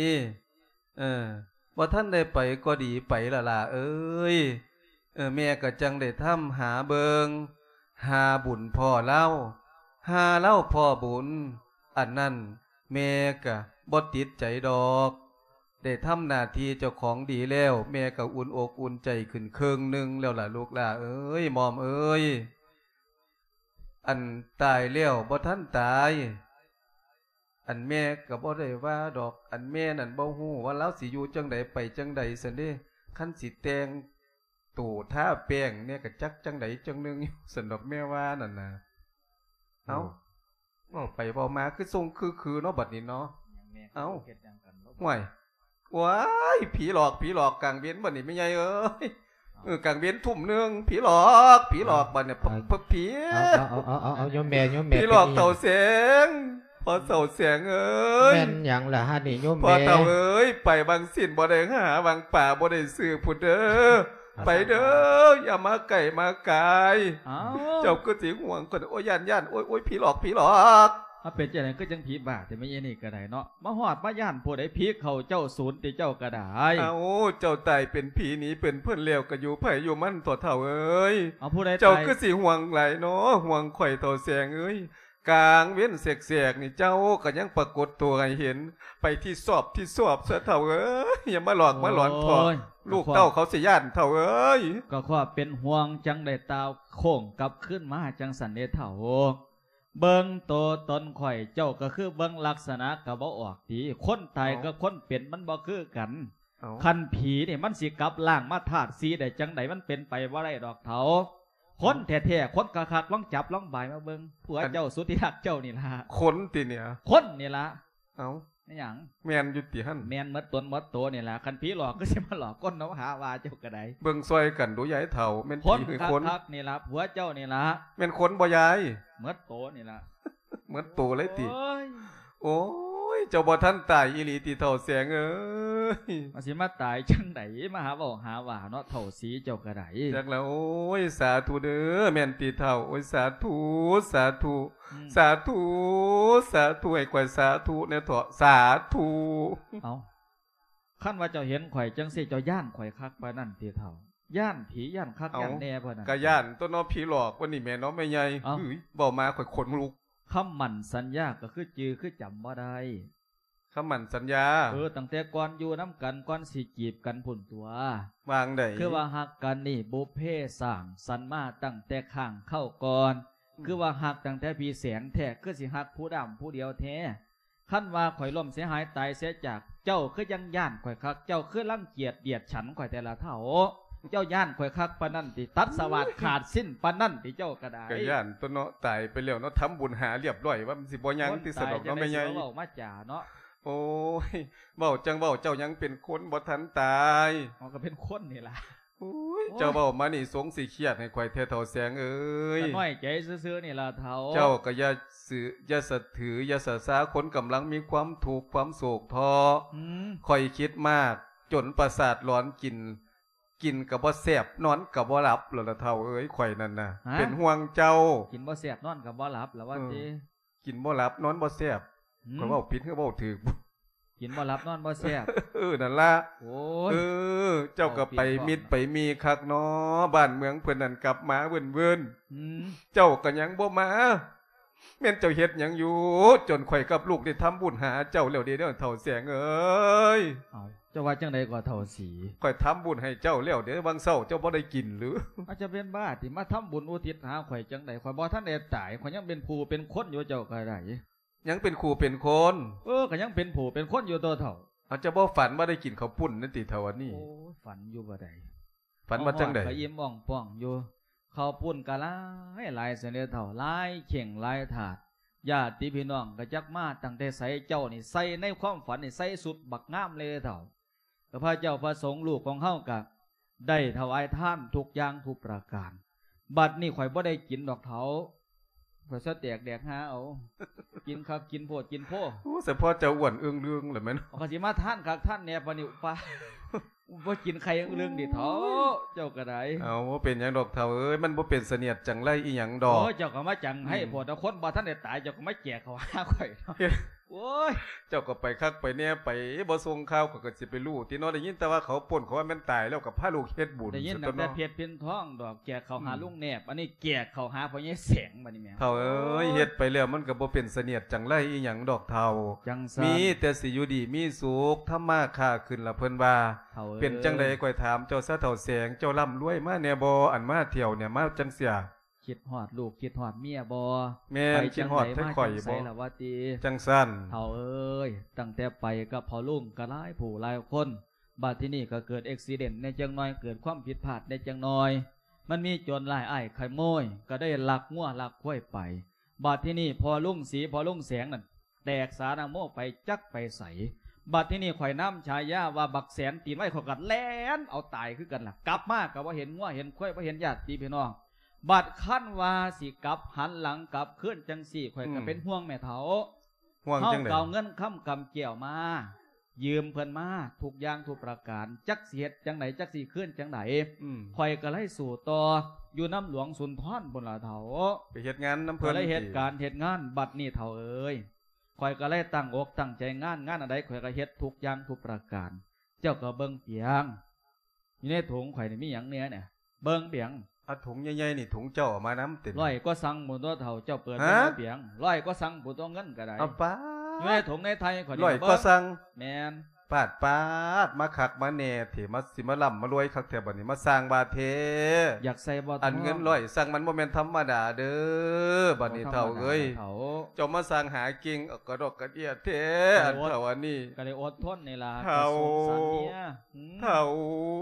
บ่ท่านได้ไปก็ดีไปล่ะเอ้ยแม่ก็จังได้ทำหาเบิงหาบุญพ่อเล่าหาเล่าพ่อบุญอันนั้นแม่ก็บ่ติดใจดอกได้ทำหน้าที่เจ้าของดีแล้วแม่ก็อุ่นอกอุ่นใจขึ้นครึ่งนึงแล้วล่ะลูกล่ะเอ้ยมอมเอ้ยอันตายแล้วบ่ทันตายอันแม่ก็บ่ได้ว่าดอกอันแม่นั่นบ่ฮู้ว่าเราสิอยู่จังใดไปจังใดซั่นเด้คันสิแต่งตู่ท่าแป้งเนี่ยก็จักจังใดจังนึงอยู่ซั่นดอกแม่ว่านั่นน่ะเอ้าเว้าไปเว้ามาคือทรงคือเนาะบัดนี้เนาะเอ้าห่วยว้ายผีหลอกกลางเวียนบัดนี้แม่ใหญ่เอ้ยกลางเวียนทุ่มนึงผีหลอกบัดเนี่ยผีเอาโยมแม่ผีหลอกเต่าแสงพอเต่าแสงเอ้ยแม่นหยังล่ะฮะนี่โยมแม่พอเต่าเอ้ยไปบางสิ้นบ่ได้หาบางป่าบ่ได้ซื้อพุ่นเด้อไปเด้ออย่ามาไก่มาไก่เจ้าก็สิห่วงคนโอ้ยย่านโอ้ยผีหลอกถ้าเป็นจังได๋ก็จังผีบ้าแต่ไม่ใช่นี่ก็ได้เนาะมาฮอดมาย่านผู้ใดผีเข้าเจ้าศูนย์ติเจ้าก็ได้เจ้าตายเป็นผีหนีเป็นเพิ่นแล้วก็อยู่ไผอยู่มันตัวเฒ่าเอ้ยผู้ใดเจ้าก็สิห่วงหลายเนาะห่วงข่อยเฒ่าแสงเอ้ยกลางเว้นเสกๆนี่เจ้าก็ยังปรากฏตัวให้เห็นไปที่สอบซะเฒ่าเอ้ยอย่ามาหลอกมาหลอนพอลูกเต้าเขาสิย่านเฒ่าเอ้ยก็ขอเป็นห่วงจังได้ตาโค้งกลับขึ้นมาจังสันเดเฒ่าเบิ่งโตตนข่อยเจ้าก็คือเบิ่งลักษณะก็บ่ออกดีคนตายกับคนเป็นมันบ่คือกันคันผีนี่มันสิกลับล่างมาธาตุสีได้จังไดมันเป็นไปบ่ได้ดอกเฒ่าคนแท้ๆคนคักๆลองจับลองบายมาเบิ่งผัวเจ้าสุดที่รักเจ้านี่ล่ะคนติเนี่ยคนนี่ล่ะเอ้านี่หยังแมนอยู่ติหั่นแม่นหมดตนหมดตัวนี่ล่ะคันผีหลอกก็สิมาหลอกคนเนาะหาว่าเจ้าก็ได้เบิ่งซอยกันดูยายเฒ่าแม่นคนผีคือคัคนกๆนี่ล่ะผัวเจ้านี่ล่ะแม่นคนบ่ยายหมดโตนี่ล่ะเหมือนตัวเลยติโอ้ยโอ้ยเจ้าบ่ทันตายอีหลีติเฒ่าแสงเอ้ยมาสิมาตายจังไดมาหาเว้าหาว่าเนาะเฒ่าสีเจ้าก็ได้จักแล้วโอ้ยสาธุเด้อแม่นติเฒ่าโอ้ยสาธุสาธุ สาธุสาธุให้ข่อยสาธุเนี่ยเถาะสาธุเอาคันว่าเจ้าเห็นข่อยจังสิเจ้าย่านข่อยคักปานนั้นติเฒ่าย่านผีย่านคักย่านแน่ปานนั้นกะย่านต้นน้อผีหลอกวันนี้แม่น้องแม่ใหญ่เอ้าเฮ้ยเว้ามาข่อยขนลุกคำมั่นสัญญาก็คือจือคือจำบ่ได้คำมั่นสัญญาตั้งแต่ก่อนอยู่น้ำกันก่อนสิจีบกันพุ่นตัววางได้คือว่าฮักกันนี่บุพเพสร้างสรรค์มาตั้งแต่ข้างเข้าก่อน คือว่าฮักตั้งแต่พี่แสงแท้คือสิฮักผู้ดำผู้เดียวแท้ขั้นว่าข่อยล่มเสียหายตายเสียจากเจ้าคือยังย่านข่อยคัก เจ้าคือรังเกียจเดียดฉันข่อยแต่ละเท่า เจ้าย่านข่อยคักปานนั่นติตัดสวัสดขาดสิ้นปานนั่นติเจ้าก็ได้กะย่านต้นเนาะตายไปแล้วเนาะทำบุญหาเรียบร้อยว่ามันสิบ่ยังติสนอกเนาะแม่ใหญ่คนตายจะได้สิมาเว้ามาจ่าเนาะโอ้ยเว้าจังเว้าเจ้ายังเป็นคนบ่ทันตายมันก็เป็นคนนี่ล่ะโอ้ยเจ้าเว้ามานี่สงสิเครียดให้ข่อยแท้เฒ่าแสงเอ้ยก็น้อยใจซื่อๆนี่ล่ะเฒ่าเจ้าก็อย่าสื่ออย่าสะถืออย่าสะสาคนกำลังมีความถูกข์ความโศกท้ออืมคอยคิดมาก จนประสาทร้อนกินกับบ่แสบนอนกับบ่หลับแล้วล่ะเท่าเอ้ยข่อยนั่นน่ะ เป็นห่วงเจ้ากินบ่แซ่บนอนก็บ่หลับแล้วว่าติกินบ่หลับนอนบ่แสบอืมข่อยเว้าผิดคือเว้าถูกกินบ่หลับนอนบ่แซ่บนั่นล่ะโอ้เอย อ เจ้าก็ไปมิดไปมีคักเนาะบ้านเมืองเพิ่นนั่นกลับมาเวินอืมๆเจ้าก็ยังบ่มาแม่นเจ้าเฮ็ดหยังอยู่ จนข่อยกับลูกได้ทำบุญหาเจ้าแล้วเด้อเฒ่าแสงเอ้ยเอาเจ้าว่าจังไดก็เท่าสีข่อยทำบุญให้เจ้าแล้วเดี๋ยวบางเศร้าเจ้าบ่ได้กินหรืออาจจะเป็นบ้าที่มาทำบุญอุทิศหาข่อยจังไดข่อยบ่ทันได้ตายข่อยยังเป็นผู้เป็นคนอยู่เจ้าก็ได้ยังเป็นครูเป็นคนก็ยังเป็นผู้เป็นคนอยู่ตัวเท่าอาจจะบ่ฝันว่าได้กินข้าวปุ้นนั่นติเท่าวันนี้โอ้ฝันอยู่บ่ได้ฝันว่าจังได๋ก็ยิ้มอ่องป้องอยู่เขาปุ่นก็หลายหลายเสนอเท่าหลายเข่งหลายถาดญาติพี่น้องก็จักมาตั้งแต่ใส่เจ้านี่ใส่ในความฝันนี่ใส่สุดบักงามเลยเท่าก็พระเจ้าพระสงฆ์ลูกของเฮาก็ได้ถวายทานทุกอย่างทุกประการบัดนี้ข่อยบ่ได้กินดอกเถาข่อยซะแตกแดกหาเอา กินคักกินโพดกินโพโอ้เฉพาะเจ้าอ้วนเอื้องเรื่องแหละแม่นเขาสิมาท่านคักท่านเนี่ยปานิวปา ว่ากินใครเรื่องดิเถาเจ้าก็ได้เอาบ่เป็นหยังดอกเท่าเอ้ยมันบ่เป็นเสนียดจังไรอีหยังดอกโอ้ยเจ้าก็มาจังให้พอแต่คนบ่ท่านได้ตายเจ้าก็มาแจกเขาหาข่อยเนาะโอ้ยเจ้าก็ไปคักไปแน่ไปบ่ส่งข่าวก็สิไปรู้ที่เนาะได้ยินแต่ว่าเขาป่นเขาว่าแม่นตายแล้วก็พาลูกเฮ็ดบุญได้ยินซะตั้งแต่เนาะเพชรเพินทองดอกแจกเขาหาลุงแนบอันนี้แจกเขาหาพ่อใหญ่แสงบัดนี้แม่เท่าเอ้ยเฮ็ดไปแล้วมันก็บ่เป็นเสนียดจังไรอีหยังดอกเท่าจังซั่นมีแต่สิอยู่ดีมีสุขทำมาค้าขึ้นละเพิ่นว่าเฒ่าอ้ยเป็นจังใดข่อยถามเจ้าซะเท่าแสงเจ้าร่ำรวยมาแน่บ่อันมาเที่ยวเนี่ยมาจังเสียคิดฮอดลูกคิดฮอดเมียบ่แม่นคิดฮอดให้ข่อยใส่บ่ละว่าติจังซั่นเฒ่าเอ้ยตั้งแต่ไปกับพ่อลุงก็หลายผู้หลายคนบัดที่นี่ก็เกิดอุบิเหตุในจังน้อยเกิดความผิดพลาดในจังน้อย มันมีโจรหลายอ้ายขโมยก็ได้ลักงัวลักควายไปบัดที่นี่พอลุงสีพอลุงแสงนั่นแตกสานาโมไปจักไปใสบัดที่นี่ข่อยน้ำชายาว่าบักแสนตีนไว้ข่อยกัดแล่นเอาตายคือกันล่ะกลับมาก็ว่าเห็นงัวเห็นควายว่าเห็นญาติพี่น้องบัดขั้นว่าสิกลับหันหลังกลับเคลื่อนจังสี่ข่อยก็เป็นห่วงแม่เฒ่าห่วงเฮาจังได๋เก่าเงินค้ำกำเกี่ยวมา ยืมเพิ่นมาทุกอย่างทุกประการจักสิเฮ็ดจังไหนจักสิเคลื่อนจังไหน ข่อยก็ไล่สู่ต่ออยู่น้ำหลวงสุนทรบนละเถาไปเฮ็ดงานน้ำเพื่เพิ่อน ได้เหตุการณ์เหตุงานบัดนี้เถาเอ้ยข่อยก็ไล่ตั้งอกตั้งใจงานอะไรข่อยก็เฮ็ดทุกอย่างทุกประการ เจ้าก็เบิ่งเปียงอยู่ในถุงข่อยนี่มีหยังเนี่ยเบิ่งเปียงเอาถุงใหญ่ๆนี่ถุงเจ้าเอามาน้ำเต็มร้อยก็สั่งหมุนตัวเถาเจ้าเปิดฮะเบิ่งเปียงร้อยก็สั่งหมุนตัวเงินก็ได้เอาป้าอยู่ในถุงในไทยข่อยนี่ร้อยเบิ่ก็งสั่งแม่นปาดมาคักมาแหน่เถมาสิมาล่ำมารวยคักแถบัดนี้มาสร้างบาทเทอยากใส่บ่อันเงินร้อยสั่งมันบ่แม่นธรรมดาเด้อบัดนี้เฒ่าเอ้ยเฒ่าเจ้ามาสร้างหาเก่งเอากระดอกกระเดียเทอันเฒ่าอันนี้ก็เลยอดทนนี่ล่ะเฒ่าก็สงสารเมียหืมเฒ่าไอ้หยังเฒ่า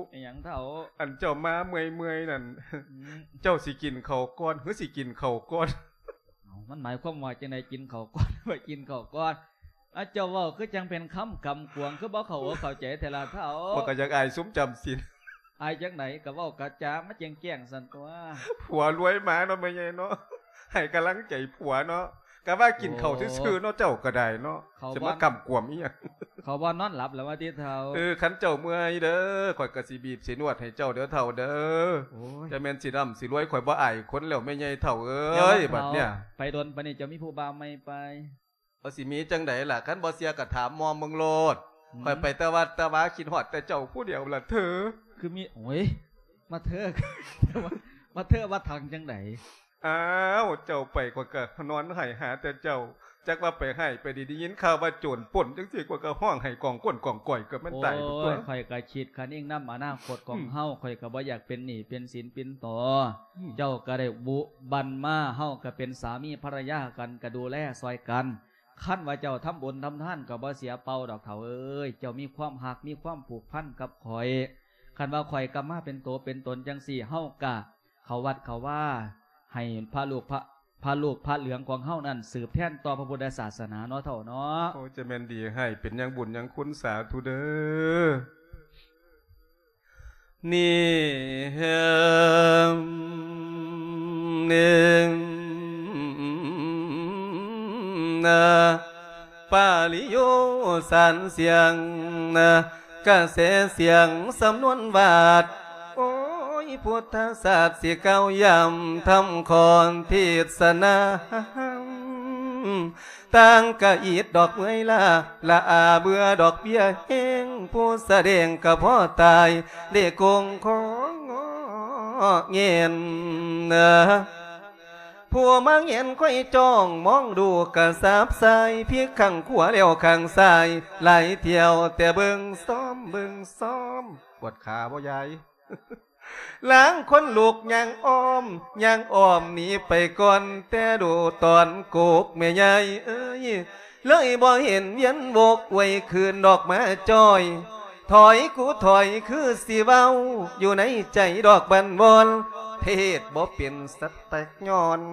เฒ่าอันเจ้ามาเมื่อยนั่นเจ้าสิกินข้าวก้อนหรือสิกินข้าวก้อนมันหมายความว่าจังได๋กินข้าวก้อนไปกินข้าวก้อนเจ้าเว้าคือจังเป็นคำกำกวงคือบ่เข้าใจแต่ละเฒ่าบ่ก็อยากอายซุ้มจำศีลอายจังไหนก็เว้ากะจามาแจ้งสั่นตัวผัวรวยมาเนาะแม่ใหญ่เนาะให้กำลังใจผัวเนาะก็ว่ากินข้าวซื่อๆเนาะเจ้าก็ได้เนาะจะมากำกวมอีหยังเขาบ่นอนหลับแล้วว่าติเฒ่าคันเจ้าเมื่อยเด้อข่อยก็สิบีบสินวดให้เจ้าเด้อเฒ่าเด้อจะแม่นสิร่ำสิรวยข่อยบ่อายคนแล้วแม่ใหญ่เฒ่าเอ้ยบัดเนี้ยไปดนปานนี้จะมีผู้บ่าวใหม่ไปสิมีจังได๋ล่ะคันบ่เสียก็ถามมอมเมืองโลดข่อยไปแต่วัดแต่ว่าคิดฮอดแต่เจ้าผู้เดียวล่ะเธอคือมีโอ้ยมาเธอว่าทางจังได๋อ้าวเจ้าไปกว่าก็นอนให้หาแต่เจ้าจักว่าไปให้ไปดียินข่าวว่าโจรป่นจังซี่กว่าก็ห้องให้กองก้นกองก่อยก็มันตายตัวข่อยก็คิดคันเองนำอนาคตของเฮาข่อยก็บ่อยากเป็นหนี้เป็นสินเป็นต่อเจ้าก็ได้บุบันมาเฮาก็เป็นสามีภรรยากันก็ดูแลซอยกันคันว่าเจ้าทำบุญทำทานก็บ่เสียเปล่าดอกเฒ่าเอ้ยเจ้ามีความฮักมีความผูกพันกับข่อยคันว่าข่อยก็มาเป็นตัวเป็นตนจังซี่เฮาก็เข้าวัดเข้าว่าให้พระลูกพระเหลืองของเฮานั่นสืบแทนต่อพระพุทธศาสนาเนาะเฒ่าเนาะโอ้จะแม่นดีให้เป็นยังบุญยังคุณสาธุเด้อนี่หนึ่งนะปาลิโยสันเสียงนะกระแสเสียงสำนวนวาดพุทธศาสตร์สิเก้ายำทำคอนทิศนาตั้งกะอีดดอกเมื่อยละอาเบื่อดอกเบี้ยแห้งผู้แสดงกับพ่อตายเด็กกงของเงียนผัวมาเงียนค่อยจ้องมองดูกะสาบใสเพียงข้างขวาแล้วข้างซ้ายไหลเที่ยวแต่เบิ่งซ้อมปวดขาบ่ยายล้างคนลูกยังอ้อมหนีไปก่อนแต่ดูตอนโกกแม่ใหญ่เลยบ่เห็นเวียนโบกไว้คืนดอกมาจ้อยถอยคือสิเว้าอยู่ในใจดอกบันวอนเทศบ่เป็นสแต็กย้อน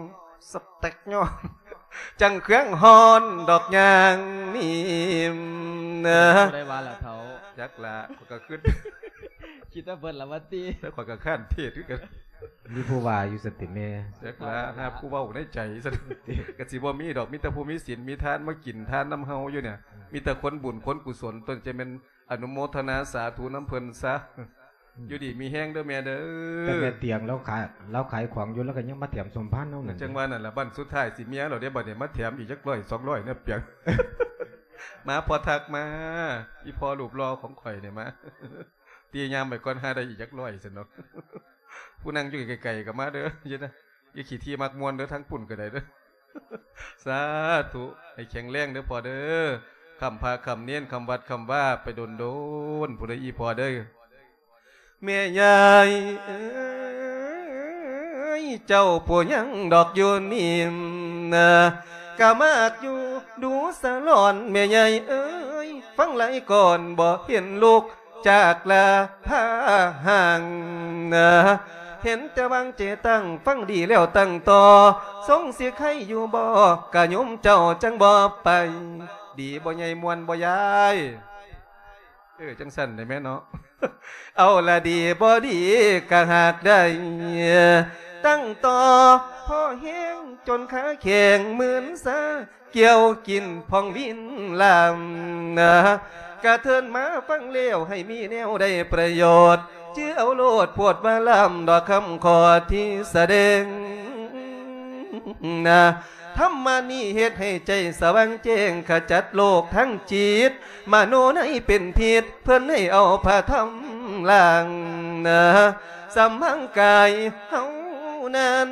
จังเครื่องฮอนดอกยางนี่ได้ว่าละเฒ่าจักละก็ขึ้นคิดว่าเบิ่นละวัดติแล้วข่อยก็ข้านเทศคือกันมีผู้ว่าอยู่สติแม่จักละหาผู้เว้าในใจซะก็สิบ่มีดอกมีแต่ผู้มีศีลมีทานมากินทานน้ำเฮาอยู่เนี่ยมีแต่คนบุญคนกุศลตนจะเป็นอนุโมทนาสาธุน้ำเพิ่นซะอยู่ดีมีแห้งเด้อแม่เด้อแต่แม่เตียงแล้วขายของอยู่แล้วก็ยังมาแถมสมพันธ์เฮานั่นจังว่านั่นล่ะบั้นสุดท้ายสิเมียเราได้บัดนี้มาแถมอีกจัก100 200เนี่ยเปียงมาพอทักมาอีพอรูปรอของข่อยเนี่ยมาตียามไปก่อนหาได้อีกจัก100ซั่นเนาะผู้นั่งอยู่ไกลๆก็มาเด้อเย็นนะอย่าขี้ที่มักมวนเด้อทั้งปุ่นก็ได้เด้อสาธุให้แข็งแรงเด้อพอเด้อคำพาคำเนียนคำวัดคำว่าไปโดนผู้ใดอีพอเด้อแม่ใหญ่เจ้าผู้ยังดอกโยนิมนะกะมากอยู่ดูสะลอนแม่ใหญ่ฟังไหลก่อนบ่เห็นลูกจากลาผ้าห่างนะเห็นแต่บางเจตั้งฟังดีแล้วตั้งต่อทรงเสียใครอยู่บ่กะยมเจ้าจังบ่ไปดีบ่ใหญ่มวนบ่ยายจังสั่นได้แม่เนาะเอาละดีบ่ดีกะหากได้ตั้งต่อพ่อแห้งจนขาแข็งเหมือนซะเกี่ยวกินพองวินลำนะกะเทินมาฟังเลี้ยวให้มีแนวได้ประโยชน์ชื่อเอาโลดปวดมาลำดอกคำขอที่แสดงนะธรรมานี่เหตุให้ใจสว่างแจ้งขจัดโลกทั้งจิตมโนในเป็นผิดเพื่อนให้เอาผ้าทำล่างนะสัมพังกายเฮานั้น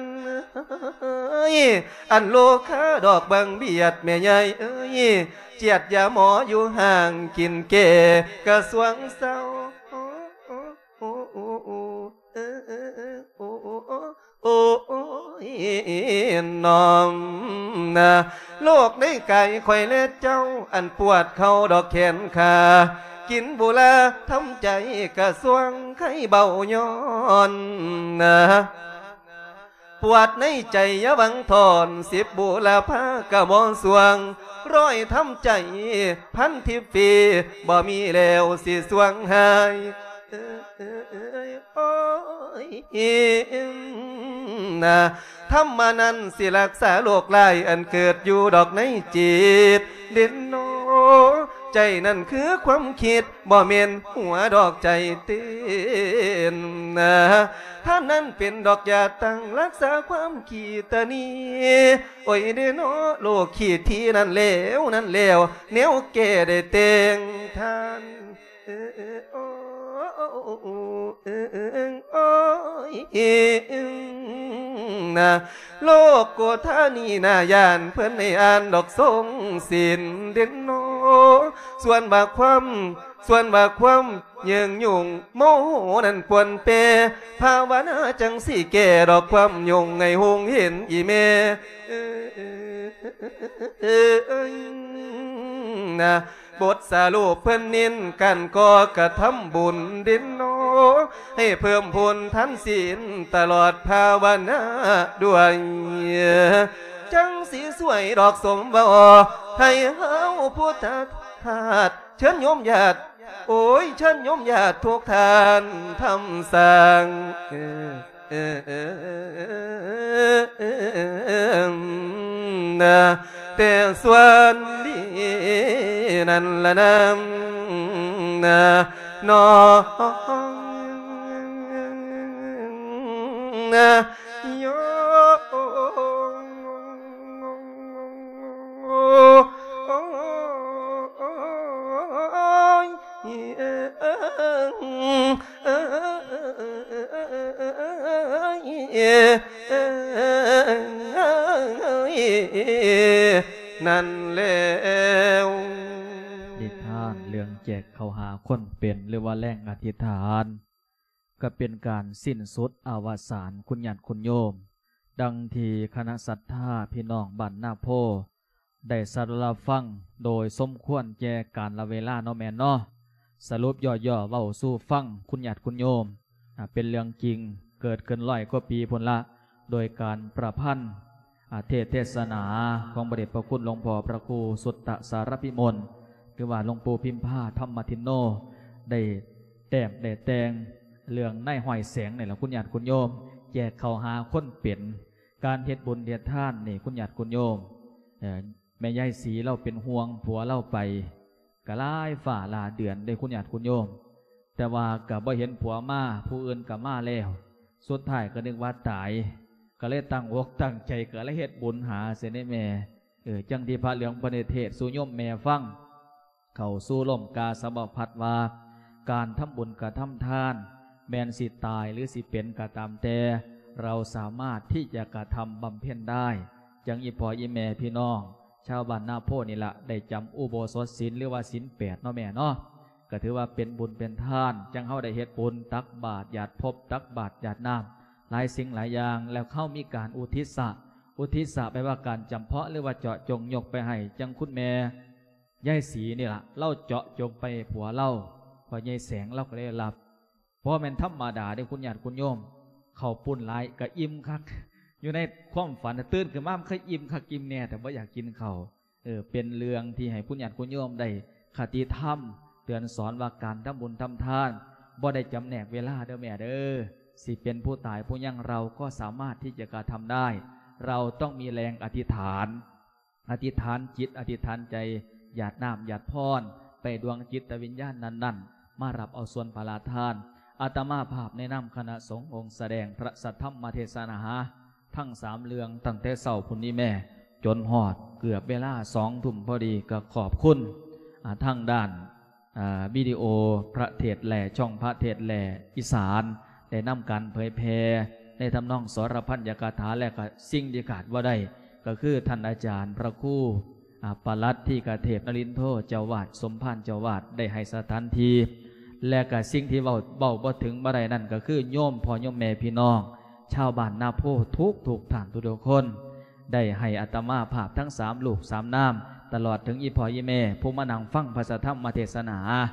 อันโลคาดอกบางเบียดแม่ใหญ่เจียดยาหมออยู่ห่างกินเกกระสวงเศร้านอมนะโลกในไก่ข่อยเล็ดเจ้าอันปวดเขาดอกแขนขากินบุลาทำใจกระสวงไข้เบาย้อนนะปวดในใจยะบังทอน10บุลาพากะมอนสวงร้อยทำใจพันทิฟีบ่มีแล้วสิสวงหายโอ้ยนะธรรมานั้นสิรักษาโรคลายอันเกิดอยู่ดอกในจิตเด่นโนใจนั่นคือความคิดบ่เมนหัวดอกใจเต้นนะท่านนั้นเป็นดอกยาตั้งรักษาความขีตานีโอ้ยเดโนโลกขีดที่นั่นแล้วนั่นแล้วแนวแก่ได้เต็งท่านนะโลกโกธานีนายานเพื่อนในอ่านดอกทรงสินเด่นโนส่วนบากความเยืองยุ่งโมโหนั่นปวนเปภาวนาจังสี่แก่ดอกความยุ่งไงหงเห็นอีเมนะบทสรุปเพิ่นนินกันก็กระทำบุญดินโนให้เพิ่มพูนทันศีลตลอดภาวนาด้วยจังสีสวยดอกสมบ่ให้เฮาพุทธทาสเชิญโยมญาติโอ้ยเชิญโยมญาติทุกท่านทำสั่งนะแต่ส่วนดีนั่นละนำนะน้องนะโยนั่นแล้วนิทานเรื่องแจกเขาหาคนเป็นหรือว่าแรงอธิษฐานก็เป็นการสิ้นสุดอวสานคุณญาติคุณโยมดังที่คณะศรัทธาพี่น้องบ้านนาโพได้สดับฟังโดยสมควรแก่การละเวลาเนาะแม่เนาะสรุปย่อๆเว้าสู่ฟังคุณญาติคุณโยมเป็นเรื่องจริงเกิดขึ้น100 กว่าปีพุ่นละโดยการประพันธ์เทศนาของพระเดชพระคุณหลวงพ่อพระครูสุตตสารพิมลหรือว่าหลวงปู่พิมพาธรรมทินโนได้แต่งเรื่องในห้อยแสงนี่แหละคุณญาติคุณโยมแจกเข้าหาคนเปลี่ยนการเฮ็ดบุญเฮ็ดทานนี่คุณญาติคุณโยมแม่ยายสีเราเป็นห่วงผัวเราไปกะลายฝ่าลาเดือนได้คุณญาติคุณโยมแต่ว่ากับบ่เห็นผัวมาผู้อื่นกับมาแล้วสุดท้ายก็นึกว่าตายก็เลยตั้งอกตั้งใจก็เลยเฮ็ดบุญหาเสนแม่จังที่พระเหลืองประเทศสู่โยมแม่ฟังเข้าสู่ลมกาสบพัดว่าการทำบุญกับทำทานแม้นสิตายหรือสิเป็นก็ตามแต่เราสามารถที่จะกระทำบำเพ็ญได้จังอีพออีแม่พี่น้องชาวบ้านนาโพนี่ละได้จำอุโบสถศีลหรือว่าศีล8เนาะแม่เนาะก็ถือว่าเป็นบุญเป็นทานจังเฮาได้เฮ็ดบุญตักบาตรหยาดพบตักบาตรหยาดน้ำหลายสิ่งหลายอย่างแล้วเข้ามีการอุทิศแปลว่าการจำเพาะหรือว่าเจาะจงยกไปให้จังคุณแม่ยายสีนี่ล่ะเล่าเจาะจงไปผัวเล่าพอยายแสงเล่าก็เลยรับเพราะมันธรรมดาได้คุณญาติคุณโยมเข้าปุ่นหลายก็อิ่มคักอยู่ในความฝันตื่นขึ้นมาเคยอิ่มคักอิ่มแน่แต่ว่าอยากกินข้าวเป็นเรื่องที่ให้คุณญาติคุณโยมได้คติธรรมเตือนสอนว่าการทำบุญทำทานบ่ได้จำแนกเวลาเด้อแม่เด้อสิเป็นผู้ตายผู้ยังเราก็สามารถที่จะกระทำได้เราต้องมีแรงอธิษฐานจิตอธิษฐานใจหยาดน้ำหยาดพรไปดวงจิตวิญญาณนั้นมารับเอาส่วนพลาทานอาตมาภาพในนำคณะสงฆ์องค์แสดงพระสัทธรรมเทศนาทั้ง3 เรื่องตั้งแต่เช้าพุ่นนี้แม่จนหอดเกือบเวลา20 ทุ่มพอดีก็ขอบคุณทางด้านวิดีโอพระเทศแหล่ช่องพระเทศแหล่อีสานได้นำการเผยแพร่ในทำนองสรพัญญกถาและก็สิ่งที่ขาดว่าได้ก็คือท่านอาจารย์พระครูปลัดที่กเทพนรินทร์โทเจ้าวาดสมภารเจ้าวาดได้ให้สถานที่และก็สิ่งที่เบาบ่ถึงบ่ได้นั่นก็คือโยมพ่อโยมแม่พี่น้องชาวบ้านนาโพทุกท่านทุกคนได้ให้อาตมาภาพทั้ง3 ลูก 3 น้ำตลอดถึงอีพ่ออีแม่ผู้มานั่งฟังพระธรรมเทศนา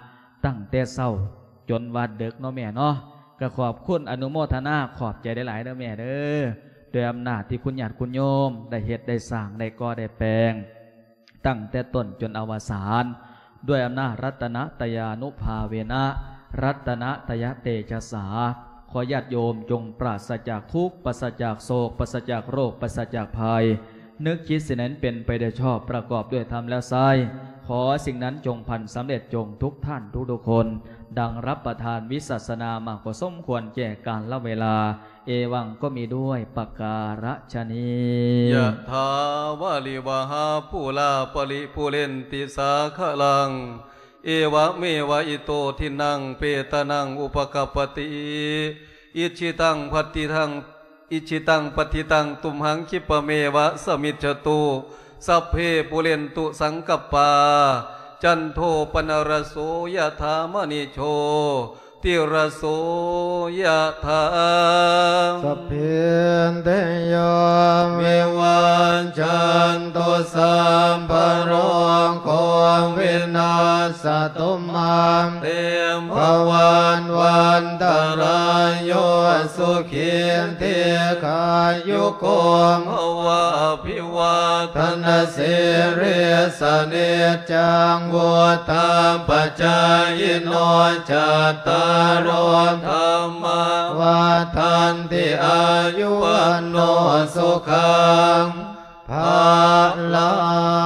ตั้งแต่เช้าจนวันดึกเนาะแม่เนาะก็ขอบคุณอนุโมทนาขอบใจได้หลายเด้อแม่เด้อด้วยอำนาจที่คุณญาติคุณโยมได้เฮ็ดได้สร้างได้ก่อได้แปลงตั้งแต่ต้นจนอวสานด้วยอำนาจรัตนตยานุภาเวนะรัตนตยเตชะสาขอญาติโยมจงปราศจากทุกข์ปราศจากโศกปราศจากโรคปราศจากภัยนึกคิดสิ่งนั้นเป็นไปได้ชอบประกอบด้วยธรรมแล้วไซขอสิ่งนั้นจงพันสำเร็จจงทุกท่านทุกคนดังรับประทานวิสัชนามากกว่าสมควรแก่การละเวลาเอวังก็มีด้วยปการฉนียะถาวาลิวหาภูลาปริภูเรนติสาขลังเอวะเมวะอิโตทินังเปตนังอุปกปปติอิชิตังภัตติทังอิชิตังปฏิตังตุมหังคิปเมวะสมิจจตุสัพเพปุเรนตุสังกปาจันโทปนรโสยะถามณิโชติรโสยะถาสัพเพเทโยวิวันจันตุสัมภโรโควินาสตุมาเตมภวันวันตรายโยสุขิเทคายุโกมภวะภิวาทนาสิริสเนจังวุฒาปัจจายโนจัตตารธรรมวาทันติอายุวันโนสุขังภาลัง